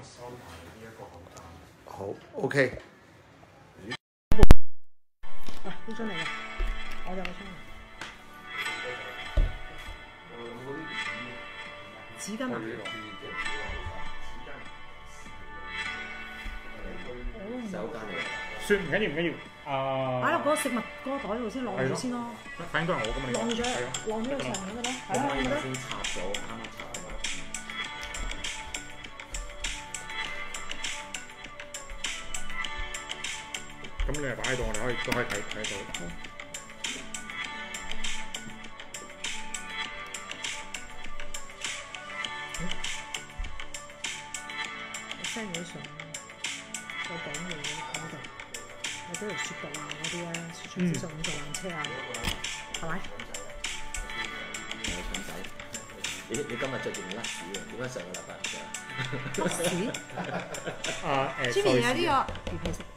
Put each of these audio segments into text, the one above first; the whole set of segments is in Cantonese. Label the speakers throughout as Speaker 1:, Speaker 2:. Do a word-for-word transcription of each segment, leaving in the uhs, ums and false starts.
Speaker 1: 收埋呢一個口罩。
Speaker 2: 好 OK。
Speaker 3: 喂，呢張嚟嘅，我有個張嚟。紙巾啊！
Speaker 4: 手間嚟。
Speaker 1: 算唔緊要唔緊要，啊！
Speaker 3: 擺落嗰個食物嗰個袋度先，晾住先咯。
Speaker 1: 反正都係我㗎嘛。
Speaker 3: 晾住咗，晾咗喺上面嗰度。係啊，
Speaker 4: 我
Speaker 3: 咁得。
Speaker 4: 先插咗，啱啱插咗。
Speaker 1: 咁你係擺喺度，我哋可以都可以睇睇到。
Speaker 3: 我 send 咗相，我講嘢嗰度，或者條雪櫃啊嗰啲咧，雪藏指數五座纜車啊，係咪？
Speaker 4: 有腸仔，你你今日着件甩屎喎，點解上個禮拜唔着？
Speaker 3: 甩屎？
Speaker 1: 啊誒，
Speaker 3: 出面有呢個魚皮食。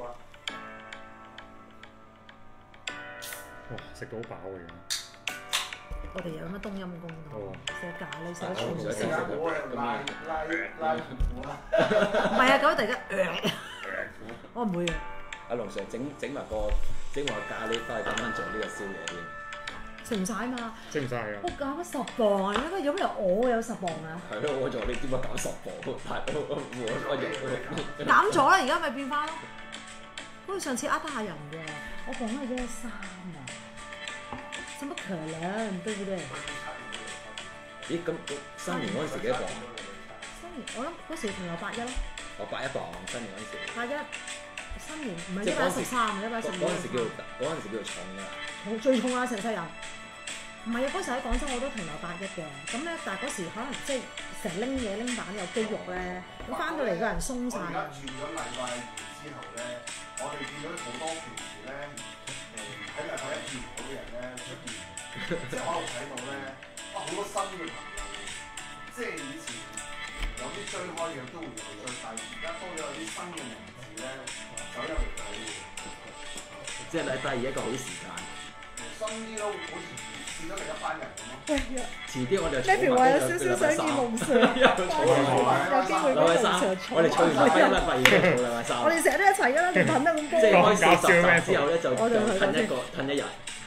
Speaker 1: 哇！食到好飽嘅。
Speaker 3: 我哋有乜冬陰功
Speaker 1: 哦
Speaker 3: 寫咖喱寫得全部
Speaker 4: 我唔想食
Speaker 3: 食。
Speaker 4: 咁
Speaker 5: 拉拉拉
Speaker 3: 唔係啊，咁突然間，我唔會嘅。
Speaker 4: 阿龍 Sir 整整埋個整埋個咖喱翻去咁樣做呢個宵夜添。
Speaker 3: 食唔晒嘛？
Speaker 1: 食唔晒啊！
Speaker 3: 我減咗十磅啊！因為有咩我有十磅啊？
Speaker 4: 係咯，我就話你點解減十磅？但係我我我型
Speaker 3: 減咗啦，而家咪變翻咯。好似上次呃得下人嘅，我磅咗一三啊，怎麼可能？對唔對？
Speaker 4: 咦咁新年嗰陣時幾多磅？
Speaker 3: 新年我諗嗰時停留八一咯，
Speaker 4: 我八一磅，新年嗰陣時。
Speaker 3: 八一新年唔係一
Speaker 4: 即係嗰陣時
Speaker 3: 百一十三，一百一十二。
Speaker 4: 嗰陣時叫嗰陣時叫做重㗎。
Speaker 3: 重最重啊！成世人。唔係啊！嗰時喺廣州我都停留八一嘅，咁咧但係嗰時可能即係成拎嘢拎板有肌肉咧，咁翻到嚟個人鬆晒。
Speaker 5: 我而家轉咗禮拜二之後咧，我哋見到好多平時咧誒喺禮拜一見唔到嘅人咧出現，即係我喺度睇到咧，哇好多新嘅朋友，即係以前有啲追開嘅都會有追，但係而家多咗有啲新嘅名字咧走入嚟睇嘅。
Speaker 4: 即係禮拜二一個好時間。
Speaker 5: 新啲咯，好似見到另一班人咁咯。
Speaker 3: 喂，
Speaker 4: 遲啲我哋
Speaker 3: 呢邊話有少少想見龍 Sir，有機會俾龍 Sir 坐。
Speaker 4: 我哋吹完禮拜一、禮拜二都做禮拜三。
Speaker 3: 我哋成日都一齊㗎啦，你噴得咁高。
Speaker 4: 即係開四十集之後咧，就就褪一個褪一日。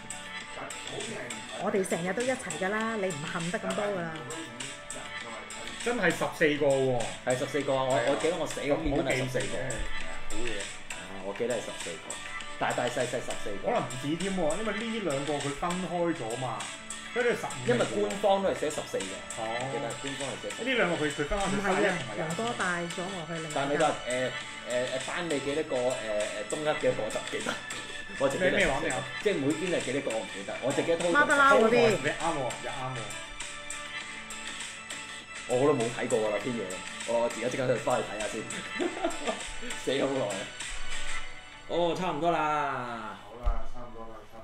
Speaker 3: 我哋成日都一齊㗎啦，你唔恨得咁多㗎啦。
Speaker 1: 真係十四個喎。
Speaker 4: 係十四個，我我記得我寫嗰篇文係十四個。
Speaker 1: 好嘢。
Speaker 4: 啊，我記得係十四個，大大細細十四個。
Speaker 1: 可能唔止添喎，因為呢兩個佢分開咗嘛，所以你十五。
Speaker 4: 因為官方都係寫十四嘅。
Speaker 1: 哦。
Speaker 4: 記得官方係寫。
Speaker 1: 呢兩個佢佢分開
Speaker 3: 唔係啊，人多帶咗落去另外。
Speaker 4: 但係你話誒誒誒班尾幾多個誒誒中一嘅我就唔記得。我淨記得
Speaker 1: 咩咩話咩話？
Speaker 4: 即係每邊係幾多個我唔記得，我淨記得 total。
Speaker 3: 馬德拉嗰啲。
Speaker 1: 你啱喎，又啱喎。
Speaker 4: 我都冇睇過㗎啦篇嘢，我而家即刻去翻去睇下先，死好耐。哦，差唔多啦。
Speaker 5: 好啦，差唔多啦，差唔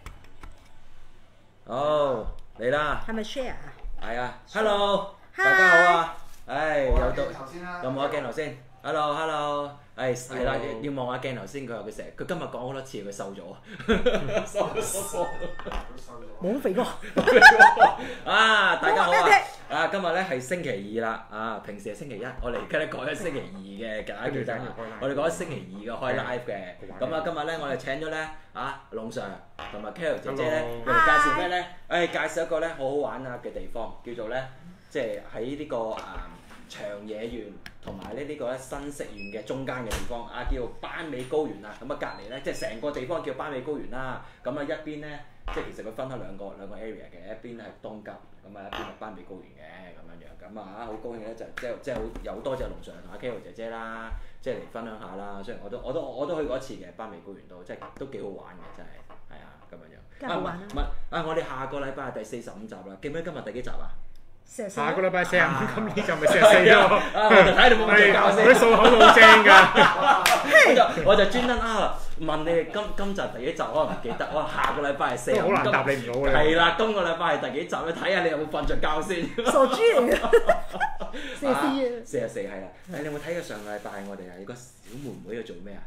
Speaker 5: 多啦。
Speaker 4: 好，嚟啦。
Speaker 3: 係咪 share 啊？
Speaker 4: 係啊 ，hello，大家好啊。唉，又到有冇啊鏡頭先 ？hello，hello。誒係啦，要望下鏡頭先。佢話佢成日，佢今日講好多次，佢瘦咗，瘦咗，
Speaker 3: 冇咁肥過。
Speaker 4: 啊，大家好啊！啊，今日咧係星期二啦，啊，平時係星期一，我哋而家咧改咗星期二嘅，大家記得。我哋改咗星期二嘅開 live 嘅，咁啊，今日咧我哋請咗咧啊龍 Sir 同埋 Carol 姐姐咧，佢哋介紹咩咧？誒，介紹一個咧好好玩啊嘅地方，叫做咧即係喺呢個啊長野縣同埋咧呢個咧新潟縣嘅中間嘅地方啊，叫斑尾高原啊。咁啊隔離咧即係成個地方叫斑尾高原啦。咁啊一邊咧即係其實佢分開兩個兩個 area 嘅，一邊係東急，咁啊一邊係斑尾高原嘅咁樣樣。咁啊好高興咧就即係即係好有多謝龍 Sir 同阿 Carol 姐姐啦，即係嚟分享下啦。雖然我都我都我都去過一次嘅斑尾高原度，即係都幾好玩嘅真係，係啊咁樣樣。
Speaker 3: 梗係好玩啦。
Speaker 4: 唔係啊！我哋下個禮拜係第四十五集啦，記唔記得今日第幾集啊？
Speaker 1: 下個禮拜四十五，今年就咪四十四咯。
Speaker 4: 啊，我就睇你冇咁教先。
Speaker 1: 佢數口好正㗎。
Speaker 4: 我就我就專登啊問你哋今今集第幾集，可能唔記得。我話下個禮拜係四十五。
Speaker 1: 好難答你唔到嘅。
Speaker 4: 係啦，今個禮拜係第幾集咧？睇下你有冇瞓着覺先。
Speaker 3: 傻豬嚟嘅。四十四啊。
Speaker 4: 四十四係啦。誒，你有冇睇過上個禮拜我哋係個小妹妹喺度做咩啊？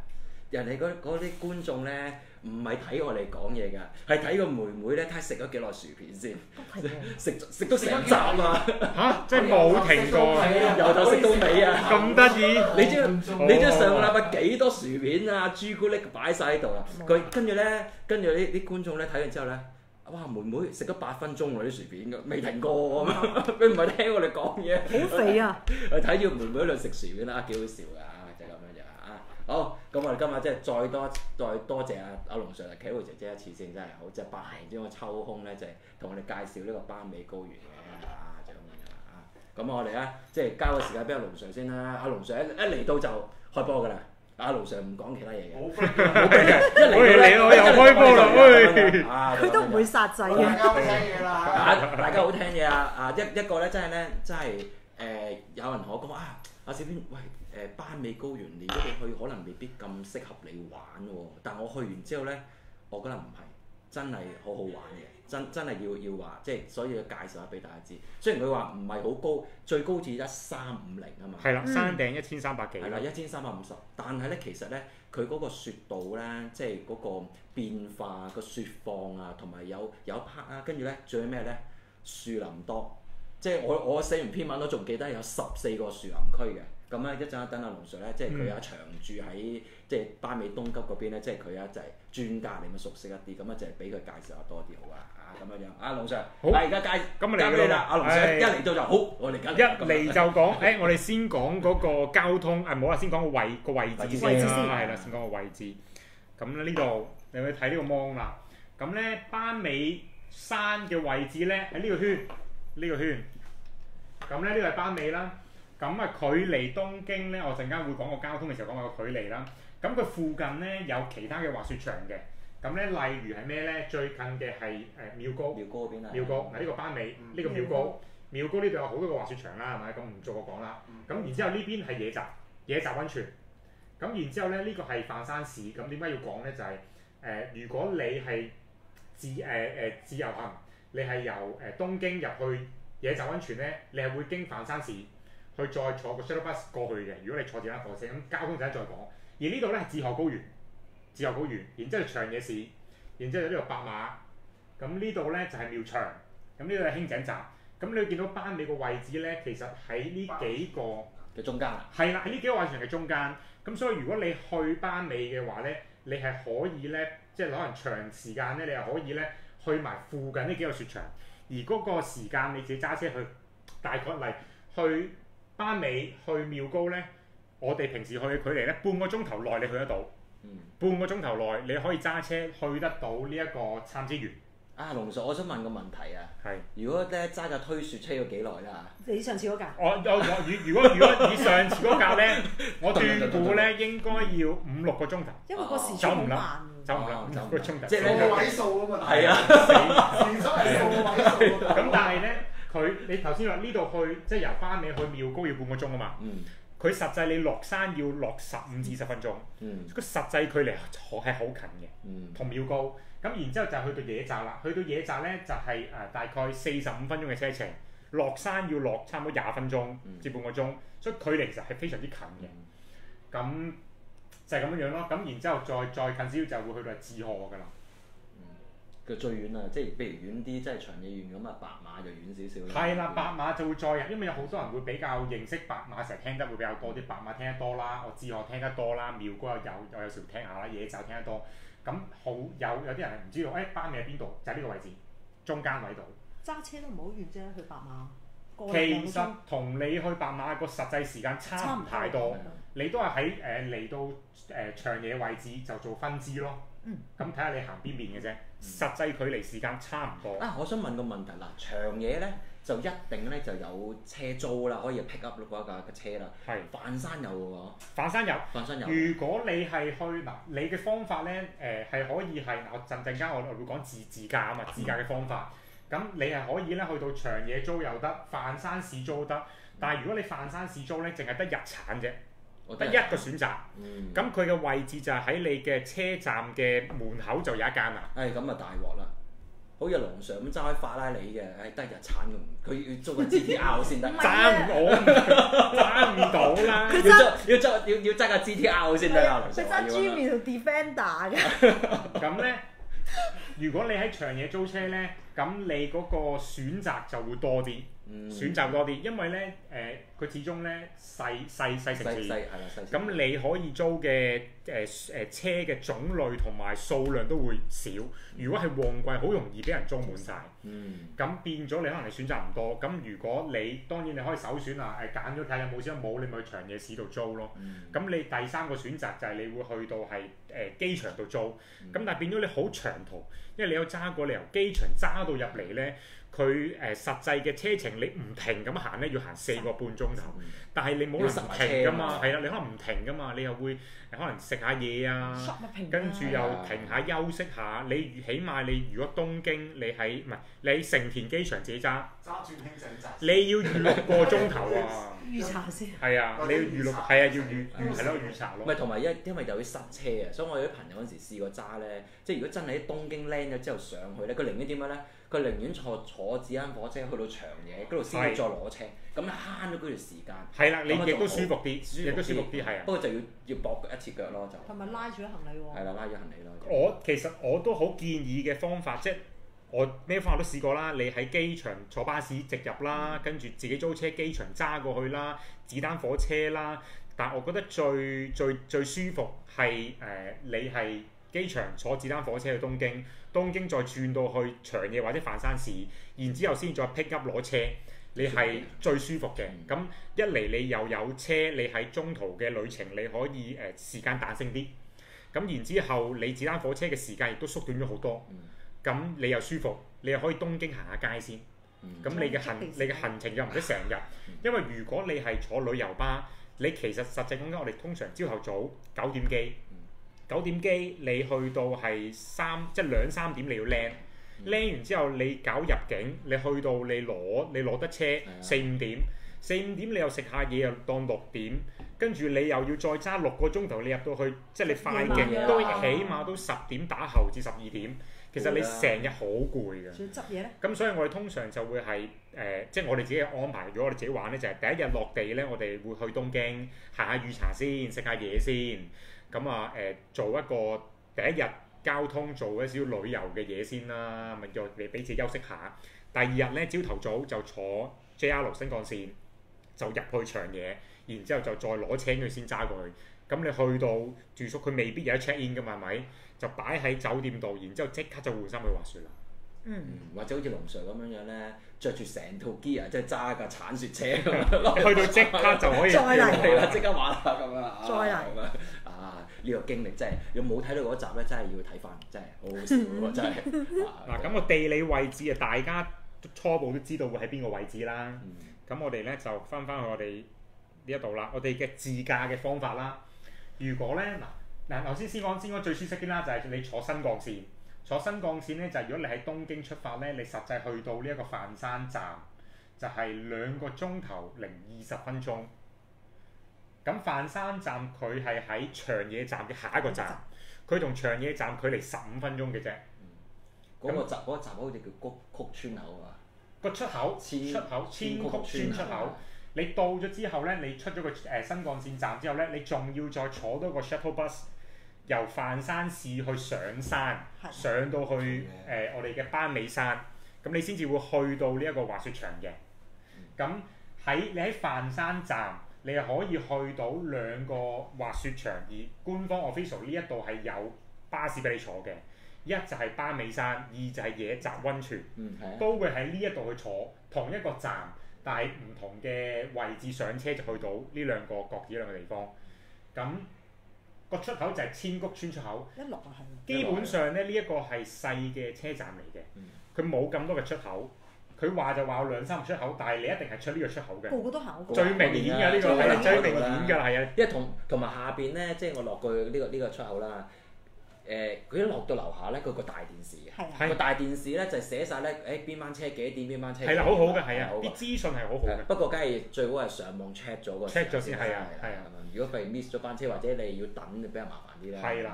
Speaker 4: 人哋嗰嗰啲觀眾咧，唔係睇我哋講嘢㗎，係睇個妹妹咧，睇食咗幾耐薯片先，食食到成集啊！
Speaker 2: 嚇，即係冇停過，
Speaker 4: 由頭食到尾啊！
Speaker 2: 咁得意，
Speaker 4: 你知你知上個禮拜幾多薯片啊、朱古力擺晒喺度啊？佢跟住咧，跟住呢啲觀眾咧睇完之後咧。哇！妹妹食咗八分鐘喎啲薯片㗎，未停過咁樣，佢唔係聽我哋講嘢。
Speaker 3: 好肥啊！
Speaker 4: 佢睇住妹妹喺度食薯片啦，幾好笑㗎，就係咁樣啫啊！好，咁我哋今日即係再多再多謝阿阿龍 Sir 企喺姐姐一次先，真係好，即係百零之中抽空咧，就係同我哋介紹呢個班美高原嘅啊，就咁樣啊！咁我哋咧即係交個時間俾阿龍 Sir 先啦，阿龍 Sir 一一嚟到就開波㗎啦。阿盧 Sir 唔講其他嘢嘅，
Speaker 5: 冇飛嘅，
Speaker 4: 冇飛嘅，一嚟到咧
Speaker 2: 我又開波啦，喂！
Speaker 3: 佢都唔會殺仔嘅。
Speaker 5: 大家好聽嘢啦，
Speaker 4: 大大家好聽嘢啊！啊一一個咧真係咧真係誒有人同我講啊，阿小編喂誒班美高原你嗰度去可能未必咁適合你玩喎，但我去完之後咧，我覺得唔係，真係好好玩嘅。真真係要要話，即係所以要介紹下俾大家知。雖然佢話唔係好高，最高至一三五零啊嘛。
Speaker 2: 係啦，山頂一千三百幾。
Speaker 4: 係啦，一千三百五十。但係咧，其實咧，佢嗰個雪度咧，即係嗰個變化、個雪況啊，同埋有有一 part 啊，跟住咧，仲有咩咧？樹林多。即係我我寫完篇文都仲記得有十四個樹林區嘅。咁咧一陣等阿龍 Sir 咧，即係佢有一長住喺即係班美東急嗰邊咧，即係佢有就係專家，你咪熟悉一啲，咁啊就係俾佢介紹下多啲好啊，啊咁樣樣。阿龍 Sir，
Speaker 2: 好，
Speaker 4: 而家介
Speaker 2: 咁
Speaker 4: 交俾你啦。阿龍 Sir 一嚟到就好，我哋
Speaker 2: 一嚟就講，誒我哋先講嗰個交通，誒唔好話先講個位個位置先啦，係啦，先講個位置。咁呢度你去睇呢個 mon 啦。咁咧班美山嘅位置咧喺呢個圈，呢個圈。咁咧呢個係班美啦。咁啊，距離東京咧，我陣間會講個交通嘅時候講下個距離啦。咁佢附近咧有其他嘅滑雪場嘅。咁咧，例如係咩咧？最近嘅係誒妙高。
Speaker 4: 妙高嗰邊啊。
Speaker 2: 妙高嗱，呢個班美，呢個妙高。妙高呢度有好多個滑雪場啦，係咪？咁唔做我講啦。咁然之後呢邊係野澤，野澤溫泉。咁然之後咧，呢個係飯山市。咁點解要講咧？就係誒，如果你係自誒誒自由行，你係由誒東京入去野澤溫泉咧，你係會經飯山市。去再坐個 shuttle bus 過去嘅，如果你坐住架火車，咁交通就一再講。而呢度咧係志賀高原，志賀高原，然之後長野市，然之後呢度白馬，咁呢度咧就係妙長，咁呢度係輕井澤。咁你見到班美個位置咧，其實喺呢幾個
Speaker 4: 嘅中間。係
Speaker 2: 啦，喺呢幾個滑雪場嘅中間。咁所以如果你去班美嘅話咧，你係可以咧，即係可能長時間咧，你係可以咧去埋附近呢幾個雪場。而嗰個時間你自己揸車去，大概嚟去。班美去妙高咧，我哋平時去嘅距離咧，半個鐘頭內你去得到。嗯。半個鐘頭內你可以揸車去得到呢一個杉之園。
Speaker 4: 啊，龍 Sir，我想問個問題啊。
Speaker 2: 係。
Speaker 4: 如果咧揸架推雪車要幾耐啦？
Speaker 3: 你上次嗰架？
Speaker 2: 我我我如如果如果以上次嗰架咧，我斷估咧應該要五六個鐘頭。
Speaker 3: 因為個時速好慢。
Speaker 2: 走唔甩，走唔甩，個鐘頭。
Speaker 4: 即係
Speaker 5: 個位數啊嘛。
Speaker 4: 係啊。
Speaker 5: 時速係個位數。
Speaker 2: 咁但係咧。佢你頭先話呢度去即係由班美去妙高要半個鐘啊嘛，佢、嗯、實際你落山要落十五至十分鐘，個、嗯、實際距離係好近嘅，同、嗯、妙高。咁然之後就去到野澤啦，去到野澤咧就係、是、誒、呃、大概四十五分鐘嘅車程，落山要落差唔多廿分鐘至半個鐘，所以距離其實係非常之近嘅。咁、嗯、就係咁樣樣咯。咁然之後再再近少少就會去到志賀㗎啦。
Speaker 4: 佢最遠啊，即係譬如遠啲，即係長野縣咁啊，白馬就遠少少啦。
Speaker 2: 係啦，白馬就會再入，因為有好多人會比較認識白馬，成日聽得會比較多啲。白馬聽得多啦，我志賀聽得多啦，妙高又有有有時聽下啦，野澤聽得多。咁好有有啲人係唔知道，誒、哎、班美喺邊度？就係、是、呢個位置，中間位度。
Speaker 3: 揸車都唔好遠啫，去白馬。
Speaker 2: 其實同你去白馬個實際時間差唔太多，你都係喺誒嚟到誒、呃、長野位置就做分支咯。咁睇下你行邊邊嘅啫，實際距離時間差唔多。
Speaker 4: 啊，我想問個問題啦，長野咧就一定咧就有車租啦，可以 pick up 嗰架嘅車啦。係。飯山有嘅喎。飯山有。飯山有。如果你係去嗱，你嘅方法咧誒係可以係嗱，我陣陣間我我會講自自駕啊嘛，自駕嘅方法。咁、嗯、你係可以咧去到長野租又得，飯山市租得。但係如果你飯山市租咧，淨係得日產啫。得一個選擇，咁佢嘅位置就係喺你嘅車站嘅門口就有一間啦。 誒咁啊大鑊啦！ 好似龍 Sir 咁揸開法拉利嘅，誒得日產咁，佢要租個 G T R 先得，
Speaker 2: 揸唔我揸唔到啦。
Speaker 4: 要揸要揸要要揸架 G T R 先得啊！龍 Sir
Speaker 3: 佢揸 Jimmy 同 Defender 嘅。
Speaker 2: 咁咧，如果你喺長野租車咧，咁你嗰個選擇就會多啲，
Speaker 4: 嗯、
Speaker 2: 選擇多啲，因為咧誒，佢、呃、始終咧細細細城市，咁你可以租嘅誒誒車嘅種類同埋數量都會少。如果係旺季，好容易俾人租滿晒。咁、嗯、變咗你可能你選擇唔多。咁如果你當然你可以首選啊誒揀咗睇下有冇先，冇你咪去長野市度租咯。咁、嗯、你第三個選擇就係你會去到係誒、呃、機場度租。咁、嗯、但係變咗你好長途，因為你有揸過，你由機場揸到入嚟咧。佢誒、呃、實際嘅車程你唔停咁行咧，要行四個半鐘頭。嗯、但係你冇能唔停噶嘛，係啦，你可能唔停噶嘛，你又會可能食下嘢啊，跟住又停下休息下。你起碼你如果東京你喺唔係你喺成田機場自己揸，
Speaker 5: 揸轉輕井澤，
Speaker 2: 你要預六個鐘頭啊！
Speaker 3: 預查先。係
Speaker 2: 啊，你要預六，係啊，要預預係咯，預查咯。
Speaker 4: 唔係同埋因因為有啲塞車啊，所以我有啲朋友嗰時試過揸咧，即係如果真係喺東京 land 咗之後上去咧，佢寧願點樣咧？佢寧願坐坐子彈火車去到長野嗰度先再攞車，咁慳咗嗰條時間。係啦，你亦都舒服啲，亦都舒服啲，係啊。不過就要要駁一次腳咯，就。
Speaker 3: 同埋拉住啲行李喎。
Speaker 4: 係啦，拉住行李咯。
Speaker 2: 我其實我都好建議嘅方法，即係我咩方法都試過啦。你喺機場坐巴士直入啦，跟住自己租車機場揸過去啦，子彈火車啦。但係我覺得最最最舒服係誒、呃，你係機場坐子彈火車去東京。東京再轉到去長野或者幡山市，然之後先再 pick up 攞車，你係最舒服嘅。咁、嗯、一嚟你又有車，你喺中途嘅旅程你可以誒、呃、時間彈性啲。咁然之後你子彈火車嘅時間亦都縮短咗好多。咁、嗯、你又舒服，你又可以東京行下街先。咁、嗯、你嘅行、嗯、你嘅行程又唔使成日，因為如果你係坐旅遊巴，你其實實際講緊我哋通常朝頭早九點機。九點機你去到係三即係兩三點你要 land，land、嗯、完之後你搞入境，你去到你攞你攞得車四五、嗯、點，四五點你又食下嘢又當六點，跟住你又要再揸六個鐘頭你入到去，即係你快極都起碼都十點打後至十二點，其實你成日好攰嘅。
Speaker 3: 仲要執嘢咧？咁
Speaker 2: 所以我哋通常就會係誒、呃，即係我哋自己嘅安排。如果我哋自己玩咧，就係、是、第一日落地咧，我哋會去東京行下御茶先，食下嘢先。咁啊誒，做一個第一日交通做一少旅遊嘅嘢先啦，咪再俾俾自己休息下。第二日咧，朝頭早就坐 J R 新幹線就入去長野，然之後就再攞車佢先揸過去。咁你去到住宿，佢未必有得 check in 噶嘛，係咪？就擺喺酒店度，然之後即刻就換衫去滑雪啦。
Speaker 4: 嗯，或者好似龍 Sir 咁樣樣咧，着住成套 gear，即係揸架鏟雪車咁
Speaker 2: 去到即刻就可以
Speaker 3: 再嚟
Speaker 4: 啦，即刻玩下咁樣。
Speaker 3: 再嚟
Speaker 4: 啊！呢、這個經歷真係，如果冇睇到嗰集咧，真係要睇翻，真係好好笑喎！真係。
Speaker 2: 嗱，咁個地理位置啊，大家初步都知道會喺邊個位置啦。咁、嗯、我哋咧就翻翻去我哋呢一度啦，我哋嘅自駕嘅方法啦。如果咧嗱嗱，頭先先講先講最舒適啲啦，就係、是、你坐新幹線。坐新幹線咧，就係、是、如果你喺東京出發咧，你實際去到呢一個幡山站，就係、是、兩個鐘頭零二十分鐘。咁幡山站佢係喺長野站嘅下一個站，佢同長野站距離十五分鐘嘅啫。嗰、
Speaker 4: 嗯那個站嗰、那個站好似叫谷曲村口啊。
Speaker 2: 個出口，千出口千曲村出口。你到咗之後咧，你出咗個誒、呃、新幹線站之後咧，你仲要再坐多個 shuttle bus。由幡山市去上山，上到去誒、呃、我哋嘅班尾山，咁你先至會去到呢一個滑雪場嘅。咁喺你喺幡山站，你係可以去到兩個滑雪場，而官方 official 呢一度係有巴士俾你坐嘅。一就係班尾山，二就係野澤溫泉，
Speaker 4: 嗯、
Speaker 2: 都會喺呢一度去坐同一個站，但係唔同嘅位置上車就去到呢兩個角子兩個地方。咁個出口就係千谷村出口，
Speaker 3: 一落啊係。
Speaker 2: 基本上咧，呢一個係細嘅車站嚟嘅，佢冇咁多嘅出口。佢話就話有兩三個出口，但係你一定係出呢個出口嘅。
Speaker 3: 個個都行。
Speaker 2: 最明顯嘅呢個係最明顯㗎，係啊。
Speaker 4: 因為同同埋下邊咧，即係我落過去呢個呢個出口啦。誒，佢一落到樓下咧，佢個大電視嘅，個大電視咧就寫晒咧，誒邊班車幾點，邊班車。
Speaker 2: 係啦，好好嘅，係啊，啲資訊係好好嘅。
Speaker 4: 不過梗係最好係上網 check 咗個。
Speaker 2: check 咗先係啊，係啊。
Speaker 4: 如果譬如 miss 咗班車或者你要等，就比較麻煩啲啦。
Speaker 2: 係啦，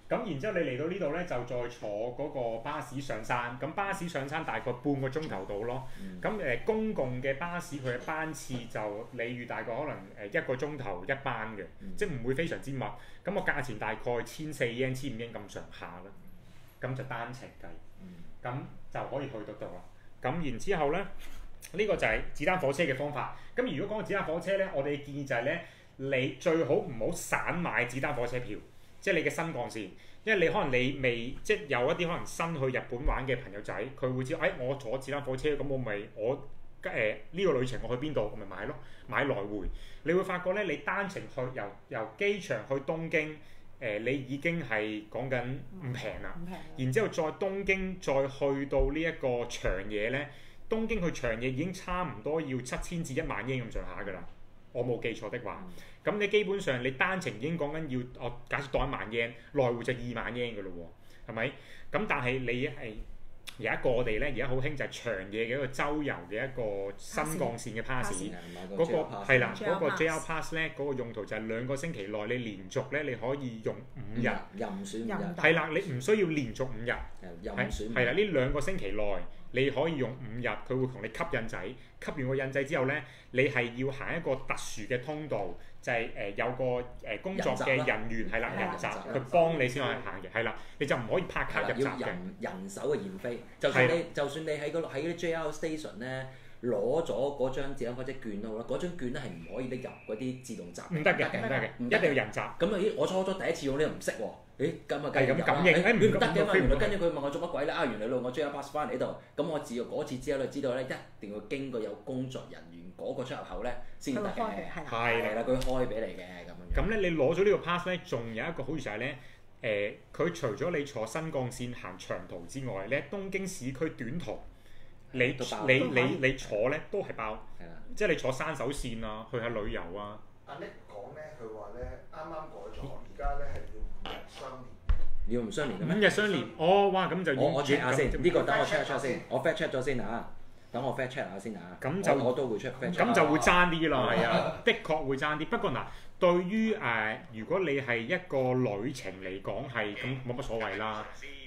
Speaker 2: 咁然之後你嚟到呢度咧，就再坐嗰個巴士上山。咁巴士上山大概半個鐘頭到咯。咁誒、嗯、公共嘅巴士佢嘅班次就你預大概可能誒一個鐘頭一班嘅，嗯、即係唔會非常之密。咁個價錢大概千四英、千五英咁上下啦。咁就單程計，咁、嗯、就可以去到度啦。咁然之後咧，呢、呢個就係子彈火車嘅方法。咁如果講子彈火車咧，我哋嘅建議就係咧，你最好唔好散買子彈火車票。即係你嘅新幹線，因為你可能你未即係有一啲可能新去日本玩嘅朋友仔，佢會知道，誒、哎、我坐子彈火車，咁我咪我誒呢、呃呢個旅程我去邊度，我咪買咯，買來回。你會發覺咧，你單程去由由機場去東京，誒、呃、你已經係講緊唔平啦。
Speaker 3: 唔平。
Speaker 2: 然之後再東京再去到呢一個長野咧，東京去長野已經差唔多要七千至一萬英咁上下㗎啦。我冇記錯的話，咁、嗯、你基本上你單程已經講緊要，我假設當一萬 yen，來回就二萬 yen 嘅咯喎，係咪？咁但係你係有一個我哋咧而家好興就係長野嘅一個周遊嘅一個新幹線嘅 pass，嗰個係啦，嗰個 J R Pass 咧嗰個用途就係兩個星期內你連續咧你可以用五日，
Speaker 4: 任選五日，
Speaker 2: 係啦，你唔需要連續五日，
Speaker 4: 任選
Speaker 2: 係啦，呢兩個星期內。你可以用五日，佢會同你吸印仔，吸完個印仔之後咧，你係要行一個特殊嘅通道，就係、是、誒、呃、有個誒、呃、工作嘅人員係啦，人閘佢幫你先可以行嘅，係啦，你就唔可以拍卡入閘嘅。
Speaker 4: 要人人手嘅驗飛，就算你就算你喺嗰喺啲 J R Station 咧攞咗嗰張子彈火車券都好啦，嗰張券咧係唔可以拎入嗰啲自動閘。唔得嘅，唔得嘅，一定要人閘。咁啊咦，我初初第一次用呢個唔識喎。誒咁啊，計咁感應，誒唔得嘅嘛，原來跟住佢問我做乜鬼咧？啊，原來路我 J R Pass 翻嚟呢度，咁我自嗰次之後就知道咧，一定要經過有工作人員嗰個出入口咧先得嘅，係啦，佢開俾你嘅咁樣。咁咧，你攞咗呢個 pass 咧，仲有一個好處就係咧，誒，佢除咗你坐新幹線行長途之外咧，東京市區短途，你你你你坐咧都係包，即係你坐山手線啊，去下旅遊啊。
Speaker 5: 阿 Nick 講咧，佢話咧啱啱改咗，而家咧係要五日相連。
Speaker 4: 要唔相連嘅咩？
Speaker 2: 五日相連，哦，哇，咁就
Speaker 4: 我我 check 下先，呢個等我 check 下先，我 fact check 咗先嚇，等我 fact check 下先嚇。
Speaker 2: 咁就
Speaker 4: 我都會 check fact check。
Speaker 2: 咁就會爭啲啦，係啊，的確會爭啲。不過嗱，對於誒，如果你係一個旅程嚟講係咁冇乜所謂啦。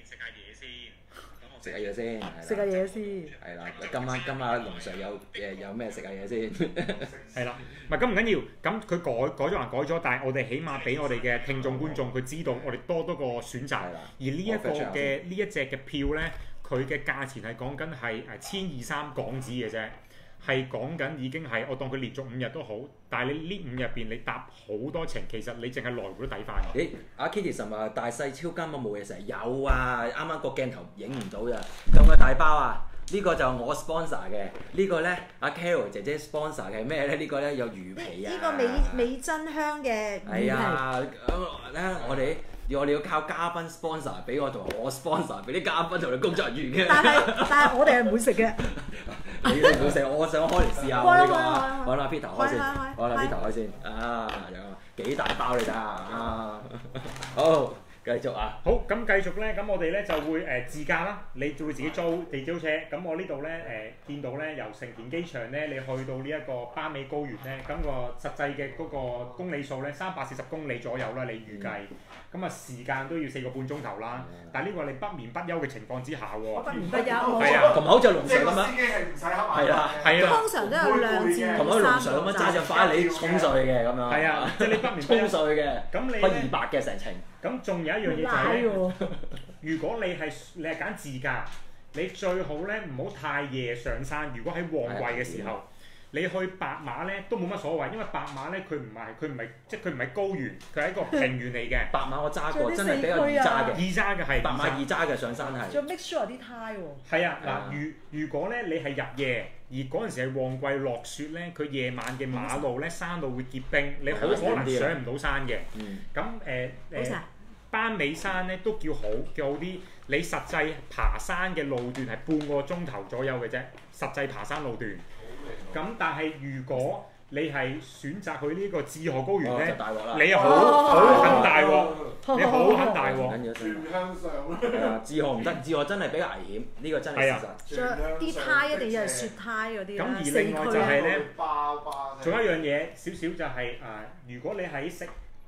Speaker 2: 食下嘢先，
Speaker 3: 食下嘢先。
Speaker 4: 係啦，今晚今晚龍 Sir 有誒有咩食下嘢先？
Speaker 2: 係啦，唔係咁唔緊要，咁佢改改咗還改咗，但係我哋起碼俾我哋嘅聽眾觀眾佢知道，我哋多多個選擇。而呢一個嘅呢一隻嘅票咧，佢嘅價錢係講緊係誒千二三港紙嘅啫，係講緊已經係我當佢連續五日都好，但係你呢五日入邊你搭好多程，其實你淨係來回都抵翻嘅。
Speaker 4: 咦？阿 Kitty 神話大細超金啊冇嘢食，有啊！啱啱個鏡頭影唔到咋，咁個大包啊！呢、這個就我 sponsor 嘅，這個、呢個咧阿 Carol 姐姐 sponsor 嘅係咩咧？呢、這個咧有魚皮啊！
Speaker 3: 呢、這個美美珍香嘅魚皮。係啊，
Speaker 4: 咁咧我哋我哋要靠嘉賓 sponsor 俾我同我 sponsor 俾啲嘉賓同你工作人員嘅。但
Speaker 3: 係但係我哋係唔會食嘅。
Speaker 4: 你哋唔會食，我想開嚟試下喎呢個。揾阿 Peter 開先，揾阿 Peter 開先。啊，有幾大包你睇下啊！好。繼續啊！
Speaker 2: 好，咁繼續咧，咁我哋咧就會誒、呃、自駕啦，你就會自己租地租車。咁我呢度咧誒見到咧由成田機場咧，你去到呢一個北美高原咧，咁、那個實際嘅嗰個公里數咧三百四十公里左右啦，你預計。咁啊、嗯、時間都要四個半鐘頭啦，嗯、但係呢個你不眠不休嘅情況之下喎。
Speaker 3: 不眠不休。
Speaker 2: 係啊，
Speaker 4: 同埋好似龍 Sir咁樣。
Speaker 5: 司機係唔使瞌眼。
Speaker 4: 係啦，係啦。
Speaker 3: 通常都有兩至三個。
Speaker 4: 同埋龍 Sir 咁樣揸隻快你衝上去嘅咁樣。
Speaker 2: 係啊，即係你不眠不休。
Speaker 4: 衝上去嘅。
Speaker 2: 咁你
Speaker 4: 不二百嘅成程。
Speaker 2: 咁仲有一樣嘢就係咧，如果你係你係揀自駕，你最好咧唔好太夜上山。如果喺旺季嘅時候，你去白馬咧都冇乜所謂，因為白馬咧佢唔係佢唔係即係佢唔係高原，佢係一個平原嚟嘅。
Speaker 4: 白馬我揸過，真係比較易揸嘅。
Speaker 2: 易揸嘅係。
Speaker 4: 白馬易揸嘅上山係。
Speaker 3: 仲 make sure 啲胎喎。
Speaker 2: 係啊，嗱，如如果咧你係入夜，而嗰陣時係旺季落雪咧，佢夜晚嘅馬路咧山路會結冰，你好可能上唔到山嘅。咁誒誒。班尾山咧都叫好，叫好啲。你實際爬山嘅路段係半個鐘頭左右嘅啫，實際爬山路段。咁但係如果你係選擇去呢個志賀高原咧，
Speaker 4: 哦、
Speaker 2: 你又好好很大鑊，你好很大鑊。
Speaker 5: 轉向上啦。
Speaker 4: 係啊，志賀唔得，志賀真係比較危險，呢、這個真係事實。
Speaker 3: 着啲胎一定要係雪胎嗰啲啦，
Speaker 2: 咁而另外就係咧，
Speaker 5: 包包。
Speaker 2: 仲有一樣嘢少少就係、是、誒、呃，如果你喺食。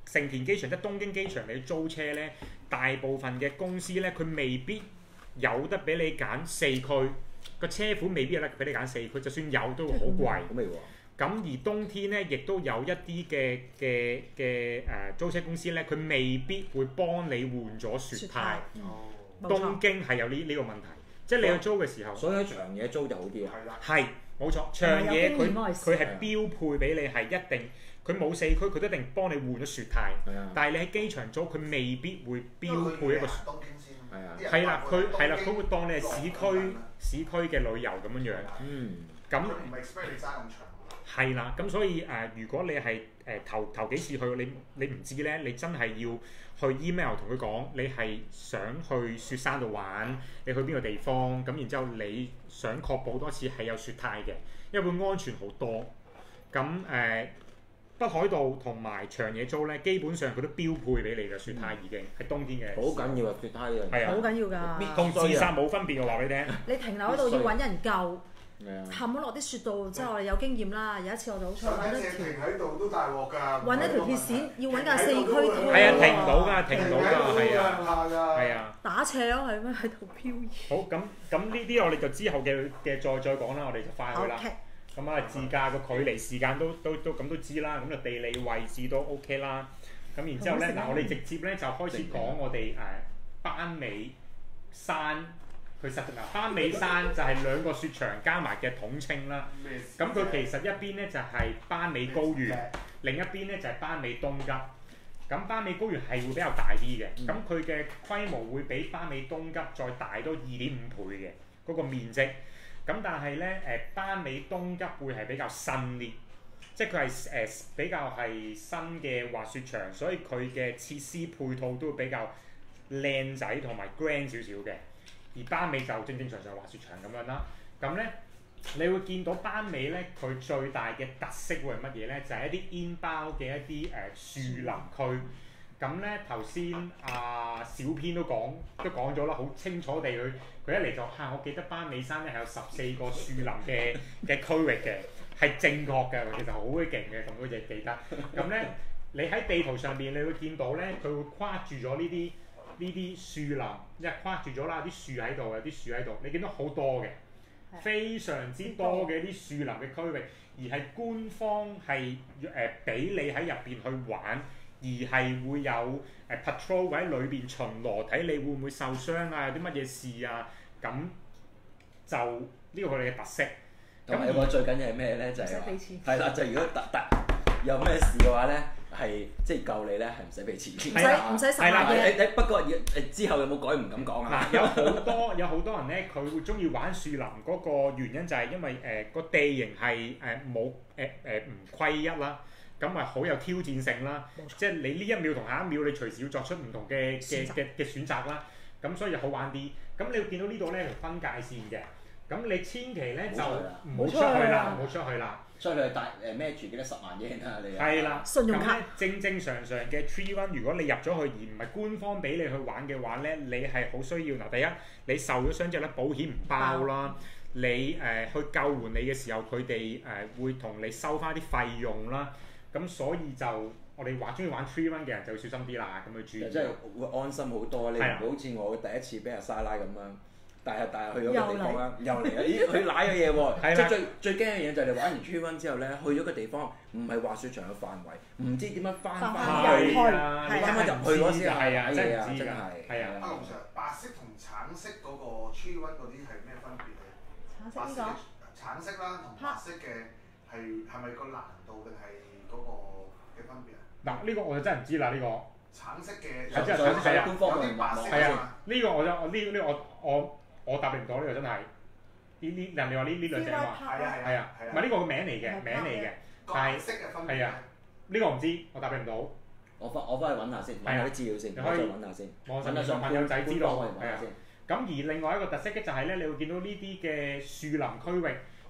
Speaker 2: 成田機場即係東京機場你租車咧，大部分嘅公司咧佢未必有得俾你揀四驅，個車款未必有得俾你揀四驅，就算有都會好貴。
Speaker 4: 好味喎！
Speaker 2: 咁而冬天咧，亦都有一啲嘅嘅嘅誒租車公司咧，佢未必會幫你換咗雪胎。
Speaker 3: 嗯、
Speaker 2: 東京係有呢呢個問題，即係你去租嘅時候，
Speaker 4: 所以喺長野租就好啲啊。
Speaker 5: 係啦，
Speaker 2: 係冇錯，長野佢佢係標配俾你係一定，佢冇四驅，佢都一定幫你換咗雪胎。但係你喺機場租，佢未必會標配一個。
Speaker 5: 東京先。
Speaker 4: 係啊。
Speaker 2: 係啦，佢係啦，佢會當你係市區市區嘅旅遊咁樣樣。
Speaker 4: 嗯。
Speaker 2: 咁
Speaker 5: 唔係 expect 你揸咁長。
Speaker 2: 係啦，咁所以誒、呃，如果你係誒、呃、頭頭幾次去，你你唔知咧，你真係要去 email 同佢講，你係想去雪山度玩，你去邊個地方，咁然之後你想確保多次係有雪胎嘅，因為會安全好多。咁誒、呃、北海道同埋長野租咧，基本上佢都標配俾你嘅雪胎已經係、嗯、冬天嘅。
Speaker 4: 好緊要啊！雪胎嘅。
Speaker 2: 係啊。
Speaker 3: 好緊要㗎。
Speaker 2: 同自殺冇分別，我話俾你聽。
Speaker 3: 你停留喺度要揾人救。
Speaker 4: 冚
Speaker 3: 咗落啲雪度，即係我哋有經驗啦。有一次我就好彩揾一條，
Speaker 5: 停喺度都大鑊㗎。
Speaker 3: 揾一條鐵線，要揾架四驅拖。
Speaker 2: 係啊，停唔到㗎，停唔到㗎，係啊，係啊。
Speaker 3: 打斜咯，係咩喺度漂移。
Speaker 2: 好，咁咁呢啲我哋就之後嘅嘅再再講啦，我哋就快去啦。咁啊，自駕個距離時間都都都咁都知啦，咁就地理位置都 OK 啦。咁然之後咧，嗱我哋直接咧就開始講我哋誒班尾山。佢實質啊，班尾山就係兩個雪場加埋嘅統稱啦。咁佢其實一邊咧就係班尾高原，另一邊咧就係班尾東急。咁班尾高原係會比較大啲嘅，咁佢嘅規模會比班尾東急再大多二點五倍嘅嗰個面積。咁但係咧誒班尾東急會係比較新啲，即係佢係誒比較係新嘅滑雪場，所以佢嘅設施配套都會比較靚仔同埋 grand 少少嘅。而班尾就正正常常滑雪場咁樣啦，咁咧你會見到班尾咧，佢最大嘅特色會係乜嘢咧？就係、是、一啲煙包嘅一啲誒、呃、樹林區。咁咧頭先阿小編都講都講咗啦，好清楚地佢佢一嚟就嚇、啊，我記得班尾山咧係有十四個樹林嘅嘅區域嘅，係正確嘅，其實好鬼勁嘅，咁多嘢記得。咁咧你喺地圖上邊你會見到咧，佢會跨住咗呢啲。呢啲樹林，一跨住咗啦，啲樹喺度，有啲樹喺度，你見到好多嘅，非常之多嘅啲樹林嘅區域，而係官方係誒俾你喺入邊去玩，而係會有誒、呃、patrol 喺裏邊巡邏，睇你會唔會受傷啊，有啲乜嘢事啊，咁就呢、呢個佢哋嘅特色。
Speaker 4: 咁有個最緊要係咩咧？就係係啦，就係、如果突突有咩事嘅話咧。係即係救你咧，係唔使俾錢，
Speaker 3: 唔使唔使十萬嘅。
Speaker 4: 你你不過誒之後有冇改唔敢講啊？
Speaker 2: 有好多有好多人咧，佢會中意玩樹林嗰個原因就係因為誒個、呃、地形係誒冇誒誒唔規一啦，咁咪好有挑戰性啦。即係你呢一秒同下一秒，你隨時要作出唔同嘅嘅嘅嘅選擇啦。咁所以好玩啲。咁你會見到呢度咧條分界線嘅。咁你千祈咧就唔好出去啦，唔好出去啦。
Speaker 4: 所以佢帶誒孭住幾多十萬 yen 啊？你
Speaker 2: 係啦，
Speaker 3: 信用卡
Speaker 2: 正正常常嘅 Tree Run，如果你入咗去而唔係官方俾你去玩嘅話咧，你係好需要嗱。第一，你受咗傷之後咧，保險唔包啦。你誒、呃、去救援你嘅時候，佢哋誒會同你收翻啲費用啦。咁所以就我哋話中意玩 Tree Run 嘅人就要小心啲啦，咁去注意。
Speaker 4: 即係會安心好多。你唔會好似我第一次俾阿沙拉咁樣。但係但係去咗個地方啦，又嚟啦！咦，佢賴嘅嘢喎，即係最最驚嘅嘢就係你玩完 Tree Run 之後咧，去咗個地方唔係滑雪場嘅範圍，唔知點樣翻返去，你啱啱入去嗰時係啊，真係真係係啊！
Speaker 5: 阿龍 Sir，白色同橙色嗰個 Tree Run 嗰啲係咩分別咧？
Speaker 3: 橙色呢個
Speaker 5: 橙色啦，同白色嘅係係咪個難度定係嗰個嘅分別啊？
Speaker 2: 嗱，呢個我就真係唔知啦，呢個
Speaker 5: 橙色嘅
Speaker 2: 係真係橙色係啊，
Speaker 5: 有啲白色
Speaker 2: 係啊，呢個我就我呢呢我我。我答你唔到呢個真係，呢呢人哋話呢呢兩隻嘛，係啊係啊，唔係呢個個名嚟嘅名嚟嘅，但係係啊呢個我唔知，我答你唔到。
Speaker 4: 我翻我翻去揾下先，揾下啲資料先，
Speaker 2: 你可以
Speaker 4: 揾下先，
Speaker 2: 網上上朋友仔知道係啊。咁而另外一個特色嘅就係咧，你會見到呢啲嘅樹林區域，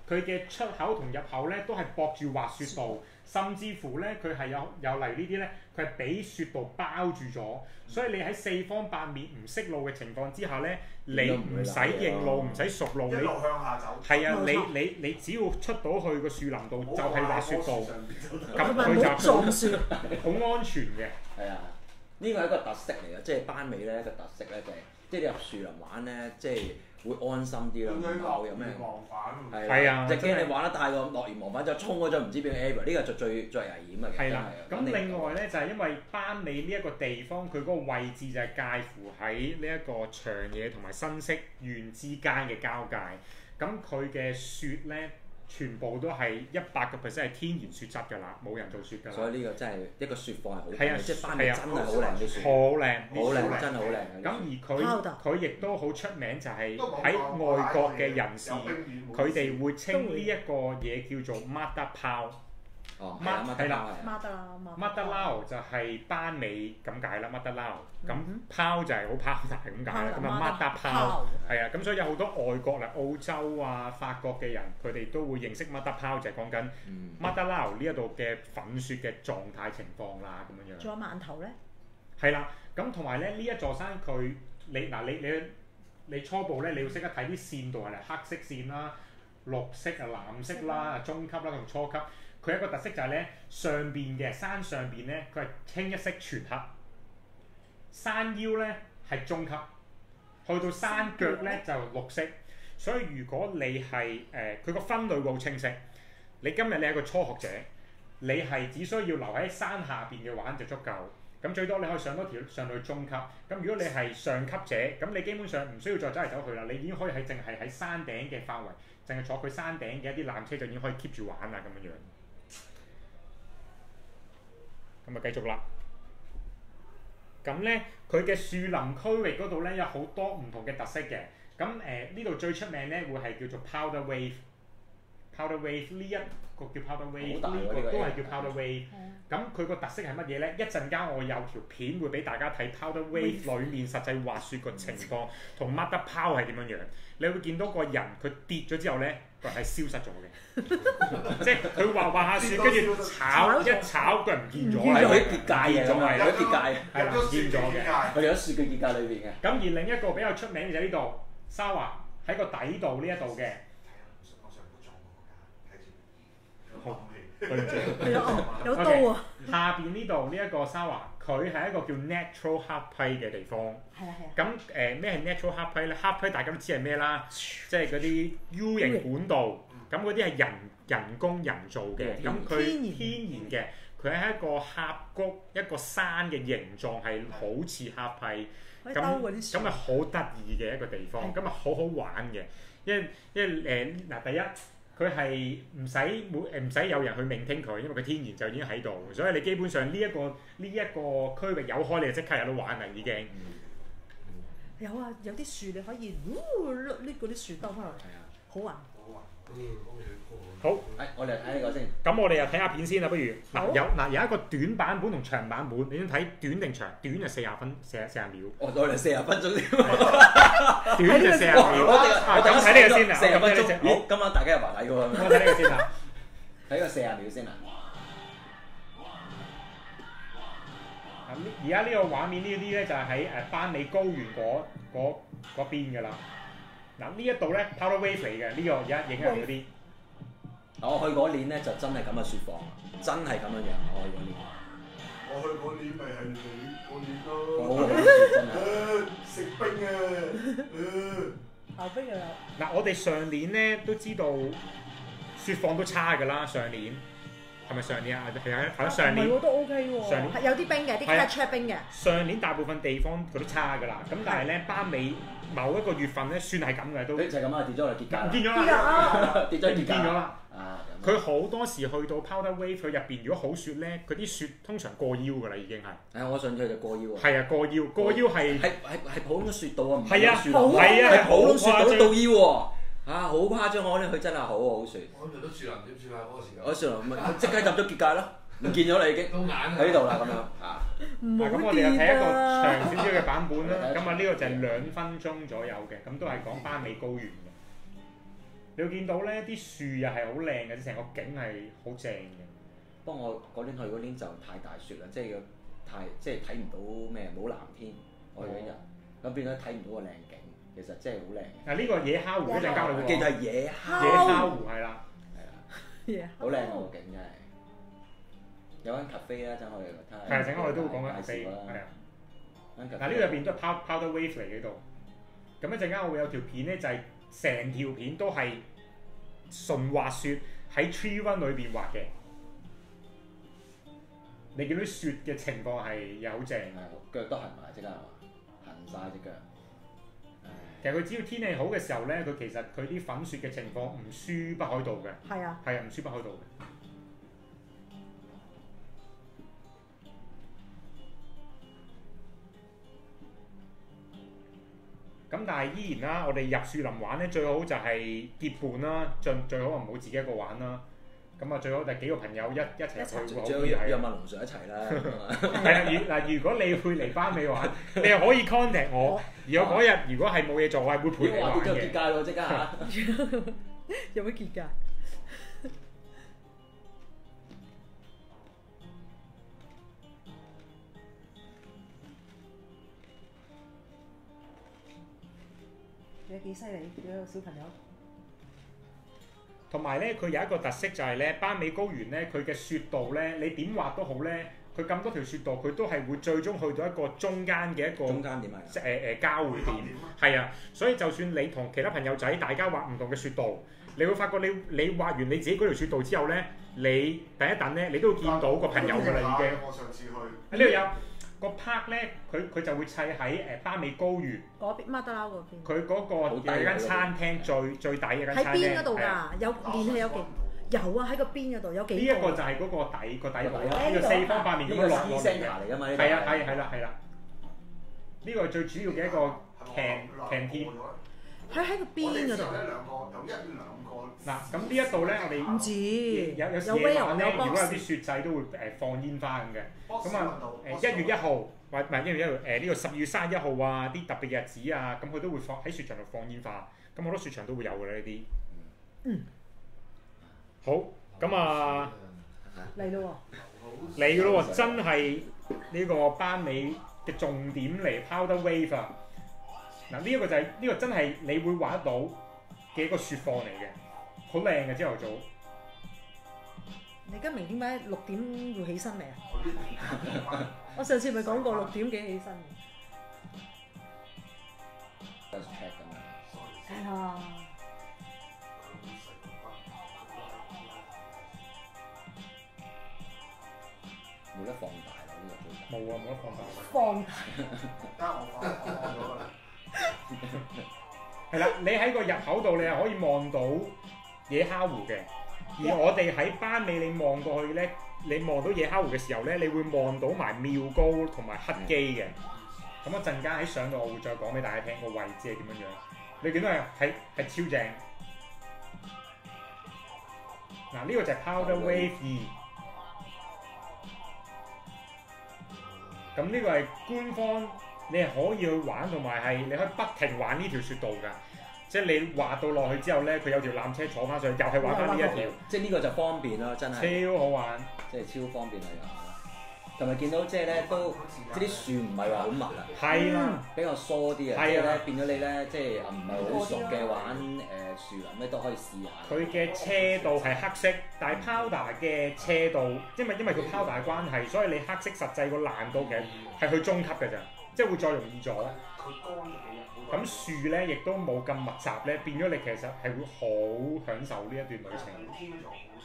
Speaker 2: 佢嘅出口同入口咧都係駁住滑雪道，甚至乎咧佢係有有嚟呢啲咧，佢係俾雪道包住咗，所以你喺四方八面唔識路嘅情況之下咧，你唔使認路，唔使熟路，你
Speaker 5: 一路向下走。
Speaker 2: 係啊，你你你只要出到去個樹林度就係滑雪道，咁佢就
Speaker 3: 撞雪，
Speaker 2: 好安全嘅。
Speaker 4: 係啊，呢個係一個特色嚟嘅，即係班尾咧一個特色咧就係，即係你入樹林玩咧，即係會安心啲咯，唔怕有咩。係啊，就驚你玩得太過樂而忘返，就衝嗰陣唔知邊個 area，呢個就最最危險嘅。
Speaker 2: 係啦，咁另外咧就係因為班尾呢一個地方，佢嗰個位置就係介乎喺呢一個長野同埋新潟縣之間嘅交界，咁佢嘅雪咧全部都係一百個 percent 係天然雪質㗎啦，冇人造雪㗎啦。
Speaker 4: 所以呢個真係一個雪況係好
Speaker 2: 係啊，
Speaker 4: 即係班尾真係好靚啲雪，
Speaker 2: 好靚，
Speaker 4: 好靚，真係好靚。
Speaker 2: 咁而佢佢亦都好出名，就係喺外國嘅人士，佢哋會稱呢一個嘢叫做 Mother Pow。
Speaker 4: 哦，
Speaker 2: 係啦
Speaker 3: Mother 啦
Speaker 2: ，Mother Lao 就係班尾咁解啦 ，Mother Lao。咁 Pow 就係好拋大咁解啦，咁啊 Mother Pow 係啊，咁所以有好多外國嗱澳洲啊、法國嘅人，佢哋都會認識 Mother Pow，就係講緊 Mother Lao 呢一度嘅粉雪嘅狀態情況啦，咁樣樣。
Speaker 3: 仲有饅頭咧？
Speaker 2: 係啦，咁同埋咧呢一座山佢你嗱你你你初步咧你要識得睇啲線度係黑色線啦、綠色啊、藍色啦、中級啦同初級。佢一個特色就係咧，上邊嘅山上邊咧，佢係清一色全黑；山腰咧係中級，去到山腳咧就綠色。所以如果你係誒，佢個分類會好清晰。你今日你係個初學者，你係只需要留喺山下邊嘅玩就足夠。咁最多你可以上多條上到去中級。咁如果你係上級者，咁你基本上唔需要再走嚟走去啦，你已經可以係淨係喺山頂嘅範圍，淨係坐佢山頂嘅一啲纜車就已經可以 keep 住玩啦咁樣樣。咁啊，繼續啦。咁咧，佢嘅樹林區域嗰度咧有好多唔同嘅特色嘅。咁誒呢度最出名咧會係叫做 Powder Wave。Powder Wave 呢一個叫 Powder Wave，呢個都係叫 Powder Wave。咁佢個特色係乜嘢咧？一陣間我有條片會俾大家睇 Powder Wave 裡面實際滑雪個情況，同 Mother Pow 係點樣樣。你會見到個人佢跌咗之後咧，佢係消失咗嘅，即係佢滑滑下雪，跟住炒一炒，佢唔見咗，
Speaker 4: 係佢結界嘅，咁係佢結界，
Speaker 2: 係啦，唔見咗嘅。
Speaker 4: 佢哋喺雪嘅結界裏邊嘅。
Speaker 2: 咁而另一個比較出名嘅就係呢度，沙華喺個底度呢一度嘅。好，對唔住。
Speaker 3: 有刀啊！
Speaker 2: 下邊呢度呢一個沙華，佢係一個叫 natural half pipe 嘅地方。
Speaker 3: 係啊係啊。
Speaker 2: 咁誒咩係 natural half pipe 咧 ？half pipe 大家都知係咩啦，即係嗰啲 U 型管道。咁嗰啲係人人工人造嘅，咁佢天然嘅，佢係一個峽谷一個山嘅形狀係好似half pipe，咁咁啊好得意嘅一個地方，咁啊好好玩嘅，因為因為誒嗱第一佢係唔使每誒唔使有人去maintain佢，因為佢天然就已經喺度，所以你基本上呢一個呢一個區域有開你就即刻有得玩啦已經。
Speaker 3: 有啊，有啲樹你可以碌呢嗰啲樹兜翻嚟，好玩。
Speaker 2: 好，
Speaker 4: 誒，我哋睇呢個先。
Speaker 2: 咁我哋又睇下片先啦，不如嗱有嗱有一個短版本同長版本，你想睇短定長？短就四十分，四十四十秒。
Speaker 4: 我我哋四十分鐘添。
Speaker 2: 短就四十秒。我咁睇呢個先啊。
Speaker 4: 四十分鐘。好，今晚大家有埋睇過。
Speaker 2: 我睇呢個先啊。
Speaker 4: 睇個四十秒先啊。
Speaker 2: 而家呢個畫面呢啲咧就係喺誒班尾高原嗰嗰嗰邊㗎啦。嗱呢一度咧 Powder Wave 嚟嘅，呢個而家影緊嗰啲。
Speaker 4: 我去嗰年咧就真係咁嘅雪況，真係咁樣樣。我去嗰年。
Speaker 5: 我去嗰年咪係你嗰年咯。
Speaker 4: 好好真係。
Speaker 5: 食冰啊！
Speaker 3: 牛冰又有。
Speaker 2: 嗱我哋上年咧都知道雪況都差㗎啦，上年。係咪上年啊？係啊，係上年。
Speaker 3: 唔係喎，都 OK 喎。
Speaker 2: 上年
Speaker 3: 有啲冰嘅，啲 catch 冰嘅。
Speaker 2: 上年大部分地方佢都差㗎啦，咁但係咧班尾某一個月份咧算係咁嘅都。
Speaker 4: 就係咁啊！跌咗落結界。
Speaker 2: 唔見咗啦！
Speaker 4: 跌咗結界。
Speaker 2: 唔見咗啦！
Speaker 4: 啊！
Speaker 2: 佢好多時去到 Powder Wave 佢入邊，如果好雪咧，佢啲雪通常過腰㗎啦，已經係。
Speaker 4: 係我上去就過腰啊。
Speaker 2: 係啊，過腰，過腰係。
Speaker 4: 係係係普通雪道啊，唔
Speaker 2: 係啊，
Speaker 4: 雪
Speaker 2: 係啊，係
Speaker 4: 普通雪道都到腰喎。啊，好誇張！我覺得佢真係好好雪。
Speaker 5: 我諗住都樹林點算啊？嗰個時候。
Speaker 4: 我樹林咪即刻入咗結界咯，唔見咗啦已經。都眼喺呢度啦咁樣啊。
Speaker 2: 嗱咁我哋又睇一個長少少嘅版本啦。咁啊呢個就係兩分鐘左右嘅，咁都係講班尾高原嘅。 你會見到咧啲樹又係好靚嘅，成個景係好正嘅。
Speaker 4: 不過我嗰年去嗰年就太大雪啦，即係太即係睇唔到咩冇藍天，我嗰日咁變咗睇唔到個靚景，其實真係好靚嘅。
Speaker 2: 嗱呢個野蝦湖一陣間我會
Speaker 4: 記住
Speaker 2: 講。
Speaker 4: 係野蝦，
Speaker 2: 野蝦湖係啦，
Speaker 4: 係啊，好靚個景真係。有間 cafe 啦，真係我哋睇下。
Speaker 2: 係啊，陣間我哋都會講緊 cafe
Speaker 4: 啦。
Speaker 2: 係啊。
Speaker 4: 嗱
Speaker 2: 嗱呢度入邊都係 pow powder wave 嚟嘅呢度。咁一陣間我會有條片咧，就係成條片都係純滑雪喺 Tree Run 裏邊滑嘅。你見到雪嘅情況係又好正，
Speaker 4: 腳都痕埋，即刻係嘛？痕晒隻腳。
Speaker 2: 其實佢只要天氣好嘅時候咧，佢其實佢啲粉雪嘅情況唔輸北海道嘅。
Speaker 3: 係啊。
Speaker 2: 係啊，唔輸北海道嘅。咁但係依然啦，我哋入樹林玩咧，最好就係結伴啦，盡最好唔好自己一個玩啦。咁啊，最好就幾個朋友一一齊去，
Speaker 4: 最好約約埋龍 Sir 一齊啦。
Speaker 2: 係啊，如嗱，如果你會嚟班尾玩，你又可以 contact 我。如果嗰日如果係冇嘢做，我係會陪你玩嘅。
Speaker 4: 結界喎，即刻嚇！
Speaker 3: 有咩結界？你幾犀利？呢個小朋友。
Speaker 2: 同埋咧，佢有一個特色就係咧，班尾高原咧，佢嘅雪道咧，你點滑都好咧，佢咁多條雪道，佢都係會最終去到一個中間嘅一個
Speaker 4: 中間點啊？
Speaker 2: 誒誒交匯點，係啊，所以就算你同其他朋友仔大家滑唔同嘅雪道，你會發覺你你滑完你自己嗰條雪道之後咧，你等一等咧，你都會見到個朋友㗎啦已經。
Speaker 5: 我上次去
Speaker 2: 喺呢度有。個 park 咧，佢佢就會砌喺誒班尾高原
Speaker 3: 嗰邊乜得啦嗰邊。
Speaker 2: 佢嗰個有間餐廳最最底嘅間餐廳。
Speaker 3: 喺邊嗰度㗎？有連係有幾有啊？喺個邊嗰度有幾個？
Speaker 2: 呢一個就係嗰個底個底部啦，呢個四方八面咁樣落落嚟嘅。係啊係係啦係啦，呢個係最主要嘅一個 can canteen。
Speaker 3: 佢喺個邊嗰度。
Speaker 2: 嗱咁呢一度咧，我哋
Speaker 3: 唔止
Speaker 2: 有有時夜晚咧，如果有啲雪祭都會誒放煙花咁嘅。咁啊誒一月一號或唔係一月一號誒呢個十二月三十一號啊啲特別日子啊，咁佢都會放喺雪場度放煙花。咁好多雪場都會有㗎啦呢啲。
Speaker 3: 嗯。
Speaker 2: 好，咁啊
Speaker 3: 嚟咯
Speaker 2: 喎！嚟㗎咯喎！真係呢個班尾嘅重點嚟 Powder Wave 啊！嗱呢一個就係、是、呢、呢個真係你會玩得到嘅一個雪況嚟嘅，好靚嘅朝頭早。
Speaker 3: 你而家明點解六點要起身未啊？我上次咪講過六點幾起身嘅。係啊。
Speaker 4: 冇得放大啦呢個最
Speaker 2: 冇啊，冇得放大。
Speaker 3: 放
Speaker 5: 大。得我放放咗啦。
Speaker 2: 係啦，你喺個入口度，你係可以望到野蝦湖嘅。而我哋喺班尾，你望過去咧，你望到野蝦湖嘅時候咧，你會望到埋妙高同埋黑基嘅。咁一陣間喺上度，我會再講俾大家聽個位置係點樣樣。你見到係係係超正。嗱，呢個就係 Powder Wave 二。咁呢個係官方，你係可以去玩，同埋係你可以不停玩呢條雪道㗎。即係你滑到落去之後咧，佢有條纜車坐翻上去，又係玩翻呢一條。
Speaker 4: 即係呢個就方便咯，真係。
Speaker 2: 超好玩，
Speaker 4: 即係超方便嚟㗎。同埋見到即係咧都，即係啲樹唔係話好密啊。
Speaker 2: 係啦，
Speaker 4: 比較疏啲啊。
Speaker 2: 係啊，
Speaker 4: 即係咧變咗你咧，即係唔係好熟嘅玩誒樹林咧都可以試下。
Speaker 2: 佢嘅斜度係黑色，但係 powder 嘅斜度，因為因為佢 powder 嘅關係，所以你黑色實際個難度嘅係去中級㗎咋，即係會再容易咗。咁樹咧亦都冇咁密集咧，變咗你其實係會好享受呢一段旅程。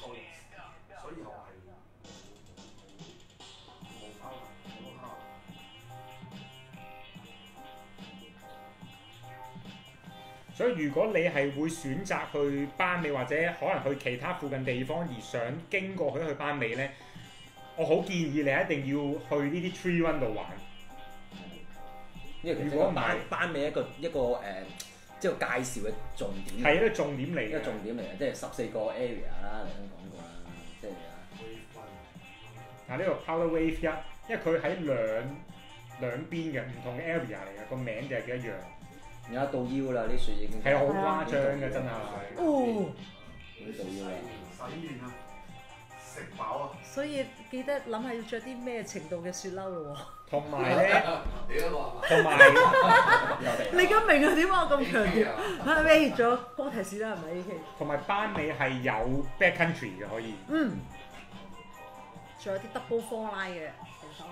Speaker 2: 所以如果你係會選擇去班尾或者可能去其他附近地方而想經過去去班尾咧，我好建議你一定要去呢啲 tree run 度玩。
Speaker 4: 因為如果班班尾一個一個誒、呃，即係介紹嘅重點。
Speaker 2: 係一個重點嚟嘅。
Speaker 4: 一個重點嚟嘅，即係十四個 area 啦，你都講過啦，即係啊。
Speaker 2: 嗱呢個 Powder Wave 一，因為佢喺兩兩邊嘅唔同嘅 area 嚟嘅，個名就係幾一樣。
Speaker 4: 而家到腰啦，啲雪已經
Speaker 2: 係好誇張嘅真係。
Speaker 3: 哦，
Speaker 4: 已經到腰啦。
Speaker 5: 洗面啊，食飽啊，
Speaker 3: 所以記得諗下要着啲咩程度嘅雪褸咯喎。
Speaker 2: 同埋咧，
Speaker 6: 你嗰個係嘛？
Speaker 2: 同埋
Speaker 3: 你咁明啊？點解我咁強調？係咩？仲有波提士啦，係咪 A K？
Speaker 2: 同埋班尾係有 backcountry 嘅可以。
Speaker 3: 嗯，仲有啲 double four line 嘅地方。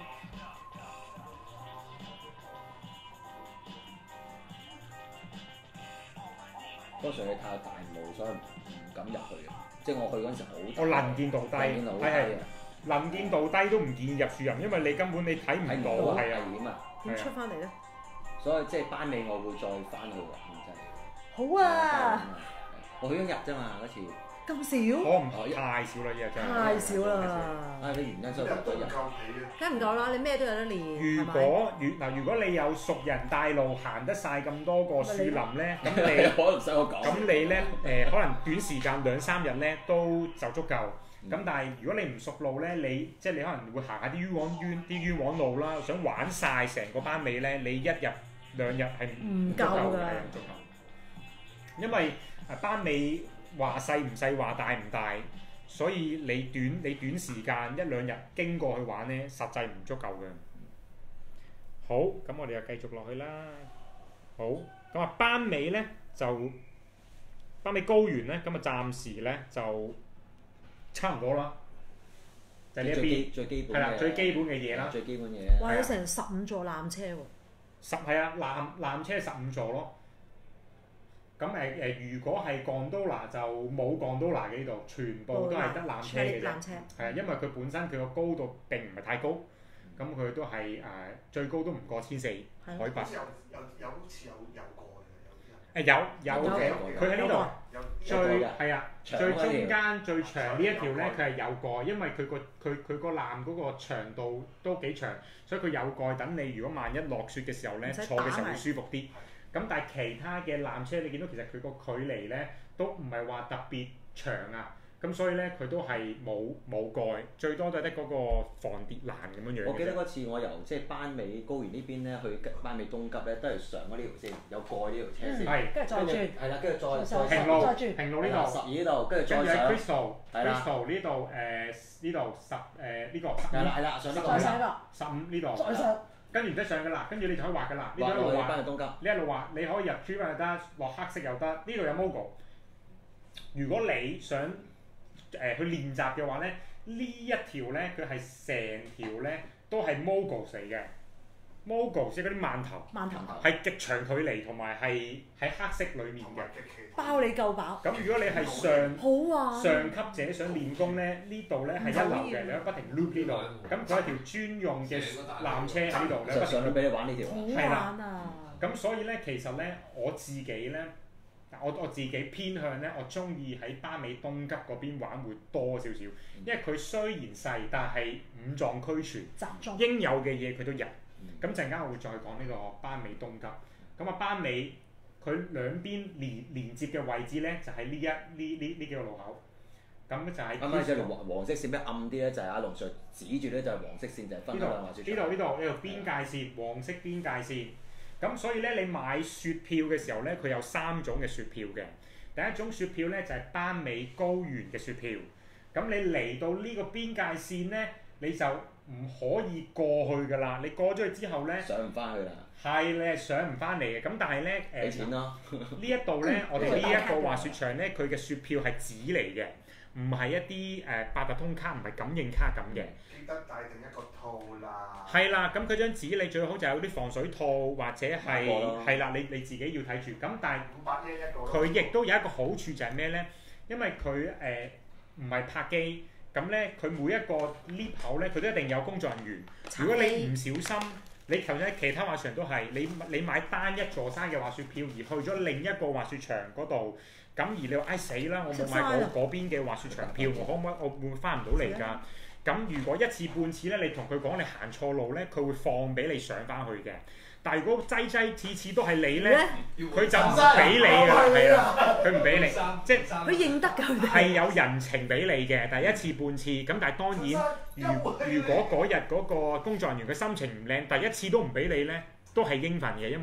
Speaker 4: 多數你太大霧，所以唔敢入去嘅。即係我去嗰陣時好大，
Speaker 2: 我能見度低，
Speaker 4: 能見度好低
Speaker 2: 係係
Speaker 4: 嘅，
Speaker 2: 能見度低都唔建議入樹林，因為你根本你睇唔到，
Speaker 4: 睇唔到危
Speaker 2: 係啊。
Speaker 4: 險啊！
Speaker 3: 點出翻嚟咧？
Speaker 4: 所以即係班尾我會再翻去玩真係。
Speaker 3: 好啊！
Speaker 4: 我去咗日啫嘛嗰次。
Speaker 3: 咁少？
Speaker 2: 我唔太少啦，依家真係。
Speaker 3: 太少啦！
Speaker 4: 啊！你原因所以
Speaker 5: 一日都唔
Speaker 4: 入咗日。
Speaker 5: 夠皮啊！
Speaker 3: 梗唔夠啦！你咩都有得練，係
Speaker 2: 如
Speaker 3: 咪？
Speaker 2: 果如嗱，如果你有熟人帶路行得晒咁多個樹林咧，咁你
Speaker 4: 我都唔使我講。
Speaker 2: 咁你咧誒、可能短時間兩三日咧都就足夠。咁但係如果你唔熟路咧，你即係你可能會行下啲冤枉冤啲冤枉路啦，想玩晒成個班尾咧，你一日兩日係
Speaker 3: 唔
Speaker 2: 足夠
Speaker 3: 夠㗎
Speaker 2: 嘅，係唔足夠。因為誒班尾話細唔細，話大唔大，所以你短你短時間一兩日經過去玩咧，實際唔足夠嘅。好，咁我哋就繼續落去啦。好，咁啊班尾咧就班尾高原咧，咁啊暫時咧就差唔多啦，就係呢一邊
Speaker 4: 最基本
Speaker 2: 係啦，
Speaker 4: 嘅
Speaker 2: 最基本嘅嘢啦。
Speaker 4: 最基本嘢。
Speaker 3: 哇！有成十五座纜車喎。
Speaker 2: 十係啊，纜纜車十五座咯。咁誒誒，如果係貢多拿就冇貢多拿嘅呢度，全部都係得纜車嘅啫。
Speaker 3: 纜車。
Speaker 2: 係啊，因為佢本身佢個高度並唔係太高，咁佢都係誒、最高都唔過千四海
Speaker 3: 係
Speaker 2: 拔。
Speaker 5: 好似有有有好似有有過嘅，有啲人
Speaker 2: 誒有有嘅，
Speaker 5: 有
Speaker 2: 佢喺呢度
Speaker 5: 有
Speaker 2: 最
Speaker 4: 有過㗎
Speaker 2: 係啊，
Speaker 4: 長
Speaker 2: 最中
Speaker 4: 嗰條
Speaker 2: 間最長呢一條咧，佢係有蓋，因為佢個佢佢個纜嗰個長度都幾長，所以佢有蓋。等你如果萬一落雪嘅時候咧，
Speaker 3: 唔使
Speaker 2: 坐嘅時候
Speaker 3: 打埋
Speaker 2: 會舒服啲。咁但係其他嘅纜車，你見到其實佢個距離咧都唔係話特別長啊，咁所以咧佢都係冇冇蓋，最多都係得嗰個防跌欄咁樣樣嘅啫。
Speaker 4: 我記得嗰次我由即係班尾高原呢邊咧去班尾東急咧，都係上嗰呢條線，有蓋呢條車線。
Speaker 2: 係
Speaker 3: 跟住再轉。
Speaker 4: 係啦，跟住再
Speaker 3: 再
Speaker 4: 再
Speaker 2: 平路
Speaker 3: 再轉
Speaker 2: 平路呢度，
Speaker 4: 十二呢度，跟住
Speaker 2: 跟住喺
Speaker 4: 再上。
Speaker 2: Crystal
Speaker 4: 係啦
Speaker 2: Crystal 呢度誒呢度十誒呢個十五
Speaker 4: 係啦係啦，上呢個
Speaker 3: 再上個，
Speaker 2: 十五呢度，
Speaker 3: 再上。
Speaker 2: 跟住唔使上㗎啦，跟住你就可以畫㗎啦，呢度
Speaker 4: 畫
Speaker 2: 一路畫。
Speaker 4: 落去班尾東急。
Speaker 2: 呢一路話你可以入 Tree 又得，落黑色又得，呢度有 Mogo。如果你想誒、呃去練習嘅話咧，呢一條咧佢係成條咧都係 Mogo 嚟嘅。Mogo 即係嗰啲饅頭，
Speaker 3: 饅頭
Speaker 2: 係極長距離同埋係喺黑色裡面嘅。
Speaker 5: 同埋極其
Speaker 3: 包你夠飽。
Speaker 2: 咁如果你係上
Speaker 3: 好啊！
Speaker 2: 上級者想練功咧，呢度咧係一流嘅，你可以不停 loop 呢度。咁佢有條專用嘅纜車喺呢度，你可以不停
Speaker 4: 就上去
Speaker 2: loop。
Speaker 4: 俾你玩呢條。
Speaker 3: 好
Speaker 2: 係啦
Speaker 3: 玩啊！
Speaker 2: 咁所以咧，其實咧我自己咧，我我自己偏向咧，我中意喺巴美東急嗰邊玩會多少少，因為佢雖然細，但係五臟俱全，
Speaker 3: 集中。
Speaker 2: 應有嘅嘢佢都有。咁陣間我會再講呢個巴美東急。咁啊，巴美佢兩邊連連接嘅位置咧，就喺呢一呢呢呢幾個路口。咁就係
Speaker 4: 啱啱即係黃黃色線比較暗啲咧，就係阿龍 Sir 指住咧就係黃色線，就係分開兩滑雪場。
Speaker 2: 呢度呢度呢度邊界線，黃色邊界線。咁所以咧，你買雪票嘅時候咧，佢有三種嘅雪票嘅。第一種雪票咧就係班尾高原嘅雪票。咁你嚟到呢個邊界線咧，你就唔可以過去㗎啦。你過咗去之後咧，
Speaker 4: 上唔翻去啦，
Speaker 2: 係你係上唔翻嚟嘅。咁但係咧誒，
Speaker 4: 俾錢咯。
Speaker 2: 呢一度咧，我哋呢一個滑雪場咧，佢嘅雪票係紙嚟嘅，唔係一啲誒八達通卡，唔係感應卡咁嘅。
Speaker 5: 記得帶定一個套啦。
Speaker 2: 係啦，咁佢張紙你最好就有啲防水套或者係
Speaker 4: 買過咯
Speaker 2: 係啦，你你自己要睇住。咁但係
Speaker 5: 五百yen一個咯。
Speaker 2: 佢亦都有一個好處就係咩咧？因為佢誒唔係拍機，咁咧佢每一個 lift 口咧，佢都一定有工作人員。如果你唔小心，你頭先喺其他滑雪場都係你你買單一座山嘅滑雪票，而去咗另一個滑雪場嗰度，咁而你話唉死啦，我冇買嗰嗰邊嘅滑雪場票，我可唔可以我會唔會翻唔到嚟㗎？咁如果一次半次咧，你同佢講你行錯路咧，佢會放俾你上翻去嘅。但係如果擠擠次次都係你咧，佢就唔俾你㗎啦，係啦，佢唔俾你，即係
Speaker 3: 佢認得㗎佢哋。
Speaker 2: 係有人情俾你嘅，但係一次半次。咁但係當然，如如果嗰日嗰個工作人員嘅心情唔靚，第一次都唔俾你咧，都係應份嘅，因為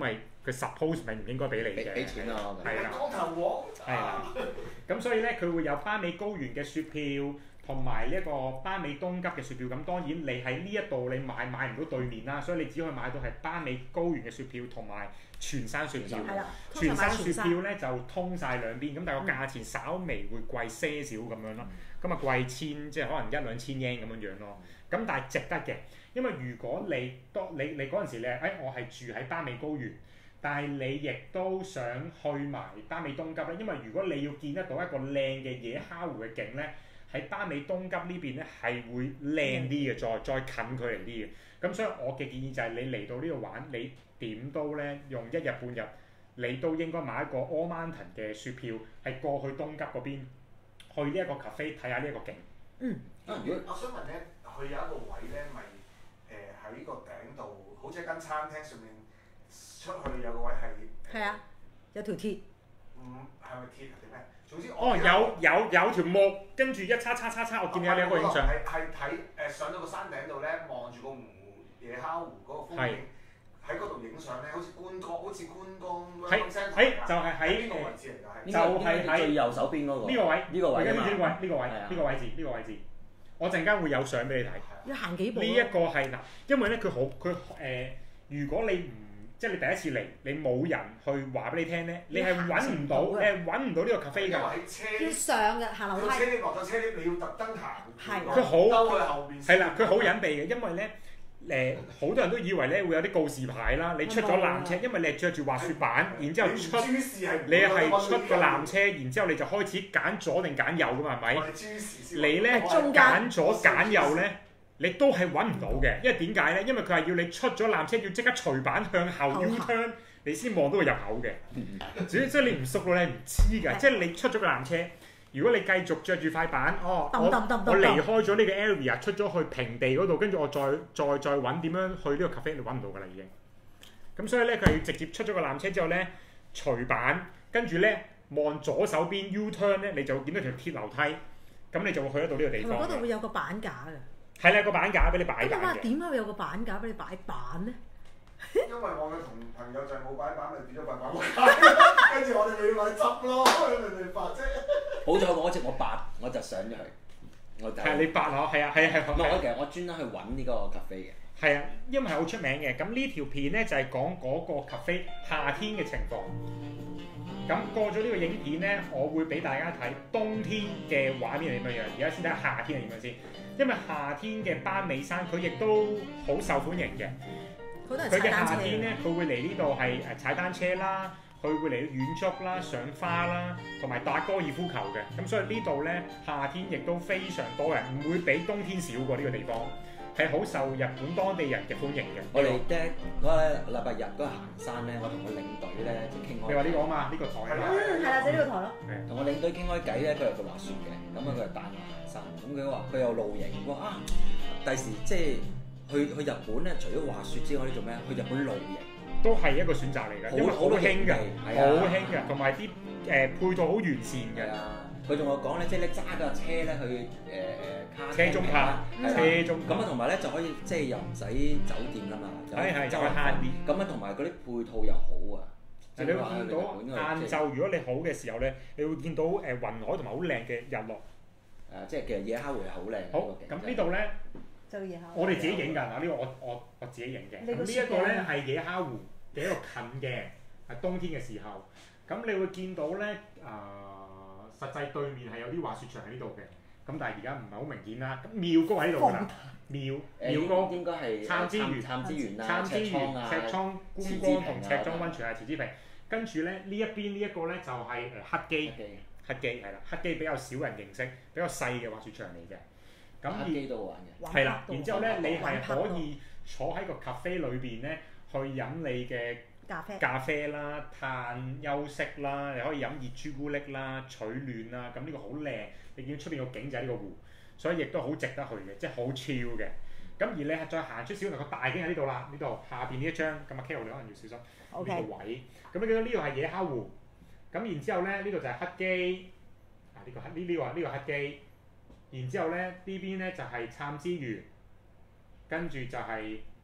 Speaker 2: 佢 suppose 咪唔應該俾你嘅。
Speaker 4: 俾錢咯，
Speaker 2: 係啦，
Speaker 5: 光頭王。
Speaker 2: 係啦。咁所以咧，佢會有巴美高原嘅雪票。同埋呢一個巴美冬吉嘅雪票，咁當然你喺呢一度你買買唔到對面啦，所以你只可以買到係巴美高原嘅雪票同埋全山雪票。
Speaker 3: 係啦，
Speaker 2: 全山雪票咧就通晒兩邊，咁但係個價錢稍微會貴些少咁樣咯。咁啊貴千，即係可能一兩千 yen 咁樣樣咯。咁但係值得嘅，因為如果你當你你嗰陣時你誒、哎、我係住喺巴美高原，但係你亦都想去埋巴美冬吉咧，因為如果你要見得到一個靚嘅野蝦湖嘅景咧。喺巴美冬吉呢邊咧係會靚啲嘅，再再近距離啲嘅。咁所以我嘅建議就係你嚟到呢度玩，你點都咧用一日半日，你都應該買一個 All Mountain 嘅雪票，係過去冬吉嗰邊，去呢一個 cafe 睇下呢一個景。
Speaker 3: 嗯。
Speaker 5: 啊，如果我想問咧，佢有一個位咧，咪誒喺個頂度，好似一間餐廳上面出去有個位係。
Speaker 3: 係啊，有條鐵。
Speaker 5: 嗯，係咪鐵定咩？總之
Speaker 2: 哦，有有有條木，跟住一叉叉叉叉，我見你有你一個影相。
Speaker 5: 係係睇誒上到個山頂度咧，望住個湖野蝦湖嗰個風景，喺嗰度影相咧，好似觀光，好似觀光。
Speaker 2: 喺喺就係喺
Speaker 5: 邊個位置嚟㗎？
Speaker 2: 就係喺
Speaker 4: 最右手邊嗰個。
Speaker 2: 呢個位，
Speaker 4: 呢個位啊嘛。
Speaker 2: 呢個位，呢個位，呢個位置，呢個位置。我陣間會有相俾你睇。
Speaker 3: 要行幾步？
Speaker 2: 呢一個係嗱，因為咧佢好佢誒，如果你唔即係你第一次嚟，你冇人去話俾你聽咧，你係揾唔到，你係揾唔到呢個 cafe 㗎。
Speaker 5: 因為喺車
Speaker 3: 要上嘅行樓梯。
Speaker 5: 車 lift 落咗車 lift，你要特登行。
Speaker 3: 係。
Speaker 2: 佢好
Speaker 5: 兜去後邊。
Speaker 2: 係啦，佢好隱秘嘅，因為咧誒好多人都以為咧會有啲告示牌啦，你出咗纜車，因為你係着住滑雪板，然之後出你係出個纜車，然之後你就開始揀左定揀右㗎嘛，係咪？你咧揀左揀右咧？你都係揾唔到嘅，因為點解咧？因為佢係要你出咗纜車，要即刻除板向後 U turn，你先望到個入口嘅。主要即係你唔熟到你唔知㗎，即係你出咗個纜車，如果你繼續着住塊板，哦，我我離開咗呢個 area， 出咗去平地嗰度，跟住我再再再揾點樣去呢個 cafe，你揾唔到㗎啦已經。咁所以咧，佢係要直接出咗個纜車之後咧，除板，跟住咧望左手邊 U turn 咧，你就會見到條鐵樓梯，咁你就會去得到呢個地方。
Speaker 3: 嗰度會有個板架㗎。
Speaker 2: 係啦，個板架俾你擺板嘅。
Speaker 3: 咁啊，點解會有個板架俾你擺板咧？
Speaker 5: 因為我嘅同朋友就係冇擺板，咪變咗塊板架，跟住我哋咪要買執咯，你明唔明白啫？
Speaker 4: 好在嗰隻我八，我就上咗去。我就
Speaker 2: 係你八啊，係啊，係啊，係。
Speaker 4: 唔係我其實我專登去揾呢個 cafe 嘅。
Speaker 2: 係啊，因為係好出名嘅。咁呢條片咧就係講嗰個 cafe 夏天嘅情況。咁過咗呢個影片咧，我會俾大家睇冬天嘅畫面係點樣樣。而家先睇下夏天係點樣先。因為夏天嘅巴美山佢亦都好受歡迎嘅。佢嘅夏天咧，佢會嚟呢度係誒踩單車啦，佢會嚟遠足啦、賞花啦，同埋打高爾夫球嘅。咁所以呢度咧夏天亦都非常多人，唔會比冬天少過呢個地方，係好受日本當地人嘅歡迎嘅。
Speaker 4: 我哋咧嗰個禮拜日嗰日行山咧，我同個領隊咧就傾開。
Speaker 2: 你話呢個啊嘛？呢個台啊。
Speaker 3: 嗯，係啦，就呢個台咯。
Speaker 4: 同我領隊傾開偈咧，佢又佢滑雪嘅，咁啊佢又帶我行山，咁佢話佢有露營，我話啊，第時即係。去去日本咧，除咗滑雪之外，你做咩？去日本露營
Speaker 2: 都係一個選擇嚟㗎，因為好興㗎，好興㗎，同埋啲誒配套好完善嘅。
Speaker 4: 佢同我講咧，即係你揸架車咧去誒誒卡
Speaker 2: 車中泊，車中
Speaker 4: 咁啊，同埋咧就可以即係又唔使酒店啦嘛，
Speaker 2: 係係就係慳啲。
Speaker 4: 咁啊，同埋嗰啲配套又好啊。
Speaker 2: 你會見到晏晝，如果你好嘅時候咧，你會見到誒雲海同埋好靚嘅日落。
Speaker 4: 誒，即係其實野蝦湖係好靚。
Speaker 2: 好，咁呢度咧。我哋自己影㗎嗱，呢個我我我自己影嘅。咁呢一個咧係野蝦湖嘅一個近嘅，係冬天嘅時候。咁你會見到咧，啊、呃，實際對面係有啲滑雪場喺呢度嘅。咁但係而家唔係好明顯啦。咁廟高喺呢度㗎啦，廟廟高
Speaker 4: 應該係
Speaker 2: 參之園、
Speaker 4: 參之園啦、
Speaker 2: 參之園、赤倉觀光同赤莊溫泉係池之平。跟住咧呢一邊呢一個咧就係誒黑基，黑基係啦，黑基比較少人認識，比較細嘅滑雪場嚟嘅。咁而係啦，然之後咧，你係可以坐喺個 cafe 裏邊咧，去飲你嘅
Speaker 3: 咖啡
Speaker 2: 咖啡啦、嘆休息啦，你可以飲熱朱古力啦、取暖啦。咁呢個好靚，你見到出邊個景就係呢個湖，所以亦都好值得去嘅，即係好 chill 嘅。咁而你係再行出少少，個大景喺呢度啦，呢度下邊呢一張咁啊 Carol 你可能要小心呢
Speaker 3: Okay.
Speaker 2: 個位。咁你見到呢度係野蝦湖，咁然之後咧呢度就係黑基，啊呢、呢個黑呢呢個呢、呢個黑基。然之後咧，呢邊咧就係參之園，跟住就係做咩？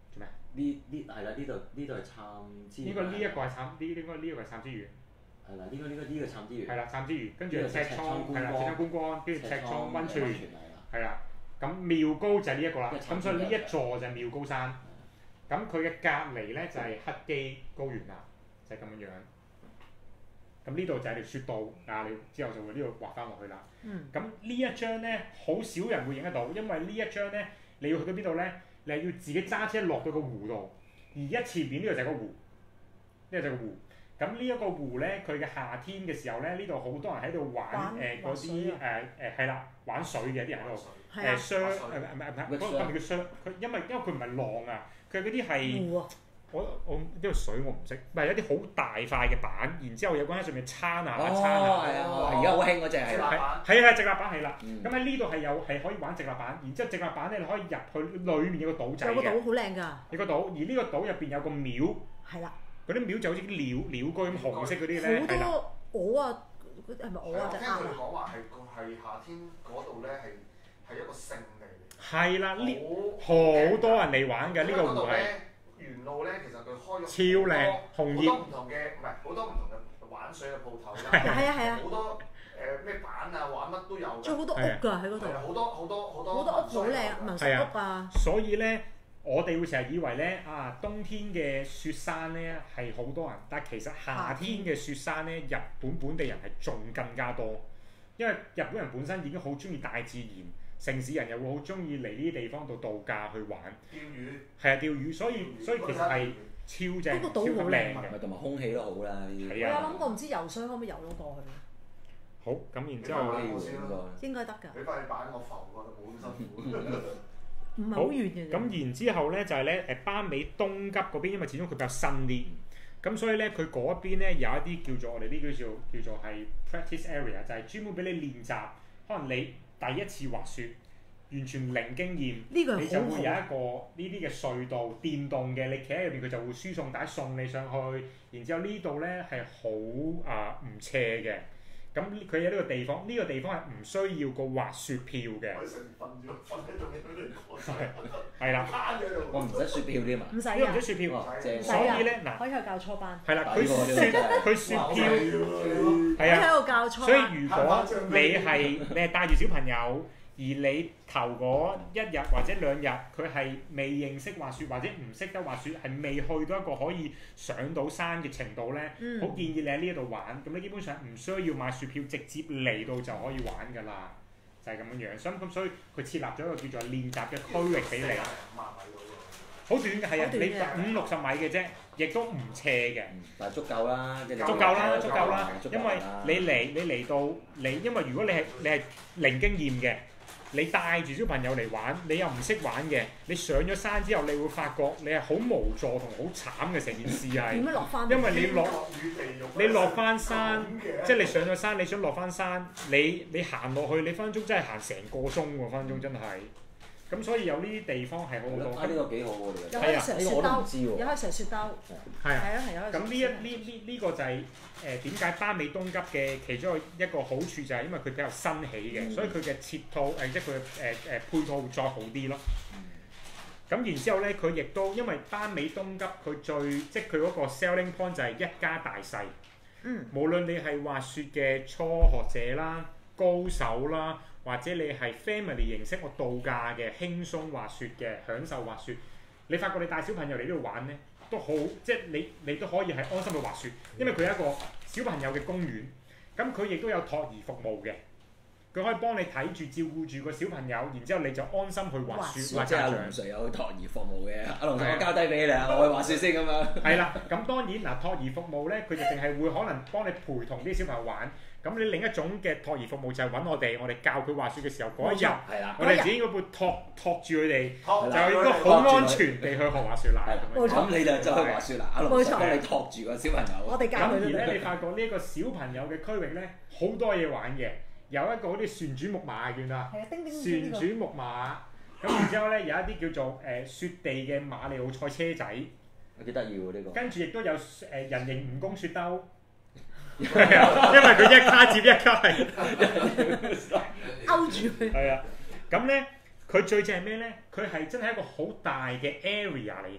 Speaker 4: 呢呢係啦，呢度呢度係杉之園。
Speaker 2: 應該呢一個係杉，呢應該呢一個係杉之園。
Speaker 4: 係啦，呢個呢個呢個杉之園。
Speaker 2: 係啦，杉之園，跟住
Speaker 4: 呢個
Speaker 2: 赤倉係啦，赤倉觀光，跟住赤倉温泉係啦。咁妙高就係呢一個啦，咁所以呢一座就係妙高山。咁佢嘅隔離咧就係黑基高原啦，就係咁樣樣。咁呢度就係條雪道，啊你之後就會呢度畫翻落去啦。咁呢、嗯、一張咧好少人會影得到，因為呢一張咧你要去到邊度咧？你係要自己揸車落到個湖度，而一前面呢度就係個湖，呢度就係個湖。咁呢一個湖咧，佢嘅夏天嘅時候咧，呢度好多人喺度玩誒嗰啲誒誒係啦，玩水嘅啲人喺度誒 surf 誒唔係唔係嗰個係咪叫 surf？佢因為因為佢唔係浪啊，佢嗰啲係我我呢個水我唔識，唔係有啲好大塊嘅板，然之後有個喺上面撐下撐下。
Speaker 4: 哦，係啊，而家好興嗰隻係。
Speaker 2: 係係係直立板係啦。咁喺呢度係有係可以玩直立板，然之後直立板咧你可以入去裡面有個島仔嘅。
Speaker 3: 有個島好靚㗎。有
Speaker 2: 個島，而呢個島入邊有個廟。
Speaker 3: 係啦。嗰
Speaker 2: 啲廟就好似啲鳥鳥居咁紅色嗰啲咧，
Speaker 3: 好多鵝啊！係咪鵝啊？
Speaker 5: 聽佢哋講話係係夏天嗰度咧係係一個聖地嚟。
Speaker 2: 係啦，呢好多人嚟玩嘅呢個湖係。
Speaker 5: 沿路咧，其實佢開咗
Speaker 2: 超靚，紅葉。
Speaker 5: 好多唔同嘅唔係好多唔同嘅玩水嘅鋪頭啦。
Speaker 3: 係啊係啊。
Speaker 5: 好多誒咩板啊玩乜都有。
Speaker 3: 仲有好多屋㗎喺嗰度。
Speaker 5: 好多好多好多。
Speaker 3: 好多屋好靚，民宿屋啊。
Speaker 2: 所以咧。我哋會成日以為咧啊，冬天嘅雪山咧係好多人，但係其實夏天嘅雪山咧，日本本地人係仲更加多，因為日本人本身已經好中意大自然，城市人又會好中意嚟呢啲地方度度假去玩。
Speaker 5: 釣魚。係
Speaker 2: 啊，釣魚，所以所以其實係超正、超靚嘅，
Speaker 4: 同埋空氣都好啦。
Speaker 3: 我有諗過唔知游水可唔可以游到過去？
Speaker 2: 好，咁然之後
Speaker 3: 應該得㗎。
Speaker 5: 俾塊板我浮過去冇咁辛苦。
Speaker 3: 唔係好遠嘅。
Speaker 2: 咁然之後咧就係咧誒斑尾東急嗰邊，因為始終佢比較新啲，咁所以咧佢嗰一邊咧有一啲叫做我哋呢叫做叫做係 practice area，就係專門俾你練習。可能你第一次滑雪，完全零經驗，
Speaker 3: 呢個
Speaker 2: 你就會有一個呢啲嘅隧道電動嘅，你企喺入邊佢就會輸送帶送你上去。然之後呢度咧係好啊唔斜嘅。咁佢有呢個地方，呢、這個地方係唔需要個滑雪票嘅。係啦，
Speaker 4: 我唔使雪票添嘛。
Speaker 3: 唔使
Speaker 2: 唔使雪票，所以咧嗱，
Speaker 3: 可以去教初班。
Speaker 2: 係啦，佢雪佢雪票係啊，
Speaker 3: 喺度教初班。
Speaker 2: 所以如果你係你係帶住小朋友。而你頭嗰一日或者兩日，佢係未認識滑雪或者唔識得滑雪，係未去到一個可以上到山嘅程度咧，好、嗯、建議你喺呢一度玩。咁你基本上唔需要買雪票，直接嚟到就可以玩㗎啦，就係、是、咁樣樣。所以咁所以佢設立咗一個叫做練習嘅區域俾你。好短嘅係啊，你五六十米嘅啫，亦都唔斜嘅。
Speaker 4: 但係足夠啦，即係
Speaker 2: 足夠啦，足夠啦。因為你嚟你嚟到你，因為如果你係你係零經驗嘅。你帶住小朋友嚟玩，你又唔識玩嘅，你上咗山之後，你會發覺你係好無助同好慘嘅成件事係。
Speaker 3: 點樣落翻？
Speaker 2: 因為你落你落翻山，即係你上咗山，你想落翻山，你你行落去，你分分鐘真係行成個鐘喎，分分鐘真係。咁所以有呢啲地方係好好多。
Speaker 4: 啊，呢個幾好喎！
Speaker 3: 有可以成雪兜，有可以成雪兜。
Speaker 2: 係啊，
Speaker 3: 係啊，係啊。
Speaker 2: 咁呢一呢呢呢個就係誒點解斑尾東急嘅其中一個好處就係因為佢比較新起嘅，嗯、所以佢嘅設套誒即係佢嘅誒誒配套會再好啲咯。咁、嗯、然之後咧，佢亦都因為斑尾東急佢最即係佢嗰個 selling point 就係一家大細。嗯。無論你係滑雪嘅初學者啦、高手啦。或者你係 family 形式，我度假嘅輕鬆滑雪嘅，享受滑雪。你發覺你帶小朋友嚟呢度玩咧，都好，即係你你都可以係安心去滑雪，因為佢有一個小朋友嘅公園。咁佢亦都有托兒服務嘅，佢可以幫你睇住照顧住個小朋友，然之後你就安心去滑雪。
Speaker 4: 或者阿龍 Sir 有托兒服務嘅，阿龍 Sir 我交低俾你啊，我去滑雪先咁樣。
Speaker 2: 係啦，咁當然嗱，托兒服務咧，佢就淨係會可能幫你陪同啲小朋友玩。咁你另一種嘅托兒服務就係揾我哋，我哋教佢滑雪嘅時候嗰一日，我哋自己應該會托托住佢哋，就應該好安全地去學滑雪啦。
Speaker 4: 咁你就走去滑雪啦，阿龍 Sir 幫你托住個小朋友。
Speaker 3: 我哋教佢。
Speaker 2: 咁而咧，你發覺呢一個小朋友嘅區域咧，好多嘢玩嘅，有一個嗰啲旋轉木馬見啦，旋轉木馬。咁然之後咧，有一啲叫做誒雪地嘅馬里奧賽車仔，
Speaker 4: 幾得意喎呢個。
Speaker 2: 跟住亦都有誒人形蜈蚣雪兜。係啊，因為佢一卡接一卡係
Speaker 3: 勾住佢。
Speaker 2: 係啊，咁咧佢最正係咩咧？佢係真係一個好大嘅 area 嚟嘅。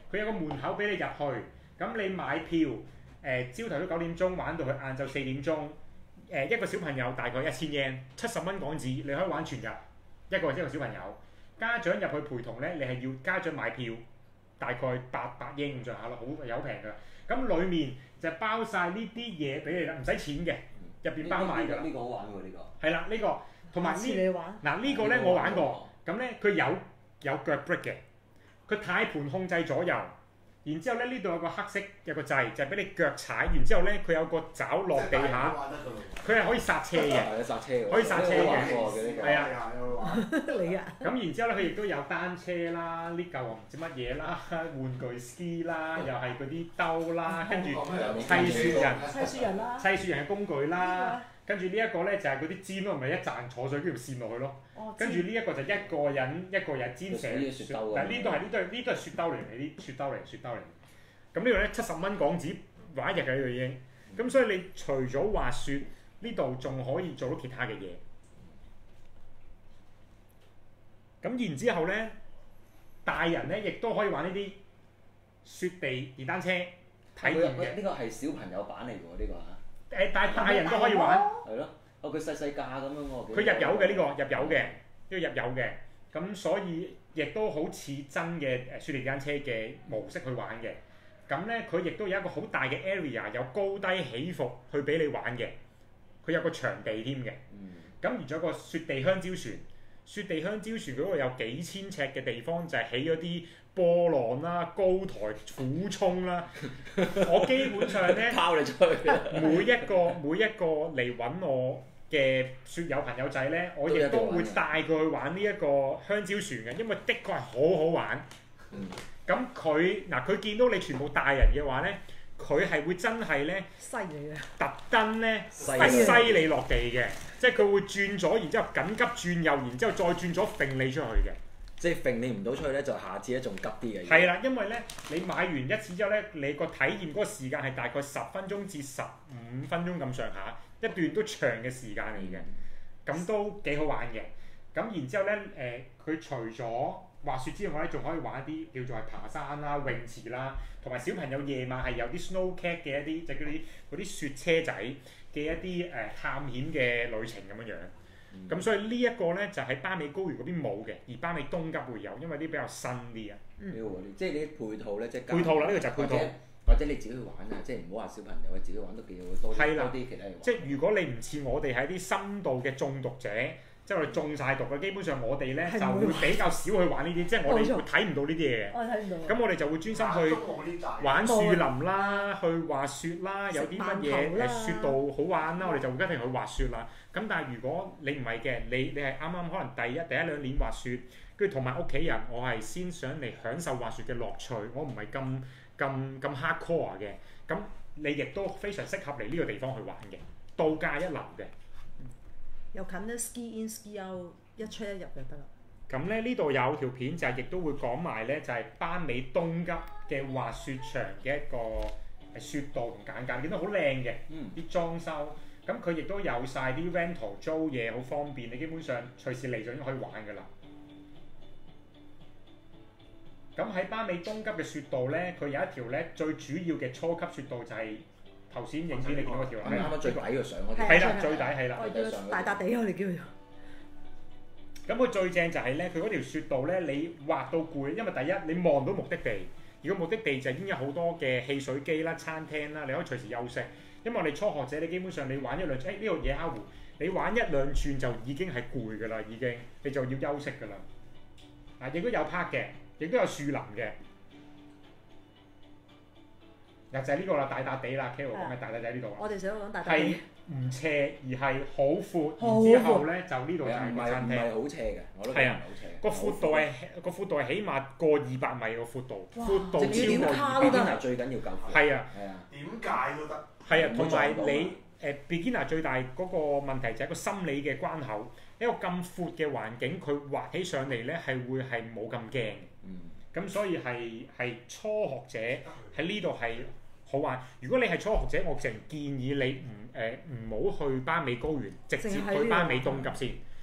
Speaker 2: 佢有個門口俾你入去，咁你買票誒朝頭早九點鐘玩到去晏晝四點鐘，誒、一個小朋友大概一千 yen，七十蚊港紙，你可以玩全日，一個一個小朋友。家長入去陪同咧，你係要家長買票，大概八百 yen 咁上下啦，好有平㗎。咁裡面就包晒呢啲嘢俾你啦，唔使錢嘅，入邊包埋㗎啦。
Speaker 4: 呢個好玩喎，呢個。
Speaker 2: 係啦，呢個同埋呢
Speaker 3: 你玩
Speaker 2: 嗱呢個咧我玩過，咁咧佢有有腳 break 嘅，佢軚盤控制左右，然之後咧呢度有個黑色有個掣，就係俾你腳踩，然之後咧佢有個爪落地下，佢係可以剎車嘅，
Speaker 4: 係剎車喎，
Speaker 2: 可以剎車嘅，
Speaker 4: 係
Speaker 2: 係啊。
Speaker 3: 你啊！
Speaker 2: 咁然之後咧，佢亦都有單車啦，呢嚿我唔知乜嘢啦，玩具 ski 啦，又係嗰啲兜啦，跟住砌雪人、
Speaker 3: 砌雪人啦，
Speaker 2: 砌雪人嘅工具啦，跟住呢一個咧就係嗰啲氈咯，咪一賺坐水跟住線落去咯。跟住呢一個就一個人一個人煎成雪，但係呢度係呢度呢度係雪兜嚟嘅，啲雪兜嚟雪兜嚟。咁呢度咧七十蚊港紙玩一日嘅呢度已經。咁所以你除咗滑雪，呢度仲可以做到其他嘅嘢。咁然之後咧，大人咧亦都可以玩呢啲雪地電單車體驗嘅。
Speaker 4: 呢個係小朋友版嚟㗎喎，呢個嚇。
Speaker 2: 誒，但係大人都可以玩。
Speaker 4: 係咯，哦佢細細架咁樣喎。
Speaker 2: 佢入油嘅呢個入油嘅，呢個入油嘅。咁所以亦都好似真嘅誒雪地電單車嘅模式去玩嘅。咁咧佢亦都有一個好大嘅 area，有高低起伏去俾你玩嘅。佢有個場地添嘅。咁而仲有個雪地香蕉船。雪地香蕉船嗰度有幾千尺嘅地方，就係起咗啲波浪啦、高台俯衝啦。我基本上咧，
Speaker 4: 拋你出去。
Speaker 2: 每一個每一個嚟揾我嘅雪友朋友仔咧，我亦都會帶佢去玩呢一個香蕉船嘅，因為的確係好好玩。咁佢嗱佢見到你全部大人嘅話咧，佢係會真係咧，
Speaker 3: 犀利啊！
Speaker 2: 特登咧
Speaker 4: 犀
Speaker 2: 犀你落地嘅。即係佢會轉咗，然之後緊急轉右，然之後再轉咗揈你出去嘅。
Speaker 4: 即係揈你唔到出去咧，就下次咧仲急啲嘅。
Speaker 2: 係啦，因為咧你買完一次之後咧，你個體驗嗰個時間係大概十分鐘至十五分鐘咁上下，一段都長嘅時間嚟嘅。咁都幾好玩嘅。咁然之後咧，誒、佢除咗滑雪之外咧，仲可以玩一啲叫做係爬山啦、泳池啦，同埋小朋友夜晚係有啲 snow cat 嘅一啲，就嗰啲嗰啲雪車仔嘅一啲誒、呃、探險嘅旅程咁樣樣。咁、嗯、所以呢一個咧就喺、是、巴美高原嗰邊冇嘅，而巴美東急會有，因為啲比較新啲啊。
Speaker 4: 呢個即係你啲配套咧，即係
Speaker 2: 配套啦，呢、這個就係配套。
Speaker 4: 或者你自己去玩啊，即係唔好話小朋友啊，自己玩都幾好，多啲多啲其他嘢玩。
Speaker 2: 即係如果你唔似我哋係啲深度嘅中毒者。即係我哋中晒毒嘅，基本上我哋咧就會比較少去玩呢啲，即係我哋會睇唔到呢啲嘢嘅。
Speaker 3: 我睇唔到。
Speaker 2: 咁我哋就會專心去玩樹林啦，去滑雪啦，有啲乜嘢誒雪道好玩啦，我哋就會一定去滑雪啦。咁但係如果你唔係嘅，你你係啱啱可能第一第一兩年滑雪，跟住同埋屋企人，我係先想嚟享受滑雪嘅樂趣，我唔係咁咁咁 hardcore 嘅。咁你亦都非常適合嚟呢個地方去玩嘅，度假一流嘅。
Speaker 3: 又近咧 ski in ski out， 一出一入就得啦。
Speaker 2: 咁咧呢度有條片就係亦都會講埋咧，就係巴美東急嘅滑雪場嘅一個雪道同簡介，見到好靚嘅，啲裝修。咁佢亦都有晒啲 rental 租嘢，好方便，你基本上隨時嚟就已經可以玩㗎啦。咁喺巴美東急嘅雪道咧，佢有一條咧最主要嘅初級雪道就係、是。頭先影片你見到嗰條
Speaker 4: 係啱啱最底嘅上嗰條，
Speaker 2: 係啦，最底係啦。
Speaker 3: 我哋叫大笪地，我哋叫佢。
Speaker 2: 咁佢最正就係咧，佢嗰條雪道咧，你滑到攰，因為第一你望到目的地，如果目的地就已經有好多嘅汽水機啦、餐廳啦，你可以隨時休息。因為我哋初學者，你基本上你玩一兩，誒呢度野蝦湖，你玩一兩轉就已經係攰㗎啦，已經你就要休息㗎啦。啊，亦都有 park 嘅，亦都有樹林嘅。嗱就係呢個啦，大笪地啦 ，Carol 講嘅大笪地喺呢度啦。
Speaker 3: 我哋成日都講大笪地。
Speaker 2: 係唔斜而係好闊，然之後咧就呢度就係個餐廳。
Speaker 4: 唔係好斜嘅，我都覺得唔係好斜。
Speaker 2: 個闊度係個闊度係起碼過二百米個闊度，闊度超過二百米。
Speaker 4: beginner 最緊要夠闊。
Speaker 2: 係啊。
Speaker 4: 係啊。
Speaker 5: 點解都得。
Speaker 2: 係啊，同埋你誒 beginner 最大嗰個問題就係個心理嘅關口，一個咁闊嘅環境，佢滑起上嚟咧係會係冇咁驚。
Speaker 4: 嗯。咁
Speaker 2: 所以係係初學者喺呢度係好玩。如果你係初學者，我淨建議你唔誒唔好去巴美高原，直接去巴美東急先。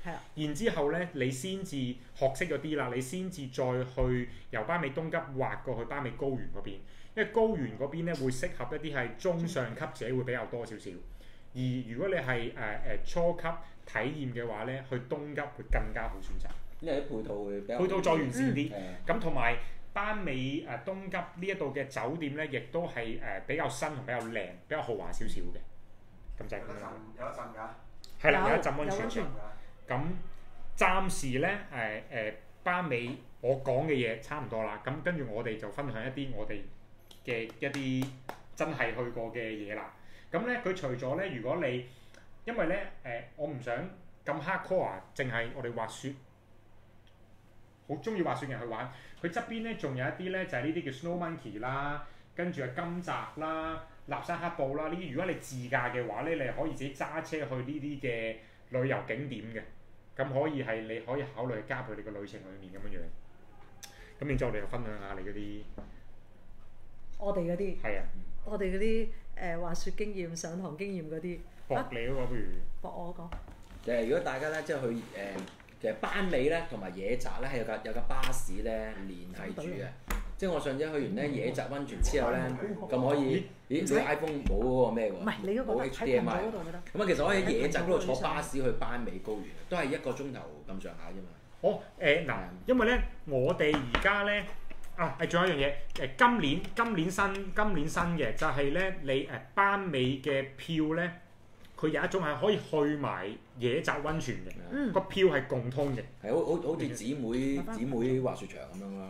Speaker 3: 係啊。
Speaker 2: 然之後咧，你先至學識咗啲啦，你先至再去由班尾東急滑過去班尾高原嗰邊，因為高原嗰邊咧會適合一啲係中上級者會比較多少少。而如果你係誒誒初級體驗嘅話咧，去東急會更加好選擇，
Speaker 4: 因為啲配套會比較
Speaker 2: 配套再完善啲。
Speaker 4: 嗯
Speaker 2: 咁同埋班尾誒東急呢一度嘅酒店咧，亦都係誒比較新同比較靚、比較豪華少少嘅。咁就係咁樣。
Speaker 5: 有一陣㗎。
Speaker 2: 係啦，有一浸
Speaker 3: 有
Speaker 2: 溫泉
Speaker 3: 溫泉。
Speaker 2: 咁暫時咧誒誒班尾我講嘅嘢差唔多啦。咁跟住我哋就分享一啲我哋嘅一啲真係去過嘅嘢啦。咁咧佢除咗咧，如果你因為咧誒、呃，我唔想咁 hardcore 啊，淨係我哋滑雪，好中意滑雪嘅人去玩。佢側邊咧仲有一啲咧就係呢啲叫 Snow Monkey 啦，跟住係金澤啦、立山黑布啦呢啲。如果你自駕嘅話咧，你係可以自己揸車去呢啲嘅旅遊景點嘅。咁可以係你可以考慮加入你個旅程裡面咁樣樣。咁然之後我哋就分享下你嗰啲，
Speaker 3: 我哋嗰啲，
Speaker 2: 係啊，
Speaker 3: 我哋嗰啲誒滑雪經驗、上堂經驗嗰啲，
Speaker 2: 博你嗰個不如。
Speaker 3: 博我講。
Speaker 4: 就係如果大家咧即係去誒、呃，其實班尾咧同埋野澤咧係有架有架巴士咧連繫住嘅。即係我上次去完咧野澤溫泉之後咧，咁可以，咦？你 iPhone 冇嗰個咩喎？
Speaker 3: 唔係你嗰個
Speaker 4: 冇
Speaker 3: 喺
Speaker 4: H D M
Speaker 3: 頻道
Speaker 4: I。
Speaker 3: 嗰度咪得。
Speaker 4: 咁啊，其實可以喺野澤嗰度坐巴士去班尾高原，都係一個鐘頭咁上下啫嘛。
Speaker 2: 哦，誒嗱，因為咧，我哋而家咧啊，誒仲有一樣嘢，誒今年今年新今年新嘅就係咧，你誒班尾嘅票咧，佢有一種係可以去埋野澤溫泉嘅，
Speaker 3: 嗯
Speaker 2: 個票係共通嘅。
Speaker 4: 係好好好似姊妹姊妹滑雪場咁樣啦。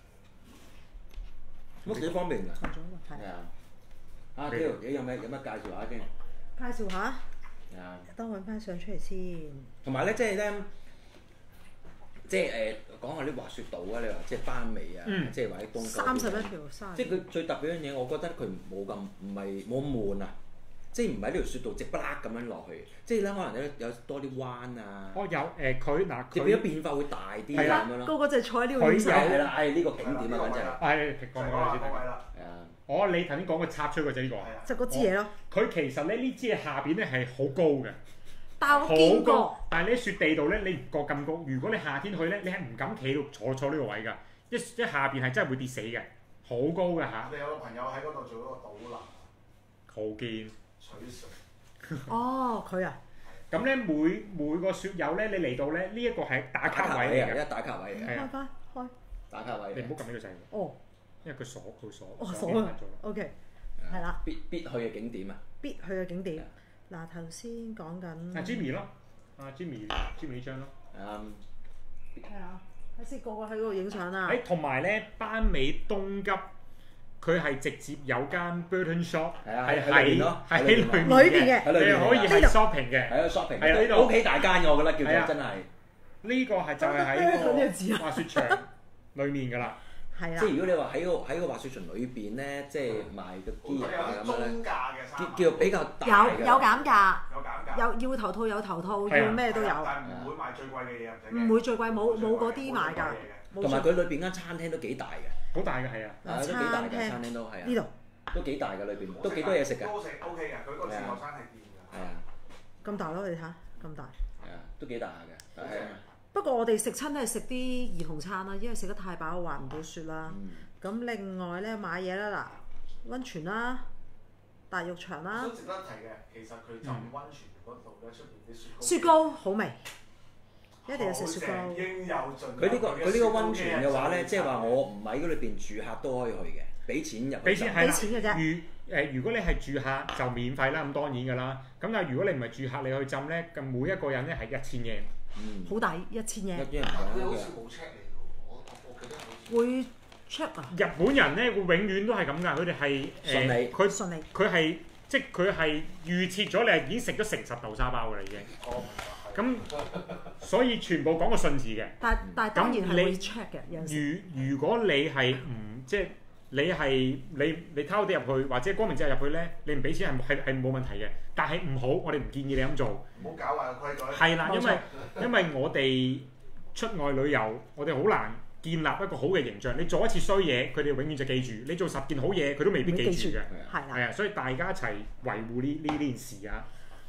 Speaker 4: 咁幾方便㗎。
Speaker 3: 錯咗喎，係。
Speaker 4: 係啊。啊，呢度你有咩有乜介紹下先？
Speaker 3: 介紹下，
Speaker 4: 係啊。
Speaker 3: 等我揾翻相出嚟先。
Speaker 4: 同埋咧，即係咧，即係誒講下啲滑雪道啊！你話即係班尾啊，
Speaker 2: 嗯
Speaker 4: 即係或者東九。
Speaker 3: 三十一條三。
Speaker 4: 即係佢最特別一樣嘢，我覺得佢冇咁唔係冇咁悶啊！即係唔係呢條雪道直不甩咁樣落去，即係咧可能有有多啲彎啊。
Speaker 2: 哦，有誒佢嗱
Speaker 4: 即係變咗
Speaker 2: 佢
Speaker 4: 變化會大啲
Speaker 2: 係啦
Speaker 4: 咁樣咯。
Speaker 3: 個個就坐喺呢度
Speaker 2: 佢
Speaker 3: 影相。
Speaker 4: 係啦，誒呢個景點啊，簡直係。
Speaker 2: 係講講你先。
Speaker 5: 係啦。
Speaker 4: 係啊。
Speaker 2: 哦，你頭先講個插出嗰隻呢個啊？
Speaker 3: 就嗰支嘢咯。
Speaker 2: 佢其實咧呢支嘢下邊咧係好高嘅。
Speaker 3: 但係
Speaker 2: 好
Speaker 3: 我見過。
Speaker 2: 高，但係你喺雪地度咧，你唔覺咁高。如果你夏天去咧，你係唔敢企到坐坐呢個位㗎，一一下邊係真係會跌死嘅，好高㗎嚇。
Speaker 5: 我哋有個朋友喺嗰度做嗰個導覽，
Speaker 2: 好堅。
Speaker 5: 取水。
Speaker 3: 哦，佢啊。
Speaker 2: 咁咧每每個雪友咧，你嚟到咧，呢一個係打卡位嚟
Speaker 4: 啊！
Speaker 2: 嘅。
Speaker 4: 一打卡位嚟嘅。
Speaker 2: 係啊
Speaker 3: 開翻開。
Speaker 4: 打卡位。
Speaker 2: 你唔好撳呢個掣。
Speaker 3: 哦。
Speaker 2: 因為佢鎖佢鎖。
Speaker 3: 哦，鎖啦。O K。係啦。
Speaker 4: 必必去嘅景點啊！
Speaker 3: 必去嘅景點。嗱頭先講緊。
Speaker 2: 阿 Jimmy 咯，阿 Jimmy Jimmy 呢張咯。
Speaker 4: 啱。
Speaker 3: 係啊，睇先個個喺嗰度影相啊！
Speaker 2: 誒，同埋咧，班尾東急佢係直接有間 Burton Shop 係喺喺裏面
Speaker 3: 嘅，
Speaker 2: 你可以係 shopping 嘅。
Speaker 4: 係啊 shopping。
Speaker 2: 係啊，呢度
Speaker 4: O K 大間嘅，我覺得叫做真係。
Speaker 2: 呢個係就係喺個滑雪場裡面㗎啦。
Speaker 3: 係啦。
Speaker 4: 即係如果你話喺個喺個滑雪場裏邊咧，即係賣個機啊咁樣咧，叫叫比較大嘅。
Speaker 3: 有有減價。
Speaker 5: 有減價。
Speaker 3: 有要頭套有頭套，要咩都有。
Speaker 5: 但係唔會賣最貴嘅嘢。
Speaker 3: 唔會最貴，冇冇嗰啲賣㗎。
Speaker 4: 同埋佢裏邊間餐廳都幾大嘅。
Speaker 2: 好大嘅係啊。
Speaker 4: 啊，都幾大嘅餐廳都係啊。
Speaker 3: 呢度。
Speaker 4: 都幾大嘅裏邊，都幾多嘢食㗎。
Speaker 5: 都食 O K 嘅，佢個自助餐係掂㗎。
Speaker 4: 係啊。
Speaker 3: 咁大咯，你睇下，咁大。
Speaker 4: 係啊，都幾大嘅。係啊。
Speaker 3: 不過我哋食親都係食啲兒童餐啦，因為食得太飽滑唔到雪啦。咁另外咧買嘢啦嗱，溫泉啦，大浴場啦。
Speaker 5: 都值得提嘅，其實佢浸溫泉嗰度咧出邊啲雪糕。
Speaker 3: 雪糕好味，一定要食雪糕。
Speaker 5: 應有盡。
Speaker 4: 佢呢個佢呢個溫泉嘅話咧，即係話我唔喺嗰裏邊住客都可以去嘅，俾錢入。
Speaker 2: 俾錢係啦。
Speaker 3: 俾錢嘅啫。
Speaker 2: 如誒，如果你係住客就免費啦，咁當然㗎啦。咁但係如果你唔係住客，你去浸咧，咁每一個人咧係一千嘢。
Speaker 4: 嗯。
Speaker 3: 好抵，一千嘢。
Speaker 4: 一千
Speaker 5: 佢好似冇 check 你㗎喎，我我記得好似。
Speaker 3: 會 check 啊？
Speaker 2: 日本人咧會永遠都係咁㗎，佢哋係誒佢
Speaker 3: 順利。
Speaker 2: 佢係即係佢係預設咗你係已經食咗成十豆沙包㗎啦已經。
Speaker 5: 哦。
Speaker 2: 咁所以全部講個信字嘅。
Speaker 3: 但但當然係會 check 嘅，有陣時。
Speaker 2: 如如果你係唔即係你係你你偷啲入去或者光明正入去咧，你唔俾錢係係係冇問題嘅。但係唔好，我哋唔建議你咁做。
Speaker 5: 唔好搞壞個規矩。
Speaker 2: 係啦，因為因為我哋出外旅遊，我哋好難建立一個好嘅形象。你做一次衰嘢，佢哋永遠就記住；你做十件好嘢，佢都未必記住嘅。
Speaker 3: 係啦。
Speaker 2: 係啊，所以大家一齊維護呢呢呢件事啊。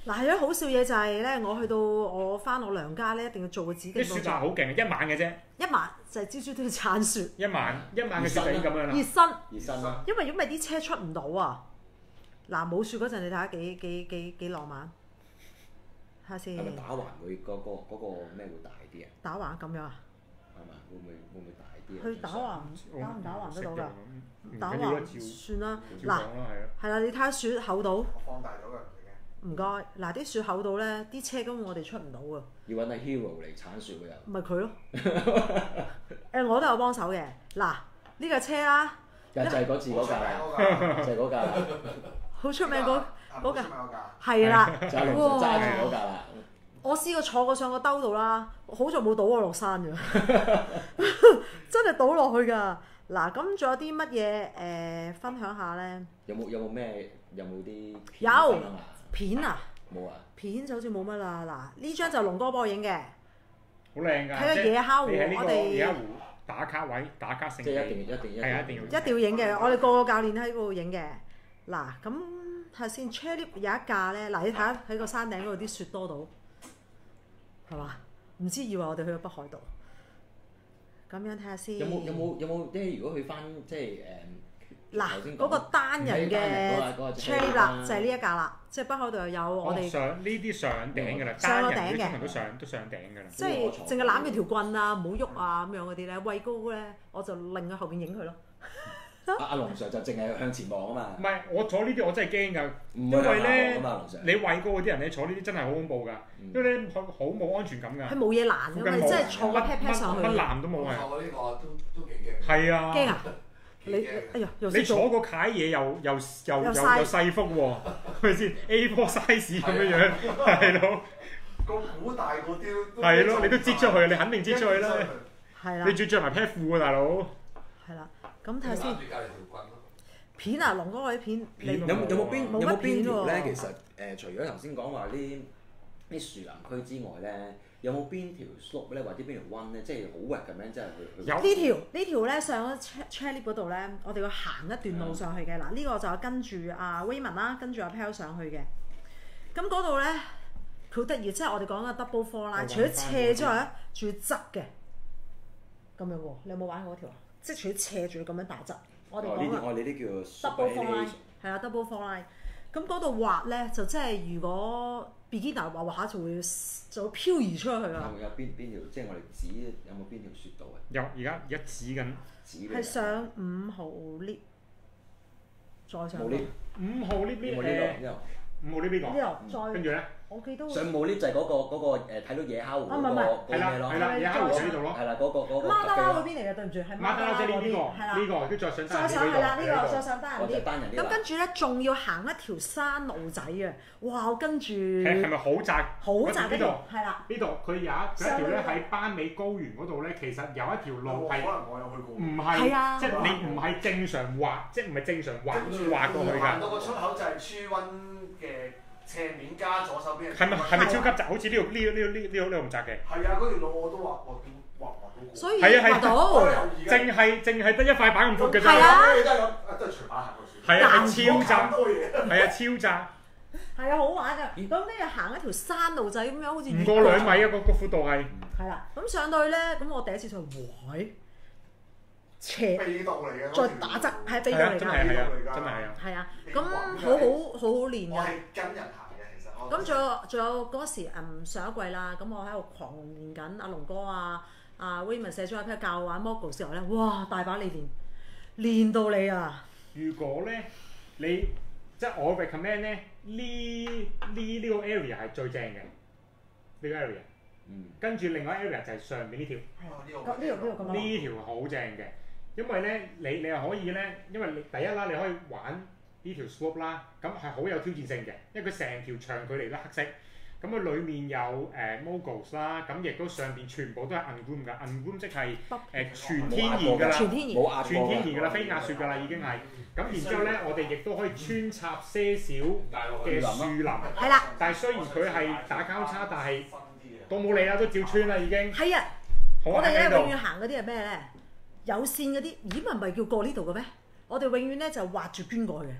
Speaker 3: 嗱係啊，好笑嘢就係咧，我去到我翻我娘家咧，一定要做個指定
Speaker 2: 啲雪
Speaker 3: 動作。
Speaker 2: 係好勁，一晚嘅啫，
Speaker 3: 一晚就係朝朝都要鏟雪，
Speaker 2: 一晚一晚嘅雪就已經咁樣啦。
Speaker 3: 熱身。
Speaker 4: 熱身啦。
Speaker 3: 因為如果唔係啲車出唔到啊。嗱冇雪嗰陣，你睇下幾幾幾幾浪漫。睇下先。
Speaker 4: 係咪打橫會嗰個嗰個咩會大啲啊？
Speaker 3: 打橫咁樣啊？
Speaker 4: 係咪？會唔會會唔會大啲啊？
Speaker 3: 去打橫打唔打橫得到㗎？打
Speaker 2: 橫
Speaker 3: 橫算啦。嗱，
Speaker 2: 嗱，
Speaker 3: 係啦，你睇下雪厚度。
Speaker 5: 我放大咗嘅唔嘅。
Speaker 3: 唔該，嗱啲雪厚度咧，啲車根本我哋出唔到啊。
Speaker 4: 要揾阿 Hero 嚟鏟雪喎又。
Speaker 3: 咪佢咯。誒，我都有幫手嘅。嗱，呢架車啦。
Speaker 4: 就係嗰次嗰架，就係嗰架。
Speaker 3: 好出名嗰嗰架。
Speaker 5: 出名嗰架。
Speaker 3: 係啦。
Speaker 4: 就係龍上揸住嗰架啦。
Speaker 3: 我試過坐過上個兜度啦，好在冇倒我落山㗎，真係倒落去㗎。嗱，咁仲有啲乜嘢誒分享下咧？
Speaker 4: 有冇有冇咩有冇啲
Speaker 3: 有片啊？
Speaker 4: 冇啊！
Speaker 3: 片就好似冇乜啦。嗱，呢張就龍哥幫我影嘅，
Speaker 2: 好靚㗎。
Speaker 3: 睇個野蝦湖，
Speaker 2: 你喺呢個
Speaker 3: 我哋
Speaker 2: 野蝦湖打卡位打卡勝
Speaker 4: 即係一
Speaker 2: 地，
Speaker 4: 定一定
Speaker 2: 係啊，一定要
Speaker 3: 一定要影嘅。我哋個個教練喺嗰度影嘅。嗱，咁睇下先 chairlift 有一架咧。嗱，你睇下喺個山頂嗰度啲雪多到，係嘛？唔知以為我哋去咗北海道。咁樣睇下先。
Speaker 4: 有冇有冇有冇即係如果去翻即係誒？
Speaker 3: 嗱，嗰個單人嘅 chairlift 啦，就係呢一架啦。即係北海道又有我哋
Speaker 2: 上呢啲上頂㗎啦，
Speaker 3: 上個頂
Speaker 2: 單人
Speaker 3: 嘅
Speaker 2: 啲都上都上頂㗎啦。
Speaker 3: 即係淨係攬住條棍啊，唔好喐啊咁樣嗰啲咧，畏高咧，我就令佢後邊影佢咯。
Speaker 4: 阿阿龍 Sir 就淨係向前望啊嘛。
Speaker 2: 唔係，我坐呢啲我真係驚㗎，
Speaker 4: 因
Speaker 2: 因為咧你畏高嗰啲人咧坐呢啲真係好恐怖㗎，因為咧好好冇安全感㗎。
Speaker 3: 佢冇嘢攔㗎嘛，你真係坐個 pat pat 上去。
Speaker 2: 乜攔都冇係。
Speaker 5: 我呢個都都幾驚。
Speaker 2: 係啊。
Speaker 3: 驚啊！你哎呀，
Speaker 2: 你坐個啀嘢又又又又又細幅喎，係咪先 A 四 size 咁樣樣，係咯。
Speaker 5: 個股大嗰啲都
Speaker 2: 係咯，你都擠出去，你肯定擠出去啦。
Speaker 3: 係啦。
Speaker 2: 你仲着埋 pad 褲啊，大佬。
Speaker 3: 係啦，咁睇下先。片啊，龍哥嗰啲片，你
Speaker 4: 有冇有冇邊有冇邊條咧？
Speaker 3: 喎
Speaker 4: 其實誒，除咗頭先講話呢啲樹林區之外咧，有冇邊條 slope 咧，或者邊條彎咧，即係好 wet 咁樣，即係去去。
Speaker 3: 有呢條呢條咧上咗 chairlift 嗰度咧，我哋要行一段路上去嘅。嗱，呢個就跟住阿 Raymond 啦，跟住阿 Pel 上去嘅。咁嗰度咧，佢好得意，即係我哋講嘅 double four line，除咗斜之外咧，仲要側嘅。咁樣喎，你有冇玩過嗰條啊？即係除咗斜，仲要咁樣大側。我哋講嘅。
Speaker 4: 我哋啲叫
Speaker 3: double four line，係啊 double four line。咁嗰度滑咧，就即係如果 beginner 滑滑下就會就會漂移出去啊！
Speaker 4: 有邊邊條？即係我哋指有冇邊條雪道啊？
Speaker 2: 有，而家而家指緊。
Speaker 3: 係上五號 lift，再上。
Speaker 4: 冇 lift。
Speaker 2: 五號 lift 呢？誒，五號 lift 邊個？
Speaker 3: 呢度再。
Speaker 2: 跟住咧？
Speaker 3: 我記得。
Speaker 4: 上冇 lift 就係嗰個嗰個誒睇到野蝦湖嗰個嗰咩咯？
Speaker 2: 係啦，野蝦湖喺呢度咯。
Speaker 4: 係啦，嗰個嗰個。
Speaker 3: 馬德拉嗰邊嚟嘅，對唔住，係
Speaker 2: 馬德拉即係呢個，呢個跟住再上單人。
Speaker 3: 再上係啦，呢個再上單人啲。
Speaker 4: 單人啲。
Speaker 3: 咁跟住咧，仲要行一條山路仔啊！哇，跟住。
Speaker 2: 係係咪好窄？
Speaker 3: 好窄呢度，係啦。
Speaker 2: 呢度佢有一佢一條咧喺班尾高原嗰度咧，其實有一條路係。
Speaker 5: 可能我有去過。
Speaker 2: 唔係，即係你唔係正常滑，即係唔係正常滑滑過去㗎。
Speaker 5: 行到個出口就係 Tree One 嘅。斜面加左手邊
Speaker 2: 係咪係咪超級窄？好似呢度呢呢呢呢呢度咁窄嘅。係
Speaker 5: 啊，嗰條路我都滑滑到滑滑到。
Speaker 3: 所以
Speaker 2: 滑
Speaker 3: 到，
Speaker 2: 淨係淨係得一塊板咁闊嘅啫。
Speaker 3: 係啊。
Speaker 5: 都係咁，都係隨板行過算。
Speaker 2: 係啊，超窄。係啊，超窄。
Speaker 3: 係啊，好玩㗎！咁咧又行一條山路仔咁樣，好似
Speaker 2: 唔過兩米啊！個個闊度係。
Speaker 3: 係啦，咁上到去咧，咁我第一次上去，喂！斜，
Speaker 5: 秘道嚟嘅，
Speaker 3: 再打側係秘道嚟㗎，
Speaker 2: 真係係啊，真係係啊。
Speaker 3: 係啊，咁好好好好練㗎。
Speaker 5: 我係跟人行嘅，其實。
Speaker 3: 咁仲有仲有嗰時誒上一季啦，咁我喺度狂練緊阿龍哥啊、阿 Raymond 寫咗一篇教我玩 Mogul 時候咧，哇大把你練，練到你啊！
Speaker 2: 如果咧你即係我 recommend 咧呢呢呢個 area 係最正嘅呢個 area。嗯。跟住另外 area 就係上面呢條。
Speaker 3: 係。呢條呢條咁樣。
Speaker 2: 呢條好正嘅。因為咧，你你又可以咧，因為你第一啦，你可以玩呢條 slope 啦，咁係好有挑戰性嘅，因為佢成條長距離都黑色，咁佢裡面有誒、呃、moguls 啦，咁亦都上邊全部都係 ungroom 㗎 ，ungroom 即係誒、呃、全天然㗎啦，
Speaker 3: 全天然，
Speaker 2: 全天然㗎啦，非壓雪㗎啦已經係，咁然之後咧，我哋亦都可以穿插些少嘅樹林，
Speaker 3: 係啦，
Speaker 2: 但係雖然佢係打交叉，但係都冇理啦，都照穿啦已經。
Speaker 3: 係啊，我哋咧永遠行嗰啲係咩咧？有線嗰啲，咦唔係叫過呢度嘅咩？我哋永遠咧就畫住捐過去嘅，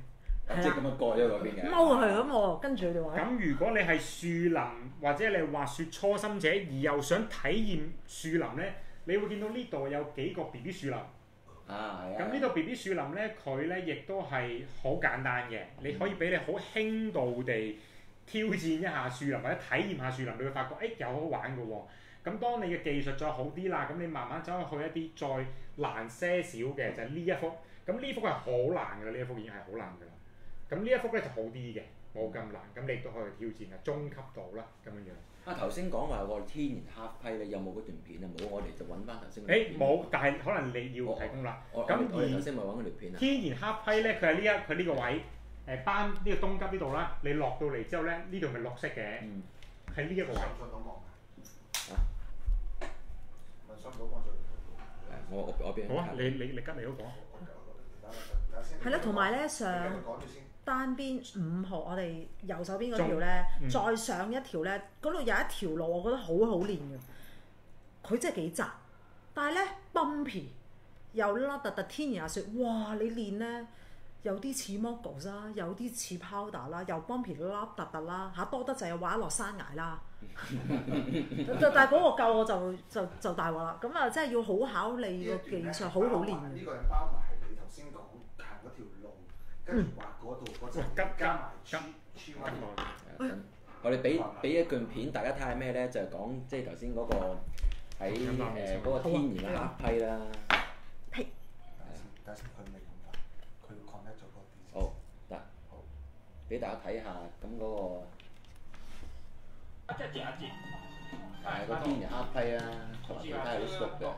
Speaker 4: 即係咁樣過咗嗰邊嘅。
Speaker 3: 踎去咁我跟住佢哋玩。
Speaker 2: 咁如果你係樹林或者你滑雪初心者，而又想體驗樹林咧，你會見到呢度有幾個 B B 樹林。
Speaker 4: 啊，係啊。
Speaker 2: 咁呢度 B B 樹林咧，佢咧亦都係好簡單嘅，你可以俾你好輕度地挑戰一下樹林或者體驗下樹林，你會發覺誒、欸、又好玩嘅喎。咁當你嘅技術再好啲啦，咁你慢慢走去一啲再難些少嘅，就係、是、呢一幅。咁呢幅係好難㗎啦，呢一幅已經係好難㗎啦。咁呢一幅咧就好啲嘅，冇咁難。咁你亦都可以挑戰啊，中級度啦咁樣樣。
Speaker 4: 啊頭先講話個天然黑批咧，有冇嗰段片啊？冇，我哋就揾翻頭先。
Speaker 2: 誒冇，但係可能你要提供啦。咁
Speaker 4: 而頭先咪揾嗰條片啊。
Speaker 2: 天然黑批咧，佢係呢一佢呢個位誒班呢個東急呢度啦。你落到嚟之後咧，呢度咪綠色嘅，係呢一個位。
Speaker 4: 我我我邊？
Speaker 2: 好啊，你你你吉你嗰個。
Speaker 3: 係啦，同埋咧上單邊五號，我哋右手邊嗰條咧，嗯、再上一條咧，嗰度有一條路，我覺得好好練嘅。佢真係幾窄，但係咧 bumpy 又凹凸凸天然雪，哇！你練咧有啲似 moguls 啦，有啲似 powder 啦，又 bumpy 凹凸凸啦，嚇多得滯又滑落山崖啦。但係嗰個夠我就就就大鑊啦。咁啊，真係要好考你個技術，好好練嘅。
Speaker 5: 呢個係包埋係你頭先講行嗰條路，跟住滑嗰度嗰陣加埋穿穿
Speaker 4: 運。我哋俾俾一段片大家睇下咩咧？就係講即係頭先嗰個喺誒嗰個天然嘅黑批啦。
Speaker 3: 呸！
Speaker 5: 等陣佢未講法，佢 connect 咗個電視。
Speaker 4: 好得，好俾大家睇下咁嗰個。係個天然黑批啊，同埋其他有啲熟嘅。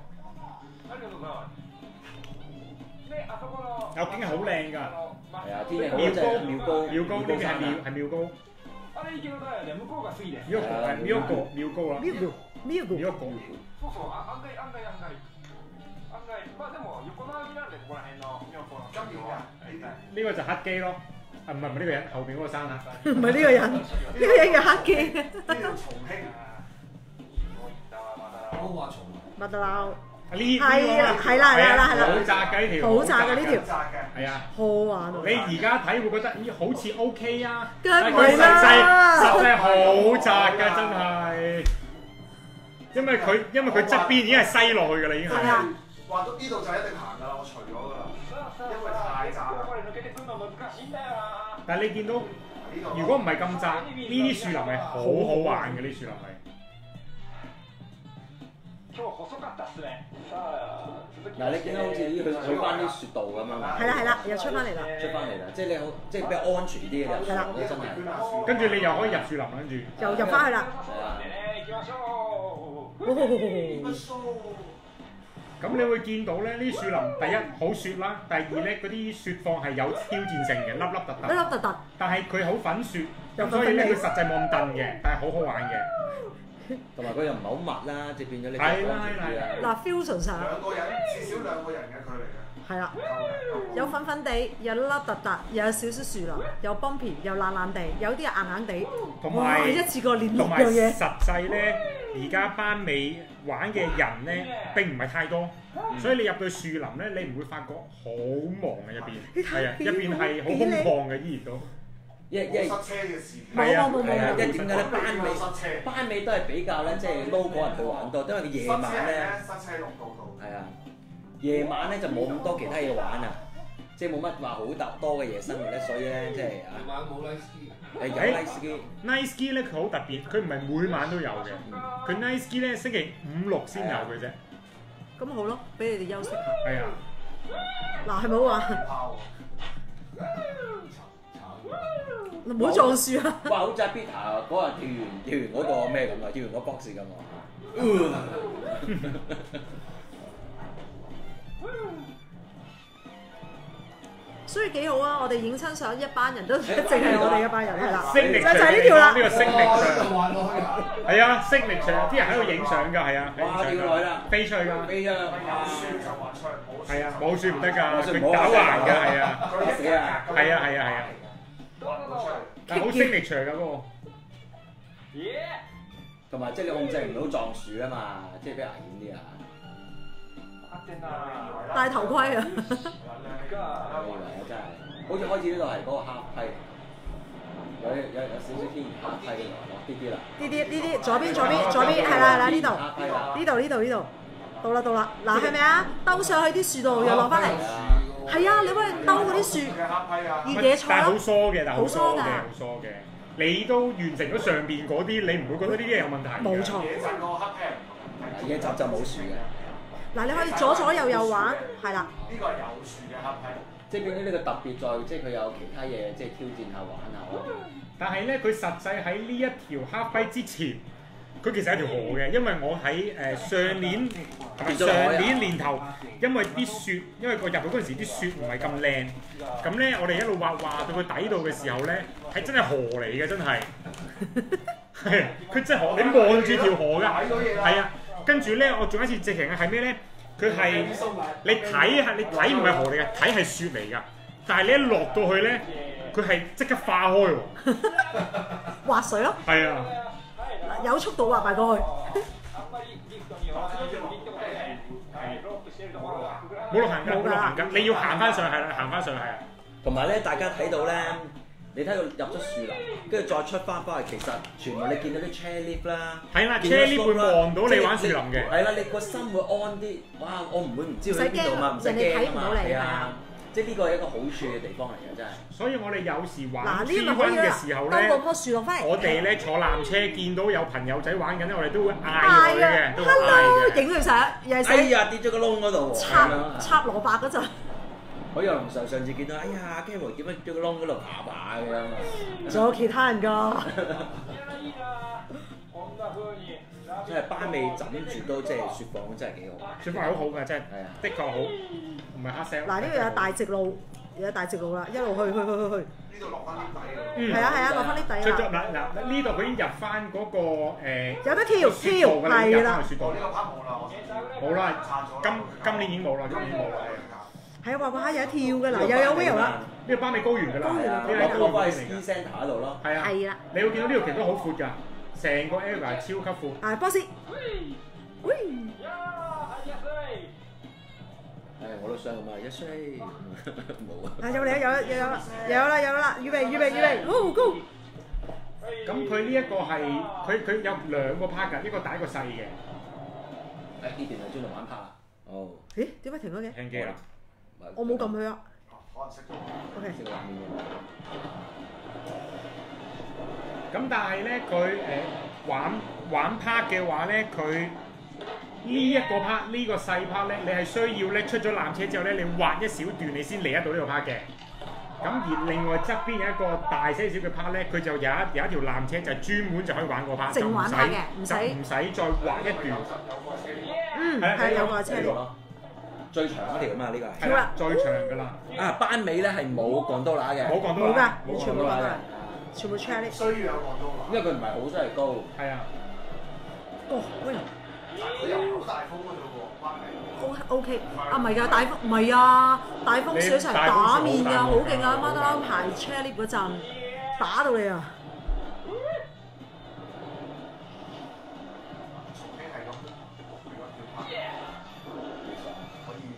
Speaker 2: 有景係好靚㗎。
Speaker 4: 係啊，天氣好真係妙高，
Speaker 2: 妙高呢邊係妙係妙高。妙高係妙高妙高啦。
Speaker 3: 妙高妙高
Speaker 2: 妙高。呢個就黑機咯。啊，唔係唔係呢個人，後邊嗰個山啊。
Speaker 3: 唔係呢個人，呢個人叫黑機。
Speaker 5: 呢個重慶。我話重。
Speaker 3: 麥當勞。
Speaker 2: 呢
Speaker 3: 係啦係啦係啦係啦。
Speaker 2: 好窄㗎呢條。
Speaker 3: 好窄㗎呢條。
Speaker 2: 係啊。
Speaker 3: 好玩啊！
Speaker 2: 你而家睇會覺得咦好似 OK 啊，
Speaker 3: 梗
Speaker 2: 但係佢實際實際好窄㗎真係。因為佢因為佢側邊已經係西落去㗎啦已經係。
Speaker 3: 係啊。
Speaker 5: 話到呢度就一定行㗎啦，我除咗㗎啦，因為太窄啦。
Speaker 2: 但係你見到，如果唔係咁窄，呢啲樹林係好好玩嘅，呢啲樹林係。
Speaker 4: 嗱，你見到好似去去翻啲雪道咁樣啊？
Speaker 3: 係啦係啦，又出翻嚟啦。
Speaker 4: 出翻嚟啦，即係你好，即係比較安全啲嘅入樹，真係。
Speaker 2: 跟住你又可以入樹林，跟住。
Speaker 3: 又入翻去啦。
Speaker 2: 咁你會見到咧，呢啲樹林第一好雪啦，第二咧嗰啲雪況係有挑戰性嘅，粒粒突突。
Speaker 3: 粒粒突突。
Speaker 2: 但係佢好粉雪，咁所以咧佢實際冇咁燉嘅，但係好好玩嘅。
Speaker 4: 同埋佢又唔係好密啦，即係變咗你
Speaker 2: 係啦係啦。
Speaker 3: 嗱 fusion 上。
Speaker 5: 兩個人至少兩個人嘅距離嘅。
Speaker 3: 係啦。有粉粉地，有粒粒突突，又有少少樹林，有 bumpy，又爛爛地，有啲係硬硬地。
Speaker 2: 同埋
Speaker 3: 一次過練六
Speaker 2: 樣
Speaker 3: 嘢。
Speaker 2: 實際咧，而家班尾玩嘅人咧並唔係太多，所以你入到樹林咧，你唔會發覺好忙嘅入邊，係啊，入邊係好空曠嘅依然都。
Speaker 4: 一一
Speaker 5: 塞車嘅事。
Speaker 3: 冇冇冇冇。
Speaker 4: 因為點解咧？班尾班尾都係比較咧，即係 local 人去玩多，因為佢夜晚咧。
Speaker 5: 塞車龍道道。
Speaker 4: 係啊，夜晚咧就冇咁多其他嘢玩啊，即係冇乜話好特多嘅嘢生活咧，所以咧即係啊。
Speaker 5: 夜晚冇 nice ski。
Speaker 4: 誒有 nice ski。
Speaker 2: nice ski 咧佢好特別，佢唔係每晚都有嘅，佢 nice ski 咧星期五六先有嘅啫。
Speaker 3: 咁好咯，俾你哋休息下。
Speaker 2: 係啊。
Speaker 3: 嗱係咪好玩？唔好撞樹啊！
Speaker 4: 哇！好似 Peter 嗰日跳完跳完嗰個咩咁啊，跳完嗰 box 咁啊！
Speaker 3: 所以幾好啊！我哋影親相一班人都淨係我哋一班人係啦，
Speaker 2: 就
Speaker 3: 就係呢條啦。
Speaker 2: 呢個升力場。係啊，升力場啲人喺度影相㗎，係啊，
Speaker 4: 哇！跳落去啦，
Speaker 2: 飛出去㗎。飛啊！係啊，冇樹唔得㗎，佢搞橫㗎，係啊。
Speaker 4: 死啊！
Speaker 2: 係啊係啊係啊。但係好升力場㗎嗰個。
Speaker 4: 同埋即係你控制唔到撞樹啊嘛，即係比較危險啲啊。
Speaker 3: 戴頭盔啊！
Speaker 4: 你以為啊真係〜 好似開始呢度係嗰個蝦批，有有有少少天然蝦批嘅落啲啲啦。
Speaker 3: 呢啲呢啲左邊左邊左邊係啦係啦呢度
Speaker 4: 蝦批啦，
Speaker 3: 呢度呢度呢度，到啦到啦，嗱係咪啊？兜上去啲樹度又落翻嚟，係啊！你幫佢兜嗰啲樹
Speaker 5: 嘅蝦批啊！
Speaker 3: 熱野菜
Speaker 2: 但係好
Speaker 3: 咯，
Speaker 2: 疏嘅，但係好疏嘅，好疏嘅。你都完成咗上邊嗰啲，你唔會覺得呢啲嘢有問題㗎？
Speaker 3: 冇錯。
Speaker 5: 野陣個蝦批係唔同嘅，
Speaker 4: 野集就冇樹嘅，
Speaker 3: 嗱你可以左左右右玩，係啦。
Speaker 5: 呢個係有樹嘅蝦批。
Speaker 4: 即係變咗呢個特別在，即係佢有其他嘢，即係挑戰下玩下咯。
Speaker 2: 但係咧，佢實際喺呢一條蝦批之前，佢其實係條河嘅，因為我喺誒、呃、上年同埋上年年頭，因為啲雪，因為我入去嗰陣時啲雪唔係咁靚，咁咧我哋一路畫畫到佢底度嘅時候咧，係真係河嚟嘅，真係，係佢真係河，你望住條河㗎，係啊，跟住咧我仲有一次直情係咩咧？佢係你睇係你睇唔係河嚟嘅，睇係雪嚟㗎，但係你一落到去咧，佢係即刻化開喎，
Speaker 3: 滑水咯，
Speaker 2: 係啊。
Speaker 3: 有速度滑埋過去。
Speaker 2: 冇路行㗎，冇路行㗎，你要行翻上去係啦，行翻上去係啊。
Speaker 4: 同埋咧，大家睇到咧，你睇到入咗樹林，跟住再出翻翻去，其實全部你見到啲 chairlift 啦，
Speaker 2: 係啦，chairlift會望到你玩樹林嘅。
Speaker 4: 係啦，你個心會安啲。哇！我唔會唔知佢喺邊度嘛，唔使
Speaker 3: 人哋睇
Speaker 4: 驚啊嘛，
Speaker 3: 唔到你
Speaker 4: 係啊。即係呢個係一個好處嘅地方嚟嘅，真係。
Speaker 2: 所以我哋有時玩
Speaker 3: 嗱呢
Speaker 2: T
Speaker 3: 個咪可以
Speaker 2: one 嘅
Speaker 3: 啦，
Speaker 2: 時候咧，
Speaker 3: 兜個棵樹落翻嚟。
Speaker 2: 我哋咧坐纜車見到有朋友仔玩緊咧，我哋都會嗌
Speaker 3: 嗌
Speaker 2: 佢嘅，都會嗌
Speaker 3: ，hello，
Speaker 2: 嘅。
Speaker 3: 影佢相，又係
Speaker 4: 哎
Speaker 3: 寫
Speaker 4: 呀，跌咗個窿嗰度喎。
Speaker 3: 插插蘿蔔嗰陣。
Speaker 4: 好有龍上上次見到，哎呀 Carol 點解跌咗個窿嗰度爬爬嘅咁
Speaker 3: 仲有其他人㗎。
Speaker 4: 真係班尾枕住都即係雪況真係幾好。
Speaker 2: 雪況係好好㗎，真係，
Speaker 4: 係啊，
Speaker 2: 的確好，唔係黑色。
Speaker 3: 嗱呢度有大直路，有大直路啦，一路去去去去去。
Speaker 5: 呢度落翻啲底咯。
Speaker 2: 嗯，
Speaker 3: 係啊係啊，落翻啲底
Speaker 2: 出咗
Speaker 3: 啦。
Speaker 2: 嗱嗱呢度佢已經入翻嗰個誒
Speaker 3: 有得跳
Speaker 2: 雪道㗎啦，已經入翻去雪道
Speaker 5: 哦，呢。個 part 冇啦，我
Speaker 2: 冇啦
Speaker 5: 拆咗啦。
Speaker 2: 今今年已經冇啦，今年冇啦。
Speaker 3: 係啊，話話下有得跳㗎啦，又有 wheel 啦。
Speaker 2: 呢個班尾高原㗎啦，
Speaker 3: 高原
Speaker 2: 呢個係
Speaker 4: 落翻去
Speaker 2: 高原嚟
Speaker 4: ski
Speaker 2: 㗎。
Speaker 4: centre 嗰度咯。
Speaker 2: 係啊，
Speaker 3: 係啦。
Speaker 2: 你會見到呢條橋都好闊㗎，成個 area 係超級闊。
Speaker 3: 啊，波斯。喂。
Speaker 4: 誒，我都想咁啊，一歲冇啊。
Speaker 3: 啊有嚟啊有有有有啦有啦，預備預備預備，Go Go！
Speaker 2: 咁佢呢一個係佢佢有兩個 part 㗎，一個大一個細嘅。
Speaker 4: 誒呢段係專門玩拍啦。哦。
Speaker 3: 咦？點解停咗嘅？
Speaker 2: 聽機啦。
Speaker 3: 我冇撳佢啊。
Speaker 5: 可能識咗。
Speaker 3: OK。
Speaker 4: 識個畫面嘅。
Speaker 2: 咁但係咧，佢誒玩玩 part 嘅話咧，佢呢一個 part 呢個細 part 咧，你係需要咧出咗纜車之後咧，你畫一小段你先嚟得到呢個 part 嘅。咁而另外側邊有一個大些少嘅 part 咧，佢就有一有一條纜車就係專門就可以玩個 part，就唔
Speaker 3: 淨玩 part 嘅唔使
Speaker 2: 就唔使再畫一段。
Speaker 3: 嗯，
Speaker 2: 係啊
Speaker 3: 係有個車嚟。
Speaker 4: 最長嗰條啊嘛，呢個係。
Speaker 2: 係啦，最長㗎啦。
Speaker 4: 啊，班尾咧係冇講多拿嘅。
Speaker 2: 冇講多
Speaker 3: 冇㗎
Speaker 2: 啦，
Speaker 3: 完全冇講多啦全部 check 呢。
Speaker 5: 需要有廣東話。
Speaker 4: 因為佢唔係好真係高。
Speaker 2: 係啊。
Speaker 3: 哦，喂
Speaker 5: 佢又好大風嗰度喎，翻嚟。
Speaker 3: ，O O K，啊唔係㗎，大風唔係啊，大風小齊打面㗎，好勁啊！孖得啦排 check 呢嗰陣打到你啊！
Speaker 5: 重慶係咁，如果要拍，可以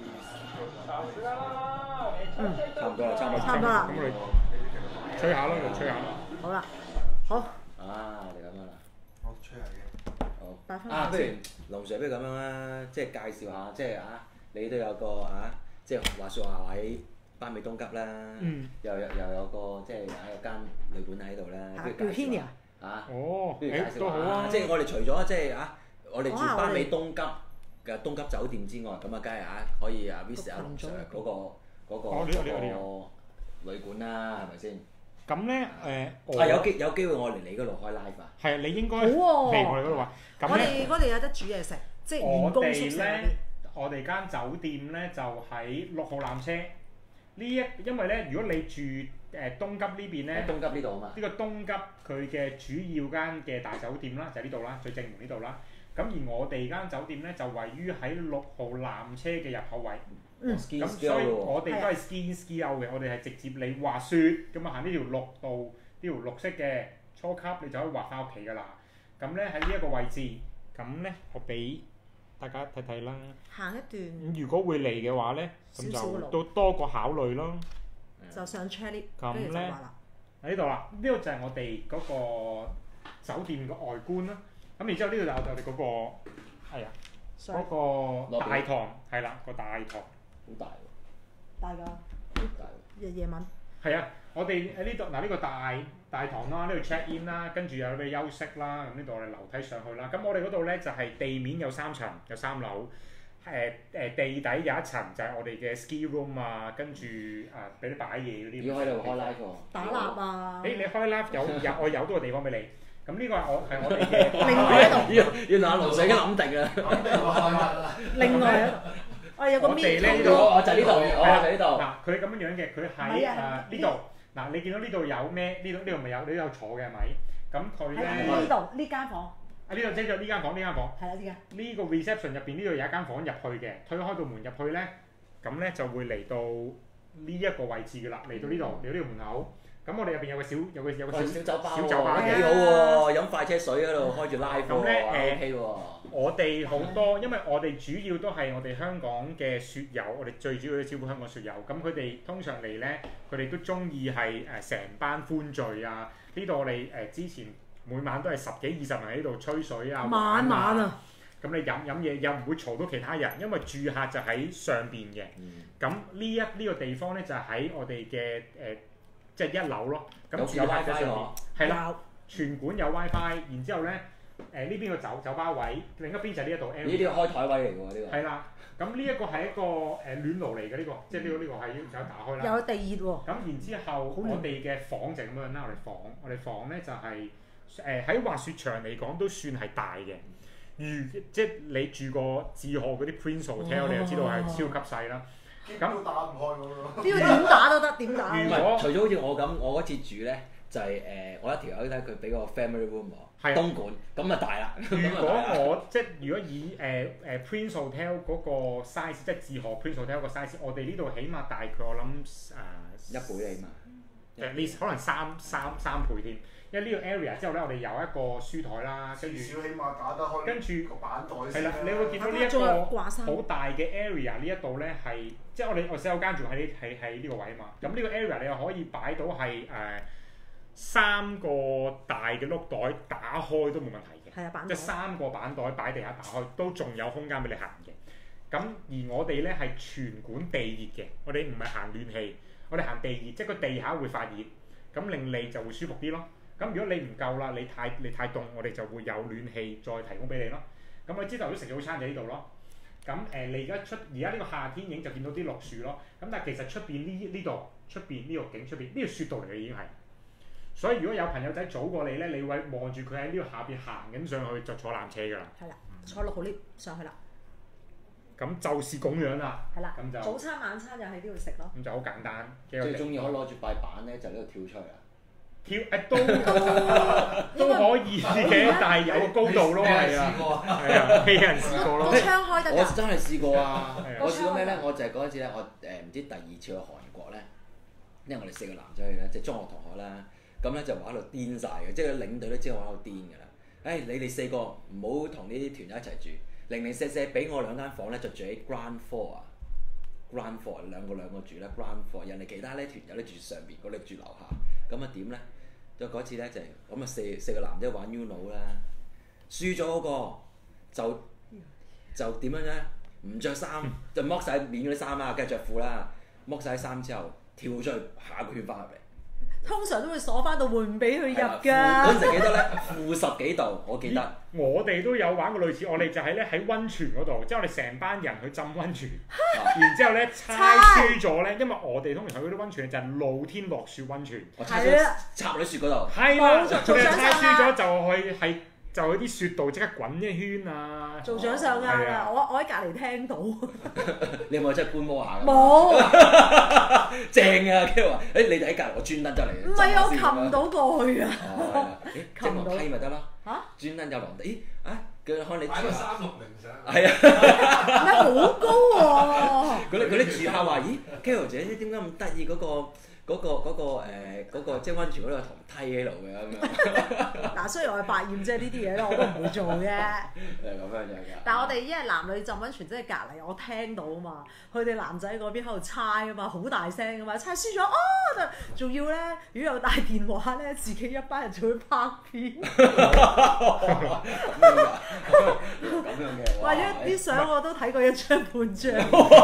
Speaker 3: 嗯，
Speaker 4: 差唔多啦，差唔多。
Speaker 3: 差唔多啦
Speaker 2: 咁我哋吹下咯，就吹下咯。
Speaker 3: 好啦，好，
Speaker 4: 啊，你咁樣啦。
Speaker 5: 我吹下嘅。
Speaker 4: 好。
Speaker 3: 擺翻
Speaker 4: 啊，不如
Speaker 3: 先。
Speaker 4: 龍 Sir 不如咁樣啦，即係介紹下，即係啊，你都有個啊，即係話説話喺班尾東急啦，
Speaker 2: 嗯
Speaker 4: 又有又有個即係啊有間旅館喺度啦，
Speaker 3: 啊
Speaker 4: 不如介紹
Speaker 3: Bikini
Speaker 4: 下
Speaker 3: 啊
Speaker 4: 啊，
Speaker 2: 哦，
Speaker 4: 不如介
Speaker 2: 誒都
Speaker 4: 紹下
Speaker 2: 好啊。
Speaker 4: 即係我哋除咗即係啊，我哋住
Speaker 3: 講下我哋
Speaker 4: 班尾東急嘅東急酒店之外，咁啊，梗係啊可以啊 visit 下龍 Sir 嗰個嗰個
Speaker 2: 哦呢個呢個呢
Speaker 4: 嗰個旅館啦，係咪先？
Speaker 2: 咁咧誒，我
Speaker 4: 啊有機有機會我嚟你嗰度開 live 啊！
Speaker 2: 係啊，你應該
Speaker 3: 好喎
Speaker 2: 嚟我哋嗰度玩。
Speaker 3: 我
Speaker 2: 咁咧。
Speaker 3: 哋嗰度有得煮嘢食，即係員
Speaker 2: 我
Speaker 3: 工宿
Speaker 2: 哋
Speaker 3: 舍嗰啲。
Speaker 2: 咧，我哋間酒店咧就喺六號纜車。呢一因為咧，如果你住誒、呃、東急呢邊咧，
Speaker 4: 喺東急呢度啊嘛。
Speaker 2: 呢個東急佢嘅主要間嘅大酒店啦，就喺呢度啦，最正門呢度啦。咁而我哋間酒店咧就位於喺六號纜車嘅入口位。
Speaker 3: 嗯
Speaker 2: 咁所以我哋都係 ski ski out 嘅，我哋係直接你滑雪咁啊行呢條綠道，呢條綠色嘅初級你就可以滑翻屋企㗎啦。咁咧喺呢一個位置，咁咧我俾大家睇睇啦。
Speaker 3: 行一段。
Speaker 2: 咁如果會嚟嘅話咧，咁
Speaker 3: 少少嘅路
Speaker 2: 就都多個考慮咯。
Speaker 4: 係啊，
Speaker 3: 就上 check lift，
Speaker 1: 咁
Speaker 3: 跟住就
Speaker 1: 咧
Speaker 3: 話啦。
Speaker 1: 喺呢度啦，呢度就係我哋嗰個酒店嘅外觀啦。咁然之後呢度就我哋嗰個係啊嗰個大堂係啦個大堂，
Speaker 4: 好大喎，
Speaker 3: 大㗎，
Speaker 4: 大喎。
Speaker 3: 夜夜晚。
Speaker 1: 係啊，我哋喺呢度嗱呢個大大堂啦，呢度 check in 啦，跟住有咩休息啦，咁呢度我哋樓梯上去啦。咁我哋嗰度咧就係地面有三層，有三樓。誒誒地底有一層就係我哋嘅 ski room 啊，跟住啊俾你擺嘢嗰啲。
Speaker 4: 要喺度開 live 喎。
Speaker 3: 打蠟啊！
Speaker 1: 誒你開 live 有有我有多個地方俾你。咁呢個係我係我哋嘅。
Speaker 3: 另外一度。
Speaker 4: 要要拿龍水已經諗定啦。
Speaker 3: 另外一度，我有個
Speaker 1: 我哋咧
Speaker 3: meet
Speaker 1: 呢度，
Speaker 4: 我就呢度，我就呢度。
Speaker 1: 嗱，佢咁樣樣嘅，佢喺誒呢度。嗱，你見到呢度有咩？呢度呢度咪有，呢度有坐嘅係咪？咁佢咧
Speaker 3: 喺呢度呢間房。
Speaker 1: 啊呢度即係呢間房，呢間房。
Speaker 3: 係啦，呢間。
Speaker 1: 呢個 reception 入邊呢度有一間房入去嘅，推開道門入去咧，咁咧就會嚟到呢一個位置㗎啦，嚟到呢度，嚟到呢個門口。咁我哋入邊有個小有個有個小
Speaker 4: 小酒吧
Speaker 1: 小酒吧
Speaker 4: 幾好喎，飲快車水喺度開住 live
Speaker 1: 咁咧誒
Speaker 4: OK 喎。
Speaker 1: 我哋好多，因為我哋主要都係我哋香港嘅雪友，我哋最主要都招呼香港雪友。咁佢哋通常嚟咧，佢哋都中意係誒成班歡聚啊！呢度我哋誒之前每晚都係十幾二十人喺度吹水啊，
Speaker 3: 晚晚啊！
Speaker 1: 咁你飲飲嘢又唔會嘈到其他人，因為住客就喺上邊嘅。咁呢一呢個地方咧就喺我哋嘅誒即係一樓咯。咁住客喺上邊，係啦，全館有 WiFi。然之後咧誒呢邊個酒酒吧位，另一邊就係呢一度。
Speaker 4: 呢啲開台位嚟㗎喎，呢個。
Speaker 1: 係啦，咁呢一個係一個誒暖爐嚟嘅呢個，即係呢個呢個係有打開啦。
Speaker 3: 有地熱喎。
Speaker 1: 咁然之後，我哋嘅房就咁樣啦。我哋房，我哋房咧就係誒喺滑雪場嚟講都算係大嘅。如即係你住過志賀嗰啲 Prince Hotel，你就知道係超級細啦。
Speaker 5: 咁打唔開㗎咯。
Speaker 3: 呢個點打都得，點打？
Speaker 4: 唔係，除咗好似我咁，我嗰次住咧就係誒，我一條友咧佢俾個 family room 我，東莞咁啊大啦。
Speaker 1: 如果我即係如果以誒誒 Prince Hotel 嗰個 size，即係志賀 Prince Hotel 個 size，我哋呢度起碼大概我諗誒
Speaker 4: 一倍起碼。
Speaker 1: 誒，你可能三三三倍添。因為呢個 area 之後咧，我哋有一個書台啦，跟住
Speaker 5: 少起碼打得開，
Speaker 1: 跟住
Speaker 5: 個板袋
Speaker 1: 係啦，你會見到呢一個好大嘅 area， 呢一度咧係即係我哋我洗手間仲喺喺喺呢個位啊嘛。咁呢個 area 你又可以擺到係誒、呃、三個大嘅碌袋打開都冇問題嘅，
Speaker 3: 係啊，板
Speaker 1: 即係三個板袋擺地下打開都仲有空間俾你行嘅。咁而我哋咧係全館地熱嘅，我哋唔係行暖氣，我哋行地熱，即係個地下會發熱，咁令你就會舒服啲咯。咁如果你唔夠啦，你太你太凍，我哋就會有暖氣再提供俾你咯。咁我朝頭早食早餐就呢度咯。咁誒、呃，你而家出而家呢個夏天影就見到啲綠樹咯。咁但係其實出邊呢呢度出邊呢個景出邊呢個雪道嚟嘅已經係。所以如果有朋友仔早過你咧，你會望住佢喺呢個下邊行緊上去就坐纜車㗎啦。
Speaker 3: 係啦，坐六號 lift 上去啦。
Speaker 1: 咁就是咁樣啦。
Speaker 3: 係啦。
Speaker 1: 咁就
Speaker 3: 早餐晚餐就喺呢度食咯。
Speaker 1: 咁就好簡單。
Speaker 4: 最中意可以攞住塊板咧，就呢度跳出嚟啦。
Speaker 1: 跳誒都都可以嘅，但係有個高度咯，係啊，係啊，未有人試過咯。
Speaker 3: 個窗開得㗎。
Speaker 4: 我真係試過啊！
Speaker 3: 個
Speaker 4: 我試過咩咧？我就係嗰陣時咧，我誒唔知第二次去韓國咧，因為我哋四個男仔去咧，即係中學同學啦，咁咧就話喺度癲晒嘅，即係領隊都知道我喺度癲㗎啦。誒，你哋四個唔好同呢啲團友一齊住，零零舍舍俾我兩間房咧，就住喺 ground floor 啊，ground floor 兩個兩個住啦 ground floor，人哋其他咧團友咧住上邊，我哋住樓下。咁啊點咧？就嗰次咧就係咁啊四四個男仔玩 Uno 啦，輸咗嗰個就就點樣咧？唔着衫就剝晒面嗰啲衫啦，跟住着褲啦，剝晒衫之後跳出去下個圈翻入嚟。
Speaker 3: 通常都會鎖翻到門唔俾佢入㗎。
Speaker 4: 嗰陣時幾多咧？負十幾度，我記得。
Speaker 1: 我哋都有玩過類似，我哋就係咧喺温泉嗰度，即係我哋成班人去浸温泉，然之後咧猜輸咗咧，因為我哋通常去嗰啲温泉就係露天落雪温泉，
Speaker 3: 係啊，
Speaker 4: 插落雪嗰度。
Speaker 1: 係啦，佢哋猜輸咗就去係就去啲雪度即刻滾一圈啊！
Speaker 3: 做獎相啱啦，我我喺隔離聽到。
Speaker 4: 你有冇真係觀摩下㗎？
Speaker 3: 冇。
Speaker 4: 正啊！跟住話，誒你哋喺隔離，我專登就嚟。
Speaker 3: 唔係我擒唔到過去啊！
Speaker 4: 哦，誒即係落梯咪得咯。
Speaker 3: 嚇？專
Speaker 4: 登有落地，咦啊！佢可能你
Speaker 5: 擺個三六零上。
Speaker 4: 係啊。
Speaker 3: 唔係好高喎。
Speaker 4: 嗰啲嗰啲住客話：咦 ，Carol 姐點解咁得意嗰個嗰個嗰個誒嗰個即係溫泉嗰度有堂梯喺度嘅咁樣。
Speaker 3: 嗱，雖然我係百厭啫，呢啲嘢咧我都唔會做嘅。
Speaker 4: 係咁樣樣㗎。
Speaker 3: 但係我哋因為男女浸溫泉，即係隔離我聽到啊嘛，佢哋男仔嗰邊喺度猜啊嘛，好大聲啊嘛，猜輸咗哦，仲要咧，如果有帶電話咧，自己一班人就會拍片。
Speaker 4: 咁樣嘅。
Speaker 3: 或者啲相我都睇過一張半張。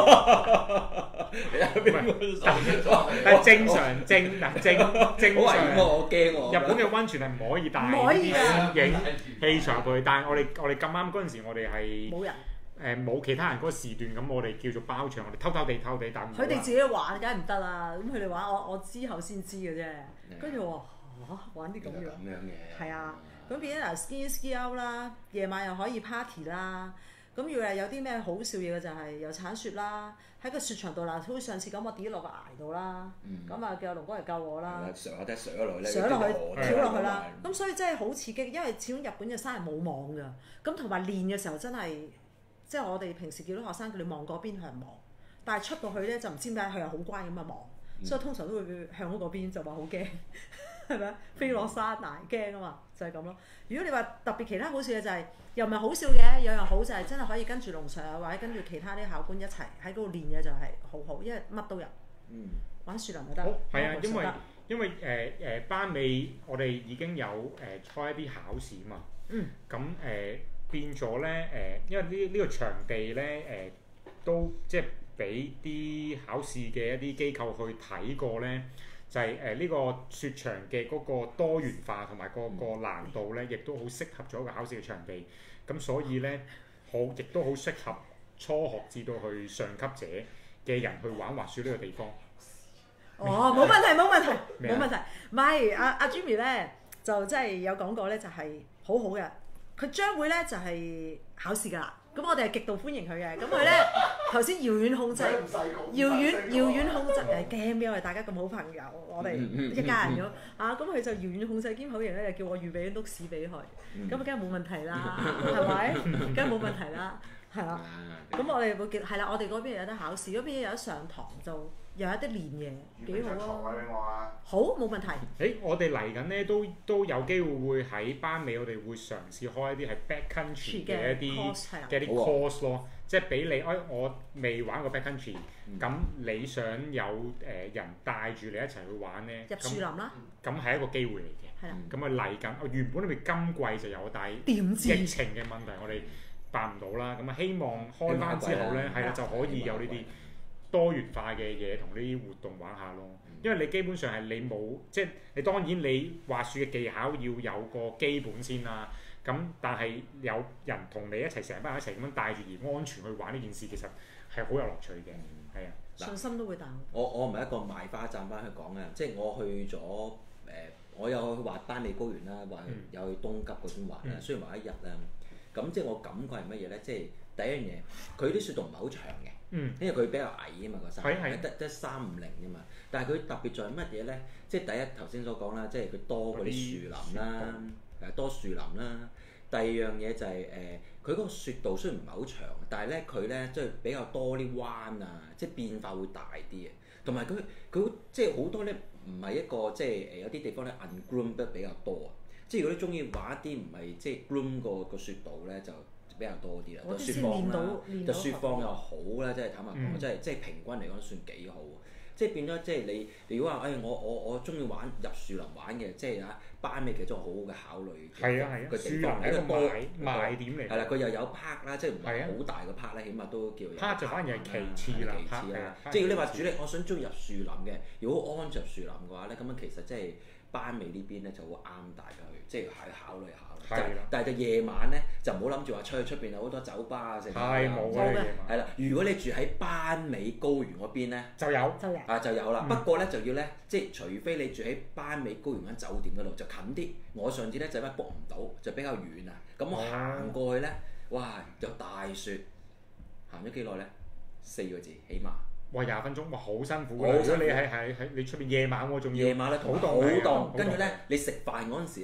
Speaker 1: 係正常正嗱正正常。
Speaker 4: 我驚喎。
Speaker 1: 日本嘅溫泉係唔可以帶
Speaker 3: 唔可以㗎
Speaker 1: 攝影器材去，但係我哋我哋咁啱嗰陣時，我哋係
Speaker 3: 冇人。
Speaker 1: 誒冇其他人嗰個時段，咁我哋叫做包場，我哋偷偷地偷地，但
Speaker 3: 佢哋自己玩梗係唔得啦，咁佢哋玩我我之後先知嘅啫，跟住我話嚇玩啲咁樣。
Speaker 4: 咁樣嘅。
Speaker 3: 係啊，咁變咗嗱 ski ski out 啦，夜晚又可以 party 啦，咁要係有啲咩好笑嘢嘅就係有鏟雪啦，喺個雪場度嗱，好似上次咁我跌落個崖度啦，咁啊叫阿龍哥嚟救我啦，
Speaker 4: 上下低上落去咧，
Speaker 3: 上落去跳落去啦，咁所以真係好刺激，因為始終日本嘅山係冇網㗎，咁同埋練嘅時候真係。即係我哋平時見到學生佢哋望嗰邊向望，但係出到去咧就唔知點解佢又好乖咁啊望，嗯、所以通常都會向嗰邊就話好驚，係咪啊？飛落山崖驚啊嘛，就係咁咯。如果你話特別其他好笑嘅就係、是、又唔係好笑嘅，有樣好就係真係可以跟住龍 Sir 或者跟住其他啲考官一齊喺嗰度練嘅就係好好，因為乜都有。嗯，玩樹林就得。好
Speaker 1: 係啊，因為因為誒誒、呃、班尾我哋已經有誒開、呃、一啲考試嘛。嗯。咁誒。呃變咗咧誒，因為呢呢個場地咧誒、呃，都即係俾啲考試嘅一啲機構去睇過咧，就係誒呢個雪場嘅嗰個多元化同埋個個難度咧，亦都好適合咗一個考試嘅場地。咁所以咧，好亦都好適合初學至到去上級者嘅人去玩滑雪呢個地方。
Speaker 3: 哦，冇問題，冇問題，冇問題。唔係阿阿 Jimmy 咧，就真係有講過咧，就係好好嘅。佢將會咧就係、是、考試㗎啦，咁我哋係極度歡迎佢嘅。咁佢咧頭先遙遠控制，遙遠遙遠控制誒驚咩？我哋大家咁好朋友，我哋一家人咁啊，咁佢就遙遠控制兼口型咧，就叫我預備啲 notes 俾佢，咁梗係冇問題啦，係咪？梗係冇問題啦，係啦。咁我哋會叫係啦，我哋嗰邊有得考試，嗰邊有得上堂就。有一啲練嘢幾好啊！好冇問題。
Speaker 1: 誒，我哋嚟緊咧都都有機會會喺班尾，我哋會嘗試開一啲係 backcountry 嘅一啲嘅一啲 course 咯，即係俾你誒，我未玩過 backcountry，咁你想有誒人帶住你一齊去玩咧？
Speaker 3: 入樹林啦。
Speaker 1: 咁係一個機會嚟嘅。係啦。咁啊嚟緊，我原本我哋今季就有，但係疫情嘅問題，我哋辦唔到啦。咁啊，希望開翻之後咧，係啦就可以有呢啲。多元化嘅嘢同呢啲活動玩下咯，因為你基本上係你冇，即係你當然你滑雪嘅技巧要有個基本先啦。咁但係有人同你一齊成班人一齊咁樣帶住而安全去玩呢件事，其實係好有樂趣嘅。係啊，
Speaker 3: 信心都會大。
Speaker 4: 我我唔係一個賣花讚翻去講嘅，即係我去咗誒、呃，我有去滑班尾高原啦，或有去東急嗰邊滑啦。嗯、雖然滑一日啦，咁即係我感覺係乜嘢咧？即係第一樣嘢，佢啲雪道唔係好長嘅。嗯，因為佢比較矮啊嘛，個山係得得三五零啫嘛。但係佢特別在乜嘢咧？即係第一頭先所講啦，即係佢多嗰啲樹林啦，誒多樹林啦。第二樣嘢就係、是、誒，佢、呃、嗰個雪道雖然唔係好長，但係咧佢咧即係比較多啲彎啊，即係變化會大啲嘅。同埋佢佢即係好多咧，唔係一個即係誒有啲地方咧 ungroomed 得比較多啊。即係如果你中意玩一啲唔係即係 groom 個個雪道咧就。比較多啲啦，個雪況啦，個雪況又好啦，即係坦白講，嗯、即係即係平均嚟講算幾好。即係變咗，即係你，你如果話誒、哎，我我我中意玩入樹林玩嘅，即係啊班尾其中好好嘅考慮。係啊係啊，樹林係一個賣賣點嚟。係啦，佢又有 park 啦，即係唔係好大個 park 咧，起碼都叫有
Speaker 1: park 就反而係其次啦，
Speaker 4: 其次啦。即係如果你話主力，我想中意入樹林嘅，如果安着樹林嘅話咧，咁樣其實即係班尾呢邊咧就好啱大家去，即係去考慮下。係啦，但係就夜晚咧就唔好諗住話出去出邊有好多酒吧啊，成
Speaker 1: 係冇嘅。
Speaker 4: 係啦，如果你住喺班尾高原嗰邊咧，
Speaker 1: 就有
Speaker 3: 就有
Speaker 4: 啊就有啦。不過咧就要咧，即係除非你住喺班尾高原間酒店嗰度就近啲。我上次咧就因為 book 唔到，就比較遠啊。咁我行過去咧，哇！有大雪，行咗幾耐咧？四個字起碼。
Speaker 1: 哇！廿分鐘，哇！好辛苦㗎。如果你喺喺喺你出邊夜晚喎，仲要
Speaker 4: 夜晚咧好凍，好凍。跟住咧，你食飯嗰陣時咧。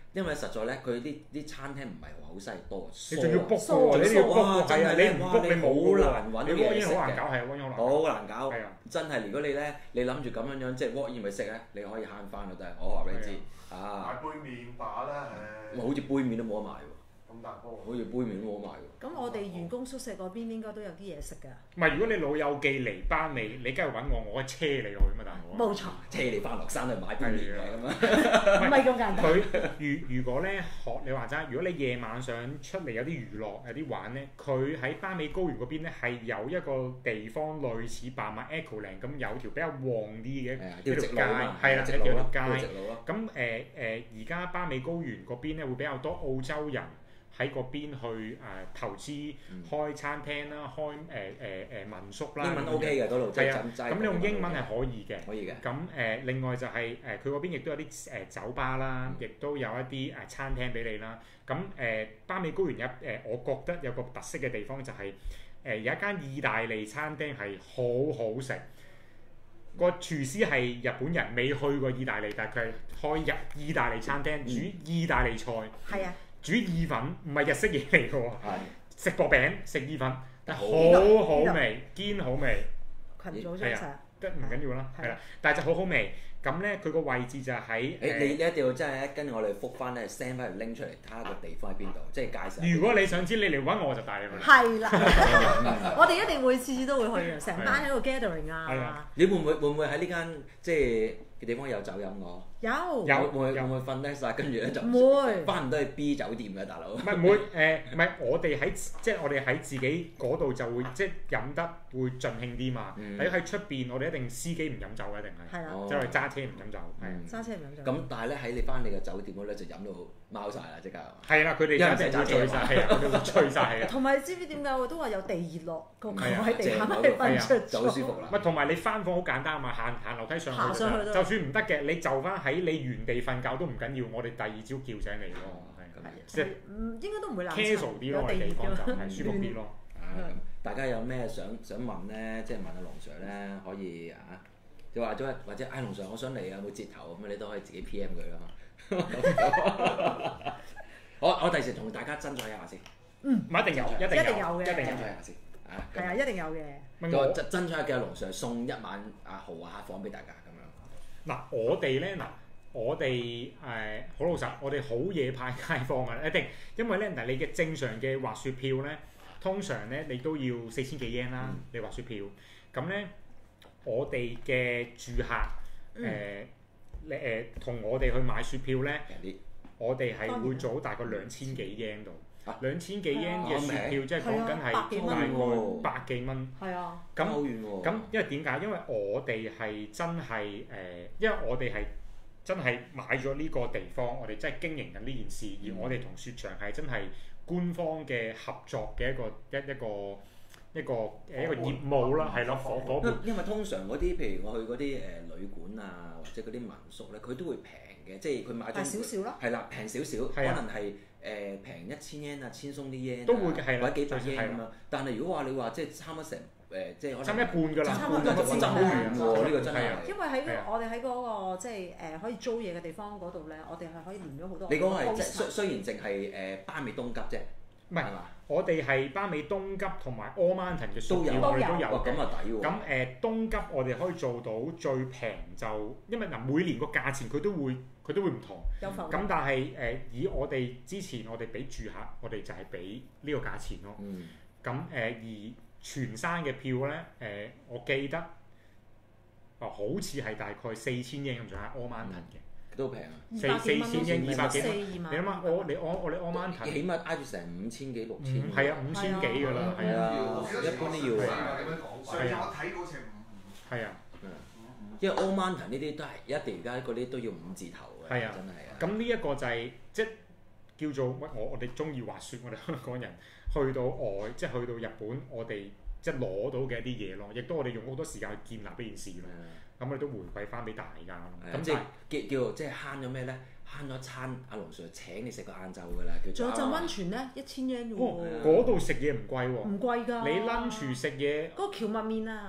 Speaker 4: 因為實在咧，佢啲啲餐廳唔係話好犀利多，
Speaker 1: 你仲要 book
Speaker 3: 疏
Speaker 1: 喎，你都要 book
Speaker 4: 哇
Speaker 1: 喎，係啊，
Speaker 4: 真係
Speaker 1: 你唔 book 你冇
Speaker 4: 好
Speaker 1: 喎
Speaker 4: 難揾
Speaker 1: 你 walk in
Speaker 4: 嘢食嘅
Speaker 1: 好難搞，係啊，walk in 好難搞。
Speaker 4: 好難搞
Speaker 1: 係啊，
Speaker 4: 真係如果你咧，你諗住咁樣樣即係 walk in 咪食咧，你可以慳翻咯，真係我話俾你知啊，
Speaker 5: 買杯麵把啦，誒
Speaker 4: 好似杯麵都冇得賣喎，
Speaker 5: 咁大煲。
Speaker 4: 好似杯麵都冇得賣喎。
Speaker 3: 咁我哋員工宿舍嗰邊應該都有啲嘢食㗎。
Speaker 1: 唔係，如果你老友記嚟班尾，你梗係揾我，我車你去嘛，大佬。
Speaker 3: 冇錯，
Speaker 4: 車你翻落山去買杯麵嘅咁啊！
Speaker 3: 唔係咁簡單。
Speaker 1: 佢如如果咧學你話齋，如果你夜晚想出嚟有啲娛樂有啲玩咧，佢喺班尾高原嗰邊咧係有一個地方類似白馬 Echo Land 咁有條比較旺啲嘅
Speaker 4: 係啊，
Speaker 1: 一條街，
Speaker 4: 條直路啊嘛，
Speaker 1: 係啦，
Speaker 4: 直路咯，
Speaker 1: 一條街。
Speaker 4: 條直路咯。
Speaker 1: 咁誒誒，而家巴美高原嗰邊咧會比較多澳洲人喺嗰邊去誒、呃、投資開餐廳啦，開誒誒誒民宿啦。
Speaker 4: 英文 OK 嘅嗰度，即係
Speaker 1: 係啊，咁你用英文係可以嘅。
Speaker 4: 可以嘅。
Speaker 1: 咁誒、呃，另外就係誒佢嗰邊亦都有啲誒、呃、酒吧啦，亦、都有一啲誒、呃、餐廳俾你啦。咁誒、呃、巴美高原有誒、呃，我覺得有個特色嘅地方就係、是、誒、呃、有一間意大利餐廳係好好食。個廚師係日本人，未去過意大利，但係佢係開日意大利餐廳，煮意大利菜，
Speaker 3: 係啊，
Speaker 1: 煮意粉，唔係日式嘢嚟嘅喎。
Speaker 4: 係。
Speaker 1: 食薄餅，食意粉，但係
Speaker 3: 呢度
Speaker 1: 好好味，堅好味，
Speaker 3: 群組張相。
Speaker 1: 得唔緊要啦，係啦，但係就好好味。咁咧，佢個位置就喺
Speaker 4: 誒，你你一定要真係跟住我哋覆翻咧，send 翻嚟拎出嚟，睇下個地方喺邊度，即係介紹。
Speaker 1: 如果你想知，你嚟揾我就帶你去。
Speaker 3: 係啦，我哋一定會次次都會去嘅，成班喺度 gathering
Speaker 1: 係啊
Speaker 3: 啊。
Speaker 4: 你會唔會會唔會喺呢間即係嘅地方有酒飲我？
Speaker 3: 有
Speaker 1: 有
Speaker 4: 會唔會會唔會瞓低晒，跟住咧就
Speaker 3: 唔會
Speaker 4: 翻唔到去 B 酒店嘅大佬？
Speaker 1: 唔係唔會誒，唔係我哋喺即係我哋喺自己嗰度就會即係飲得會盡興啲嘛。
Speaker 4: 嗯
Speaker 1: 喺喺出邊，我哋一定司機唔飲酒嘅，一定係
Speaker 3: 係啦，
Speaker 4: 哦
Speaker 1: 即係我哋揸車唔飲酒，係啊。
Speaker 4: 嗯
Speaker 3: 揸車唔飲酒。
Speaker 4: 咁但係咧喺你翻你嘅酒店嗰咧就飲到貓晒啦，即刻。
Speaker 1: 係啦，佢哋
Speaker 4: 因為
Speaker 1: 一定會
Speaker 4: 揸車
Speaker 1: 醉晒，係啊，佢哋會醉晒係啊。
Speaker 3: 同埋你知唔知點解我都話有地熱落個球
Speaker 1: 係啊
Speaker 3: 喺地下
Speaker 4: 正
Speaker 3: 咪瞓出
Speaker 4: 就好舒服啦。
Speaker 1: 唔係同埋你翻房好簡單啊嘛，行行樓梯上去
Speaker 3: 爬上去都
Speaker 1: 就算唔得嘅，你就翻喺你原地瞓覺都唔緊要，我哋第二朝叫醒你咯，係
Speaker 4: 咁
Speaker 3: 係
Speaker 1: 即係
Speaker 3: 嗯應該都唔會冷
Speaker 1: casual 啲咯，我哋地方就係舒服啲咯。
Speaker 4: 啊咁，大家有咩想想問咧？即係問阿龍 Sir 咧，可以啊，就話咗或者唉龍 Sir，我想嚟啊，有冇折頭咁你都可以自己 P M 佢啊。我我第時同大家爭取一下先，
Speaker 1: 唔一定有，一定
Speaker 3: 一定有嘅
Speaker 1: 一定有
Speaker 4: 爭取一。下先啊。
Speaker 3: 係啊，一定有嘅。
Speaker 1: 唔係我
Speaker 4: 就爭爭取下嘅龍 Sir 送一晚啊豪華客房俾大家咁樣。
Speaker 1: 嗱，我哋咧嗱，我哋誒好老實，我哋好夜派街坊啊，一定，因為咧嗱，你嘅正常嘅滑雪票咧，通常咧你都要四千幾 yen 啦，你滑雪票。咁咧，我哋嘅住客誒，你誒同我哋去買雪票咧，
Speaker 4: 平啲。
Speaker 1: 我哋係會做大概兩千幾 yen 度
Speaker 4: 啊，
Speaker 1: 兩千幾 yen 嘅雪票，即係講緊係
Speaker 3: 係啊百幾蚊
Speaker 1: 大概
Speaker 4: 喎
Speaker 1: 百幾蚊。
Speaker 3: 係啊，
Speaker 1: 咁
Speaker 4: 好遠喎。
Speaker 1: 咁因為點解？因為我哋係真係誒、呃，因為我哋係真係買咗呢個地方，我哋真係經營緊呢件事，而我哋同雪場係真係官方嘅合作嘅一個一一個一個誒一個業務啦，係咯，伙伙伴。
Speaker 4: 因為通常嗰啲，譬如我去嗰啲誒旅館啊，或者嗰啲民宿咧，佢都會平嘅，即係佢買咗
Speaker 3: 大少少咯。
Speaker 4: 係啦，平少少，可
Speaker 1: 係啊
Speaker 4: 能係誒平一千 yen 啊，千鬆啲 yen
Speaker 1: 都會嘅係啦
Speaker 4: 或者幾百 yen
Speaker 1: 係
Speaker 4: 咁樣。但係如果話你話即係差唔多成誒，即係可能
Speaker 1: 差一半㗎啦，
Speaker 3: 差唔多
Speaker 4: 半就爭好遠喎，呢個真係
Speaker 1: 係啊。
Speaker 3: 因為喺
Speaker 1: 係啊
Speaker 3: 我哋喺嗰個即係誒可以租嘢嘅地方嗰度咧，我哋係可以連咗好多。
Speaker 4: 你講係即係
Speaker 3: poster
Speaker 4: 雖雖然淨係誒巴美東急啫，
Speaker 1: 唔係
Speaker 4: 係嘛？
Speaker 1: 我哋係巴美東急同埋 All Mountain 嘅雪
Speaker 4: 都有
Speaker 1: 票，我哋都有
Speaker 4: 哇，
Speaker 1: 嘅
Speaker 4: 咁。啊抵喎。
Speaker 1: 咁誒、呃、東急我哋可以做到最平就，因為嗱每年個價錢佢都會佢都會唔同。
Speaker 3: 有浮
Speaker 1: 咁但係誒、呃、以我哋之前我哋俾住客，我哋就係俾呢個價錢咯。
Speaker 4: 嗯，
Speaker 1: 咁誒、呃、而全山嘅票咧，誒、呃、我記得，哦好似係大概四千英咁上下 All Mountain 嘅。
Speaker 4: 都平啊！
Speaker 1: 四四千英二百幾蚊，
Speaker 3: 你
Speaker 1: 你諗下我你我我哋 All Mountain
Speaker 4: 起碼挨住成五千幾六千。
Speaker 1: 五係啊五千幾㗎啦，係啊
Speaker 4: 啊，一般都要啊。
Speaker 5: 咁樣講，上次我睇到好似係五五
Speaker 1: 係啊。
Speaker 5: 五五。
Speaker 4: 因為 All Mountain 呢啲都係一定而家嗰啲都要五字頭嘅，
Speaker 1: 係啊
Speaker 4: 真係啊。
Speaker 1: 咁呢一個就係、即係叫做乜？我我哋中意滑雪，我哋香港人去到外，即係去到日本，我哋即係攞到嘅一啲嘢咯。亦都我哋用好多時間去建立呢件事咯。咁我哋都回饋翻俾大家咯。咁
Speaker 4: 咁即係叫叫即係慳咗咩咧？慳咗餐阿龍 Sir 請你食個晏晝㗎啦，叫做
Speaker 3: 仲有浸温泉咧，一千 yen 啫
Speaker 1: 哦
Speaker 3: 喎，
Speaker 1: 嗰度食嘢唔貴喎。
Speaker 3: 唔貴㗎。
Speaker 1: 你 lunch 食嘢
Speaker 3: 嗰個蕎麥麵啊，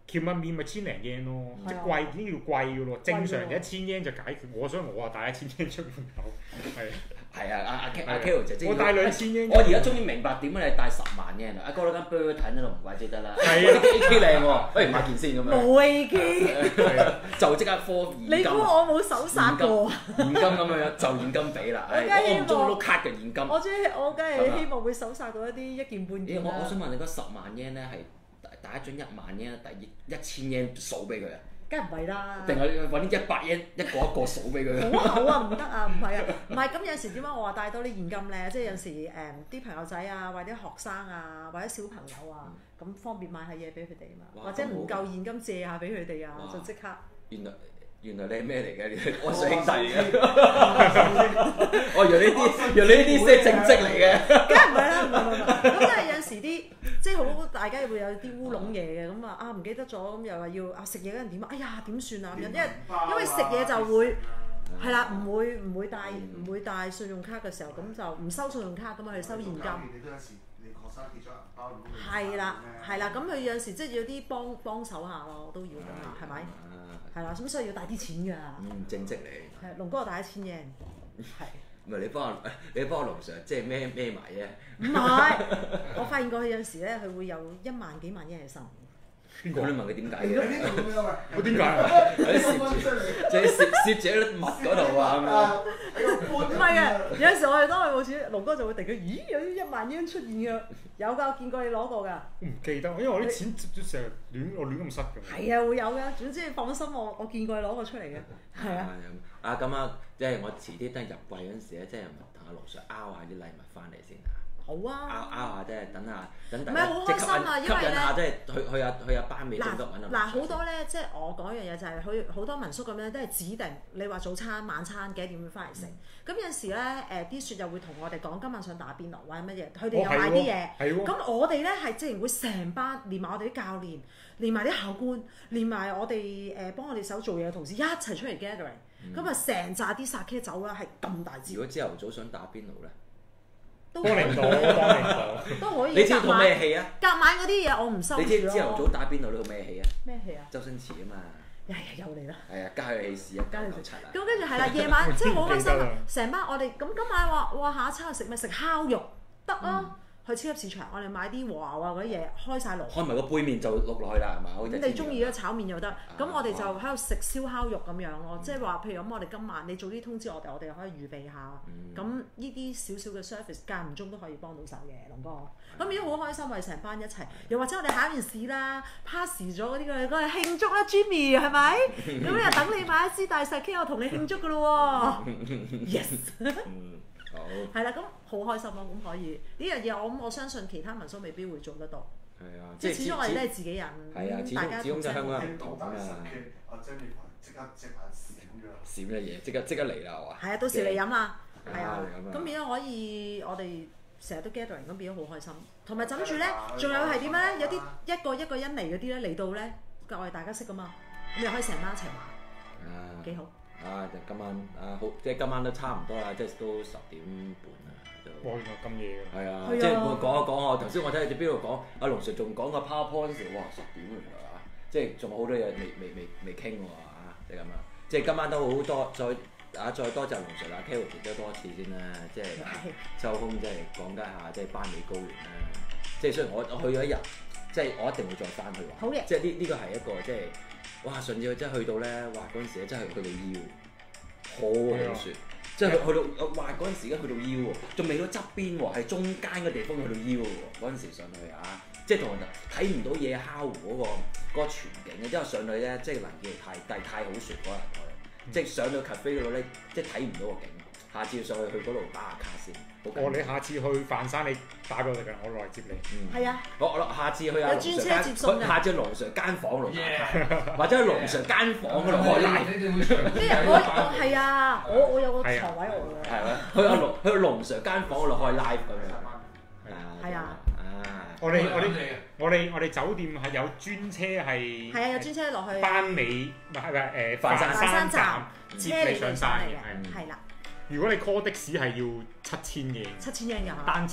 Speaker 1: 橋物面咪千零 yen 咯，即係
Speaker 3: 係啊
Speaker 1: 貴已經叫貴嘅咯。正常
Speaker 3: 貴喎
Speaker 1: 一千 yen 就解決，我所以我啊帶一千 yen 出門口，係
Speaker 4: 係啊，阿阿 K 阿 Ko 姐姐，
Speaker 1: 我帶兩千 yen。
Speaker 4: 我而家終於明白點解你帶十萬 yen 啦！阿哥嗰間 Burton 喺度唔怪之得啦，
Speaker 1: 係啊
Speaker 4: A K 靚喎，不如買件先咁樣，
Speaker 3: 冇 A K，
Speaker 1: 係啊
Speaker 4: 就即刻科現金，
Speaker 3: 你估我冇手殺過？
Speaker 4: 現金咁樣就現金俾啦，唉
Speaker 3: 我梗係
Speaker 4: 我唔中
Speaker 3: 希望
Speaker 4: 碌卡嘅現金。
Speaker 3: 我中意，我梗係希望會手殺到一啲一件半
Speaker 4: 咦
Speaker 3: 件啦
Speaker 4: 我我想問你嗰十萬 yen 咧係打一張一萬 yen，第一千 yen 數俾佢啊？
Speaker 3: 梗係唔係啦。
Speaker 4: 定係揾一百 yen 一個一個數俾佢？
Speaker 3: 好厚啊，唔得啊，唔係啊，唔係咁有時點解我話帶多啲現金咧？即係有時誒啲朋友仔啊，或者學生啊，或者小朋友啊，咁方便買下嘢俾佢哋啊嘛，
Speaker 4: 哇
Speaker 3: 或者唔夠現金借下俾佢哋啊，
Speaker 4: 哇
Speaker 3: 就即刻。
Speaker 4: 原來原來你係咩嚟嘅？你係我水兄弟嚟嘅。我原來呢啲原來呢啲先係正職嚟嘅。
Speaker 3: 梗係唔係啦，唔係唔係唔係，咁因為有陣時啲即係好大家會有啲烏龍嘢嘅，咁啊啊唔記得咗，咁又話要啊食嘢嗰陣點啊？哎呀點算啊咁樣，因為因為食嘢就會係啦，唔會唔會帶唔會帶信用卡嘅時候，咁就唔收信用卡咁啊，佢收現金。
Speaker 5: 你都有時你學生跌咗銀包咁你
Speaker 3: 係啦係啦，咁佢有陣時即係要啲幫幫手下咯，都要㗎嘛，係咪？係啦，咁所以要帶啲錢㗎。
Speaker 4: 嗯，正職嚟。
Speaker 3: 係龍哥我帶一千 yen，係。
Speaker 4: 唔係你幫我，你幫我龍 Sir 即係孭孭埋啫。
Speaker 3: 唔係，我發現過佢有陣時咧，佢會有一萬幾萬 yen 喺身。
Speaker 4: 邊個？你問佢點解
Speaker 5: 你
Speaker 4: 嘅？
Speaker 5: 呢度咁樣喂？
Speaker 1: 我點解啊？
Speaker 4: 喺攝住，即係攝攝住喺襪嗰度啊咁樣。
Speaker 3: 唔係嘅，有陣時我哋當佢冇錢，龍哥就會突然間，咦有啲一萬 yen 出現㗎，有㗎，我見過你攞過㗎。
Speaker 1: 我唔記得，因為我啲錢成日亂我亂咁塞㗎。
Speaker 3: 係啊，會有㗎，總之你放心，我我見過你攞過出嚟嘅，係啊。
Speaker 4: 啊咁啊，即係我遲啲等入櫃嗰陣時咧，即係同阿龍 Sir 拗下啲禮物翻嚟先啊。
Speaker 3: 好
Speaker 4: 拗
Speaker 3: 啊。
Speaker 4: 拗下即係等下等大
Speaker 3: 唔係
Speaker 4: 家
Speaker 3: 好開心啊
Speaker 4: 即係吸引
Speaker 3: 因為咧
Speaker 4: 吸引下，即係去去下去下班尾中
Speaker 3: 嗱
Speaker 4: 急揾
Speaker 3: 嗱好多咧，即係我講一樣嘢就係，佢好多民宿咁樣都係指定你話早餐、晚餐幾點會翻嚟食。咁有陣時咧，誒啲雪又會同我哋講今晚想打邊爐或者乜嘢，佢哋又買啲嘢。
Speaker 1: 係喎。
Speaker 3: 咁我哋咧係即係會成班連埋我哋啲教練，連埋啲考官，連埋我哋誒幫我哋手做嘢嘅同事一齊出嚟 gathering。咁啊成扎啲 sake 酒啦，係咁大支
Speaker 4: 如。果朝頭早想打邊爐咧，
Speaker 3: 都
Speaker 1: 幫你唔到，幫你唔到。
Speaker 3: 都可以。
Speaker 4: 你知套咩戲啊？
Speaker 3: 夾晚嗰啲嘢我唔收
Speaker 4: 你知
Speaker 3: 住
Speaker 4: 朝頭早
Speaker 3: 咯。
Speaker 4: 打邊爐呢套咩戲啊？
Speaker 3: 咩戲啊？
Speaker 4: 周星馳啊嘛。
Speaker 3: 呀呀又嚟啦！
Speaker 4: 係啊，家有喜事啊，
Speaker 3: 家有喜
Speaker 4: 九九七啊。
Speaker 3: 咁跟住係啦，夜晚即係好開心啊
Speaker 1: 記得啊！
Speaker 3: 成班我哋咁今晚話哇下一餐去食咩？食烤肉得啊！去超級市場我哋買啲和牛啊嗰啲嘢，開晒爐。
Speaker 4: 開埋個杯麵就碌落去啦，係嘛？好似
Speaker 3: 咁你中意嘅炒麵又得，咁我哋就
Speaker 4: 哇
Speaker 3: 喺度食燒烤肉咁樣咯，即係話譬如咁，我哋今晚你早啲通知我哋，我哋又可以預備下。咁呢啲少少嘅 service 間唔中都可以幫到手嘅，龍哥。咁已經好開心，我哋成班一齊，又或者我哋考完試啦，pass 咗嗰啲嘅，嗰日慶祝啦，Jimmy 係咪？咁又等你買一支大石 K，我同你慶祝噶咯喎。Yes。
Speaker 4: 嗯，好。
Speaker 3: 係啦，咁好開心咯，咁可以呢樣嘢，我諗我相信其他民宿未必會做得到。
Speaker 4: 係啊，
Speaker 3: 即係始終我哋都係自己人，
Speaker 4: 係啊始終
Speaker 3: 大家
Speaker 4: 始終就香港人
Speaker 3: 人
Speaker 4: 唔同啊嘛
Speaker 5: 阿 Jennifer 即刻隻眼閃咗。
Speaker 4: 閃嘅嘢，即刻即刻嚟啦，係嘛？
Speaker 3: 係啊，到時嚟飲啦，係啊
Speaker 4: 啊嚟飲啊，
Speaker 3: 咁變咗可以我哋成日都 gathering，咁變咗好開心。同埋枕住咧，仲有係點樣咧？有啲一個一個人嚟嗰啲咧嚟到咧，我哋大家識噶嘛，咁又可以成班一齊玩，
Speaker 4: 啊，
Speaker 3: 幾好。
Speaker 4: 啊！就今晚啊，好，即係今晚都差唔多啦，即係都十點半啦，就
Speaker 1: 哇！原來咁夜㗎。
Speaker 4: 係啊，
Speaker 3: 係啊
Speaker 4: 即係我講一講我頭先我睇你哋邊度講，阿龍 Sir 仲講個 PowerPoint 嗰時，哇十點㗎啦，即係仲有好多嘢未未未未傾喎啊，即係咁啊，即係今晚都好多再啊再多謝龍 Sir 啦 Carol 都多一次先啦，即係周空即係講解下即係班尾高原啦，即係雖然我我去咗一日，即係我一定會再翻去玩，
Speaker 3: 好嘅
Speaker 4: 即係呢呢個係一個即係。哇！順治佢真係去到咧，哇嗰陣時咧真係去到腰，好好雪，即係去去到哇嗰陣時而家去到腰喎，仲未到側邊喎，係中間嘅地方去到腰喎，嗰陣時上去啊，即係同人哋睇唔到野烤湖嗰個嗰個全景嘅，因為上去咧即係能見度太低太好雪嗰日我哋，即係上到 cafe 嗰度咧，即係睇唔到個景。下次要上去去嗰度打下卡先。
Speaker 1: 哦，你下次去飯山，你打俾我哋㗎，我落嚟接你。
Speaker 4: 嗯。
Speaker 3: 係啊。
Speaker 4: 我我下次去阿龍
Speaker 3: 有專
Speaker 4: Sir
Speaker 3: 車接送㗎
Speaker 4: 間，下次去龍 Sir 間房度打卡，或者去龍 Sir 間房嗰度開 live。
Speaker 3: 咩啊？我我係啊，我我有個床位我㗎。
Speaker 4: 係咪？去阿龍去龍 Sir 間房嗰度開 live 咁樣。
Speaker 3: 係啊。
Speaker 4: 啊！
Speaker 1: 我哋我哋我哋我哋酒店係有專車係。
Speaker 3: 係啊，有專車落去。
Speaker 1: 班尾唔係唔係誒
Speaker 4: 飯山
Speaker 1: 飯山站
Speaker 3: 車
Speaker 1: 接你上山嘅，
Speaker 3: 嘅，係啦。
Speaker 1: 如果你 call 的士係要七千嘅，
Speaker 3: 七千 yen 㗎。
Speaker 1: 單程。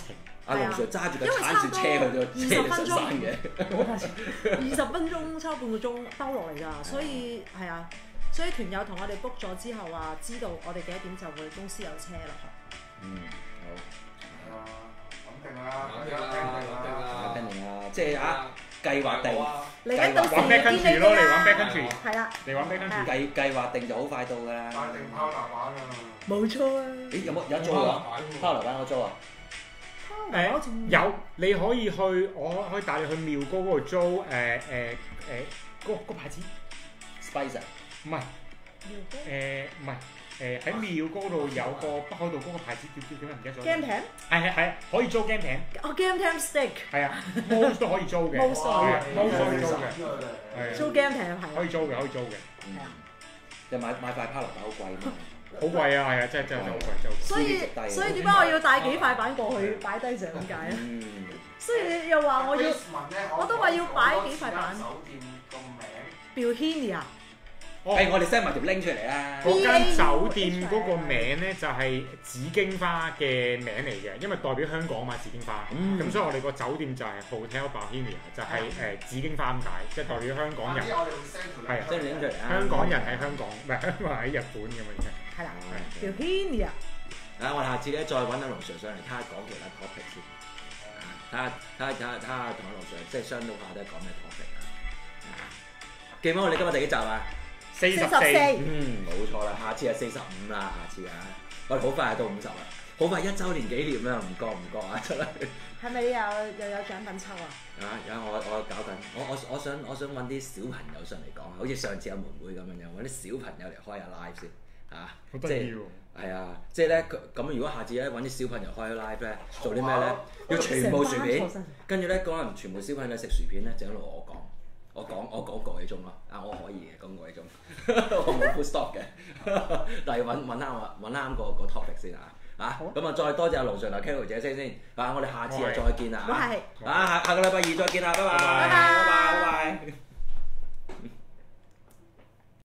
Speaker 4: 阿龍 Sir 揸住個鏟住車去到車上山嘅，
Speaker 3: 二十分鐘抽半個鐘兜落嚟㗎，所以係啊，所以團友同我哋 book 咗之後話，知道我哋幾多點就會公司有車落去。
Speaker 4: 嗯，好。
Speaker 5: 係啊，肯定啦，
Speaker 6: 肯定啦，肯定啦，
Speaker 4: 肯定啦，即係啊計劃定，
Speaker 3: 嚟緊到時
Speaker 1: 玩 back
Speaker 3: 見
Speaker 1: country
Speaker 3: 你
Speaker 1: 咯，你玩
Speaker 3: 哋啦
Speaker 1: back country，
Speaker 3: 係啦，
Speaker 1: 你玩 back country。
Speaker 4: 計計劃定就好快到㗎啦。
Speaker 5: 買定拋拿板啊！
Speaker 3: 冇錯啊。
Speaker 4: 咦有冇有租啊？拋樓板有租啊？
Speaker 1: 誒有，你可以去，我可以帶你去廟高嗰度租誒誒誒嗰個牌子
Speaker 4: Spicer
Speaker 1: 唔係誒唔係誒喺廟高度有個北海道嗰個牌子叫叫叫咩唔記得咗。
Speaker 3: game time，
Speaker 1: 係係係可以租 game 艇，
Speaker 3: 哦 game time stick，
Speaker 1: 係啊 ，Mose 都可以租嘅
Speaker 3: Mose
Speaker 1: 係啊
Speaker 5: 哇
Speaker 1: ，Mose 可以租嘅，
Speaker 5: 嘅。
Speaker 3: 租 game time 係啊，
Speaker 1: 可以租嘅，可以租嘅，
Speaker 4: 嗯，你買買塊拋樓板好貴嘛？
Speaker 1: 好貴啊，係啊，真係真係好貴，真係好貴。
Speaker 3: 所以所以點解我要帶幾塊板過去擺低就係咁解啊？
Speaker 4: 嗯，
Speaker 3: 所以你又話我要我都話要擺幾塊板
Speaker 5: 酒店個名
Speaker 3: Billionaire，
Speaker 1: 哦
Speaker 4: 誒我哋 send 埋條 link 出嚟啦。
Speaker 1: 嗰間酒店嗰個名咧就係紫荊花嘅名嚟嘅，因為代表香港嘛紫荊花，
Speaker 4: 嗯
Speaker 1: 咁所以我哋個酒店就係 Hotel Billionaire，就係誒紫荊花咁解，即係代表香港人，
Speaker 5: 我哋會 send 條
Speaker 1: 係啊
Speaker 4: send 條 link 出嚟啊。
Speaker 1: 香港人喺香港，唔係香港人喺日本咁樣嘅。
Speaker 3: 係啦，Billionaire。
Speaker 4: 啊！我下次咧再揾阿龍 Sir 上嚟，睇下講其他 topic 先。睇下睇下睇下睇下同阿龍 Sir 即係商討下都係講咩 topic 啊！記唔記得我哋今日第幾集啊？
Speaker 1: 四十四，
Speaker 4: 嗯，冇錯啦，下次係四十五啦，下次啊，我哋好快就到五十啦，好快一週年紀念啦，唔覺唔覺啊出嚟。
Speaker 3: 係咪又又有獎品抽啊？
Speaker 4: 啊！而家我我搞緊，我我我想我想揾啲小朋友上嚟講，好似上次阿妹妹咁樣樣，揾啲小朋友嚟開下 live 先嚇，
Speaker 1: 好得意喎！
Speaker 4: 係啊，即係咧佢咁如果下次咧揾啲小朋友開 live 咧，做啲咩咧？要全部薯片，跟住咧可能全部小朋友咧食薯片咧，就一路我講，我講我講個幾鐘咯，啊我可以嘅講個幾鐘，我冇 full stop 嘅，但係揾揾啱我揾啱個個 topic 先啊！啊，咁啊再多謝阿盧 Sir 同 Carol 姐先先，啊我哋下次啊再見啦嚇，啊下下個禮拜二再見啦，拜拜，拜拜，拜拜。